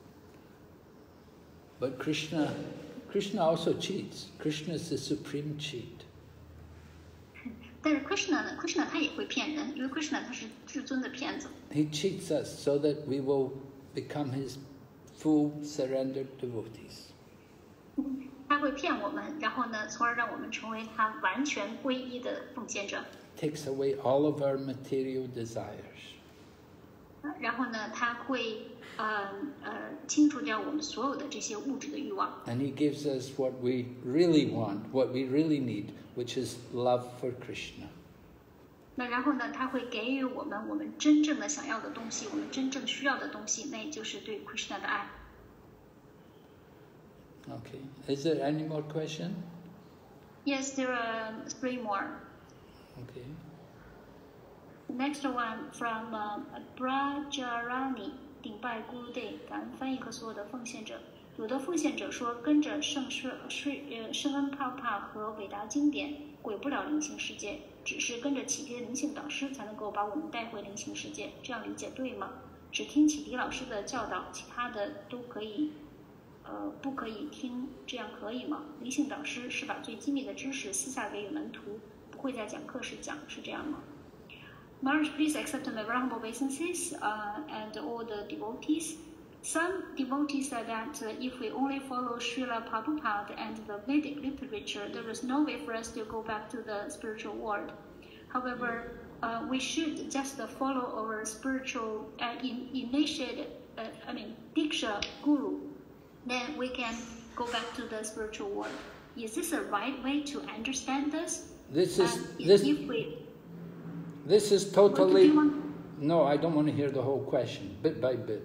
But Krishna, Krishna also cheats. Krishna is the supreme cheat. 但是 Krishna 呢 ，Krishna 他也会骗人，因为 Krishna 他是至尊的骗子。 He cheats us so that we will become his full surrendered devotees. 他会骗我们，然后呢，从而让我们成为他完全皈依的奉献者。 Takes away all of our material desires. 然后呢，他会呃呃清除掉我们所有的这些物质的欲望。 And he gives us what we really want, what we really need, which is love for Krishna. 那然后呢，他会给予我们我们真正的想要的东西，我们真正需要的东西，那也就是对 Krishna 的爱。 Okay. Is there any more question? Yes, there are three more. Okay. The next one from uh, Brajarani, 顶拜 Guru Day， 感恩翻译和所有的奉献者。有的奉献者说，跟着圣师师呃圣恩帕帕和伟大经典，毁不了灵性世界，只是跟着启迪的灵性导师才能够把我们带回灵性世界。这样理解对吗？只听启迪老师的教导，其他的都可以，呃，不可以听，这样可以吗？灵性导师是把最机密的知识私下给予门徒，不会在讲课时讲，是这样吗？Maharaj, please accept my very humble obeisances uh, and all the devotees. Some devotees say that uh, if we only follow Srila Prabhupada and the Vedic literature, there is no way for us to go back to the spiritual world. However, uh, we should just follow our spiritual uh, in, initiated, uh, I mean, Diksha Guru. Then we can go back to the spiritual world. Is this the right way to understand this? This is and this. If we, This is totally. want? No, I don't want to hear the whole question, bit by bit.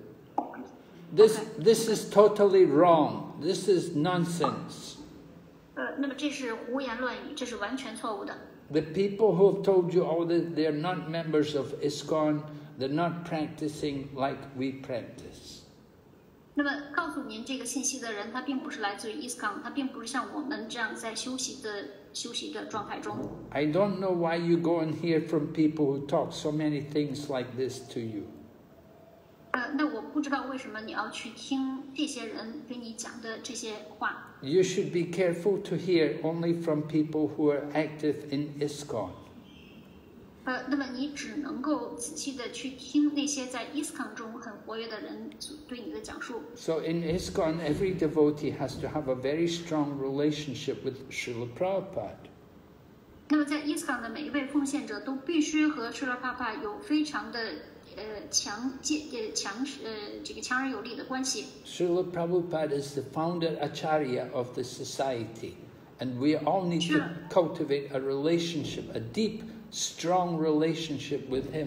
This Okay. this is totally wrong. This is nonsense. 呃，那么这是胡言乱语，这是完全错误的。 The people who have told you all that they're not members of ISKCON, they're not practicing like we practice. 那么告诉您这个信息的人，他并不是来自于 ISKCON， 他并不是像我们这样在修习的修习的状态中。 I don't know why you go and hear from people who talk so many things like this to you. 呃，那我不知道为什么你要去听这些人给你讲的这些话。 You should be careful to hear only from people who are active in ISKCON. 呃，那么你只能够仔细的去听那些在 ISKCON 中很活跃的人所对你的讲述。 So in ISKCON, every devotee has to have a very strong relationship with Srila Prabhupada. 那么在 ISKCON 的每一位奉献者都必须和 Srila Prabhupada 有非常的呃强健呃强呃这个强而有力的关系。 Srila Prabhupada is the founder acharya of the society, and we all need to Sure. cultivate a relationship, a deep, strong relationship with him.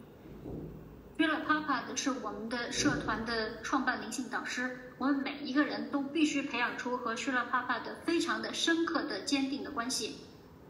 Srila Prabhupada 是我们的社团的创办灵性导师，我们每一个人都必须培养出和 Srila Prabhupada 非常的深刻的坚定的关系。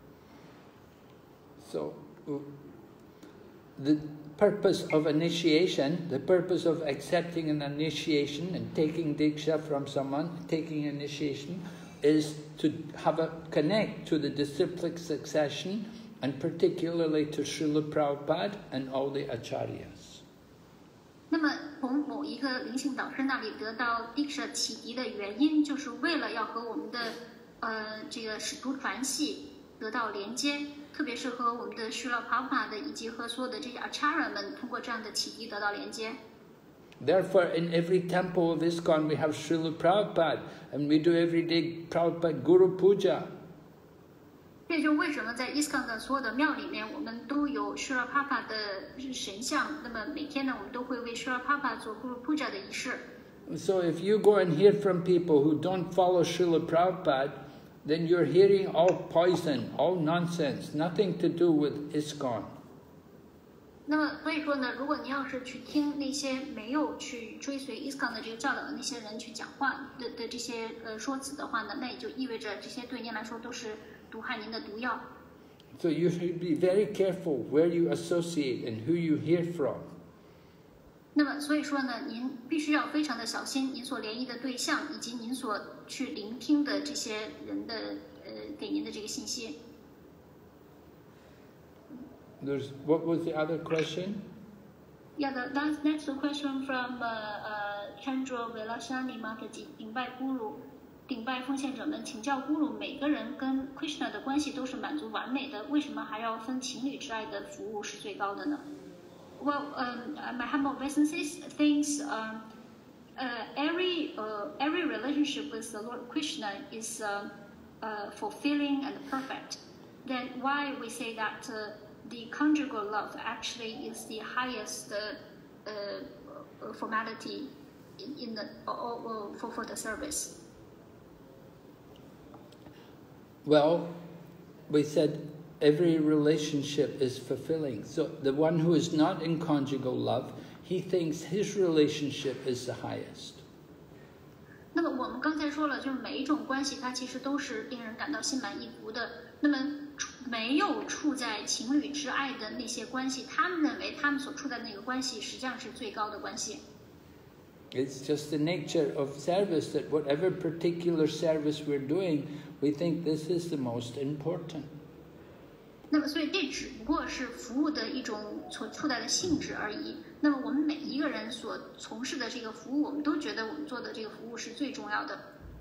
So, uh, the purpose of initiation, the purpose of accepting an initiation and taking diksha from someone, taking initiation, is to have a connect to the disciplic succession, and particularly to Srila Prabhupada and all the acharyas. 那么从某一个灵性导师那里得到 Diksha 启迪的原因，就是为了要和我们的呃这个使徒传系得到连接，特别是和我们的 Srila Prabhupada 以及和所有的这些 Acharya 们通过这样的启迪得到连接。 Therefore, in every temple of ISKCON, we have Srila Prabhupada, and we do every day Prabhupada Guru Puja. 以就为什么在 ISKCON 的所有的庙里面，我们都有 Srila Prabhupada 的神像，那么每天呢，我们都会为 Srila Prabhupada 做 Guru Puja 的仪式。 So if you go and hear from people who don't follow Srila Prabhupada, then you're hearing all poison, all nonsense, nothing to do with ISKCON. 那么所以说呢，如果你要是去听那些没有去追随 ISKCON 的这个教导的那些人去讲话的的这些呃说辞的话呢，那也就意味着这些对您来说都是毒害您的毒药。 So you should be very careful where you associate and who you hear from. 那么所以说呢，您必须要非常的小心您所联谊的对象以及您所去聆听的这些人的呃给您的这个信息。 There's, what was the other question? Yeah, the that's next question from uh, uh, Chandra Velashani Mataji, 顶拜咕噜，顶拜奉献者们，请教咕噜，每个人跟 Krishna 的关系都是满足完美的，为什么还要分情侣之爱的服务是最高的呢？ Well, um, my humble obeisances thinks um, uh, every uh, every relationship with the Lord Krishna is uh, uh, fulfilling and perfect. Then why we say that uh, the conjugal love actually is the highest uh, uh, formality in, in the uh, uh, for for the service? Well, we said every relationship is fulfilling. So the one who is not in conjugal love, he thinks his relationship is the highest. 那么我们刚才说了，就是每一种关系它其实都是令人感到心满意足的。那么没有处在情侣之爱的那些关系，他们认为他们所处在那个关系实际上是最高的关系。 It's just the nature of service that whatever particular service we're doing, we think this is the most important. 那么，所以这只不过是服务的一种所处在的性质而已。那么，我们每一个人所从事的这个服务，我们都觉得我们做的这个服务是最重要的。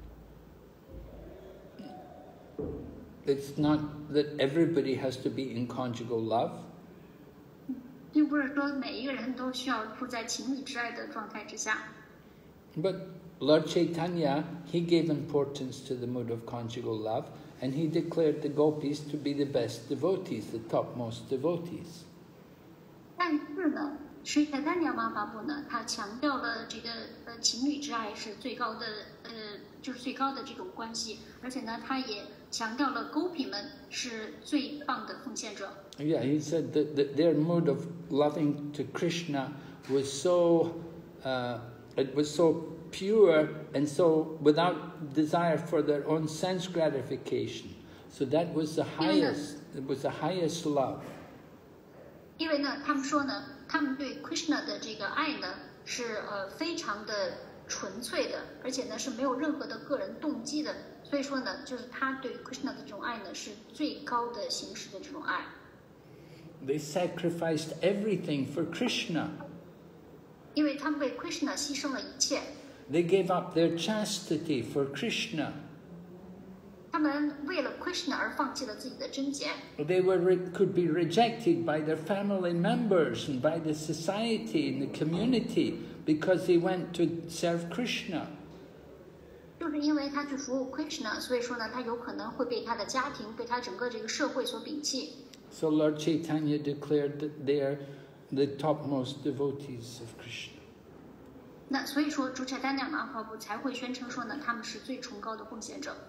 It's not that everybody has to be in conjugal love. 并不是说每一个人都需要处在情侣之爱的状态之下。 But Lord Chaitanya, he gave importance to the mode of conjugal love, and he declared the gopis to be the best devotees, the topmost devotees. 但是呢，Sri Chaitanya Mahaprabhu呢，他强调了这个呃情侣之爱是最高的呃就是最高的这种关系，而且呢，他也强调了gopi们是最棒的奉献者。 Yeah, he said that, that their mode of loving to Krishna was so, uh, it was so pure and so without desire for their own sense gratification. So that was the highest, it was the highest love. 因为呢，他们说呢，他们对 Krishna 的这个爱呢是呃非常的纯粹的，而且呢是没有任何的个人动机的。所以说呢，就是他对 Krishna 的这种爱呢是最高的形式的这种爱。 They sacrificed everything for Krishna. 因为他们为 Krishna 牺牲了一切。 They gave up their chastity for Krishna. 他们为了 Krishna 而放弃了自己的贞洁。 They were could be rejected by their family members and by the society and the community because they went to serve Krishna. 就是因为他去服务 Krishna， 所以说呢，他有可能会被他的家庭、被他整个这个社会所摒弃。 So Lord Chaitanya declared that they are the topmost devotees of Krishna. 那所以说，主Chaitanya Mahaprabhu才会宣称说呢，他们是最崇高的奉献者。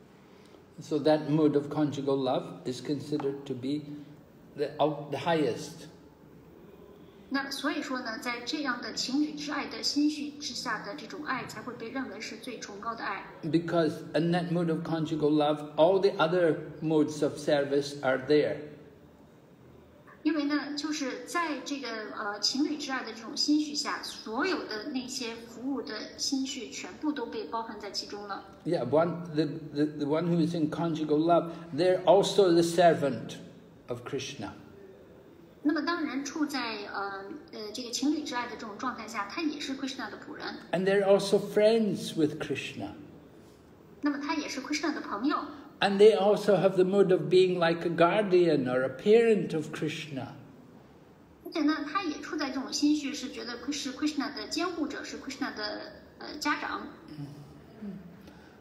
So that mode of conjugal love is considered to be the, the highest. 那所以说呢，在这样的情侣之爱的心绪之下的这种爱，才会被认为是最崇高的爱。 Because in that mode of conjugal love, all the other modes of service are there. 因为呢，就是在这个呃情侣之爱的这种心绪下，所有的那些服务的心绪全部都被包含在其中了。 Yeah, one the, the, the one who is in conjugal love, they're also the servant of Krishna. 那么当人处在呃呃这个情侣之爱的这种状态下，他也是 Krishna 的仆人。 And they're also friends with Krishna. 那么他也是 Krishna 的朋友。 And they also have the mode of being like a guardian or a parent of Krishna. 而且呢，他也处在这种心绪，是觉得是 Krishna 的监护者，是 Krishna 的呃家长。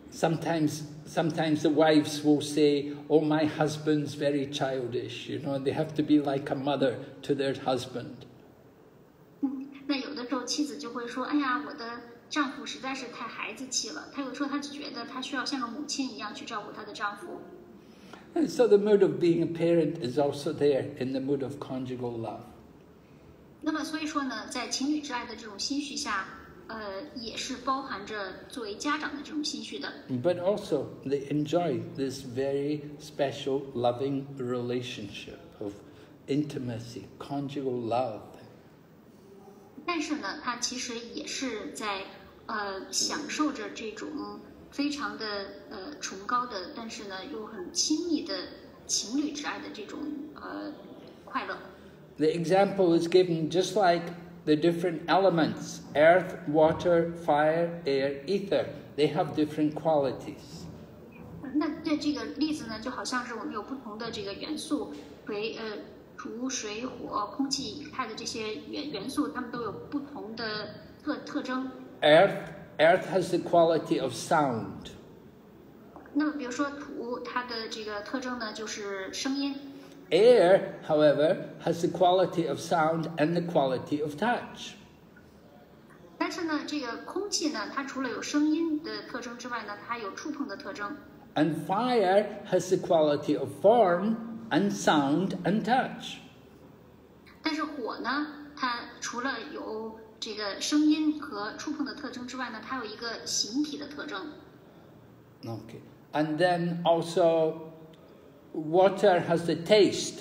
sometimes sometimes the wives will say, "Oh, my husband's very childish," you know, they have to be like a mother to their husband. 嗯，那有的时候妻子就会说：“哎呀，我的丈夫实在是太孩子气了。”她有时候她就觉得她需要像个母亲一样去照顾她的丈夫。 And so the mood of being a parent is also there in the mood of conjugal love. 那么所以说呢，在情侣之爱的这种心绪下，呃，也是包含着作为家长的这种心绪的。 But also they enjoy this very special loving relationship of intimacy, conjugal love. 但是呢，他其实也是在呃享受着这种非常的呃崇高的，但是呢又很亲密的情侣之爱的这种呃快乐。 The example is given just like the different elements: earth, water, fire, air, ether. They have different qualities. 那对这个例子呢，就好像是我们有不同的这个元素，水呃土、水、火、空气、氦的这些元元素，它们都有不同的特特征。 Earth, earth has the quality of sound. 那么比如说土，它的这个特征呢就是声音。 Air, however, has the quality of sound and the quality of touch. 但是呢，这个空气呢，它除了有声音的特征之外呢，它还有触碰的特征。 And fire has the quality of form and sound and touch. 但是火呢，它除了有这个声音和触碰的特征之外呢，它有一个形体的特征。 Okay. And then also water has the taste.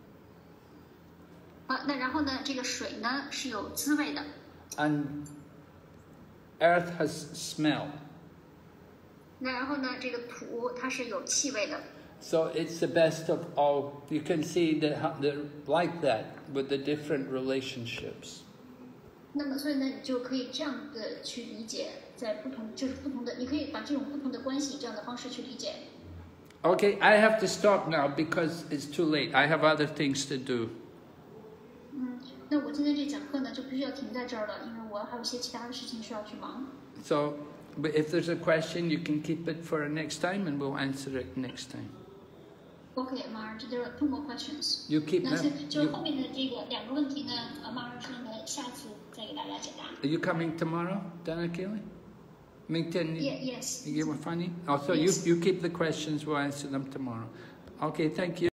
啊，那然后呢，这个水呢是有滋味的。 And earth has smell. 那然后呢，这个土它是有气味的。 So it's the best of all. You can see that they're like that with the different relationships. 那么，所以呢，你就可以这样的去理解，在不同就是不同的，你可以把这种不同的关系这样的方式去理解。 Okay, I have to stop now because it's too late. I have other things to do. 嗯，那我今天这讲课呢，就必须要停在这儿了，因为我还有一些其他的事情需要去忙。 So, but if there's a question, you can keep it for next time, and we'll answer it next time. Okay, Marge, there are two more questions. You keep 那是 them. 就是 You, 后面的这个两个问题呢，呃，Marge 说呢，下次再给大家解答。 are you coming tomorrow, Dana Keeley? Mington, Yeah, yes. you were funny? Also, Yes. you, you keep the questions, we'll answer them tomorrow. Okay, thank you.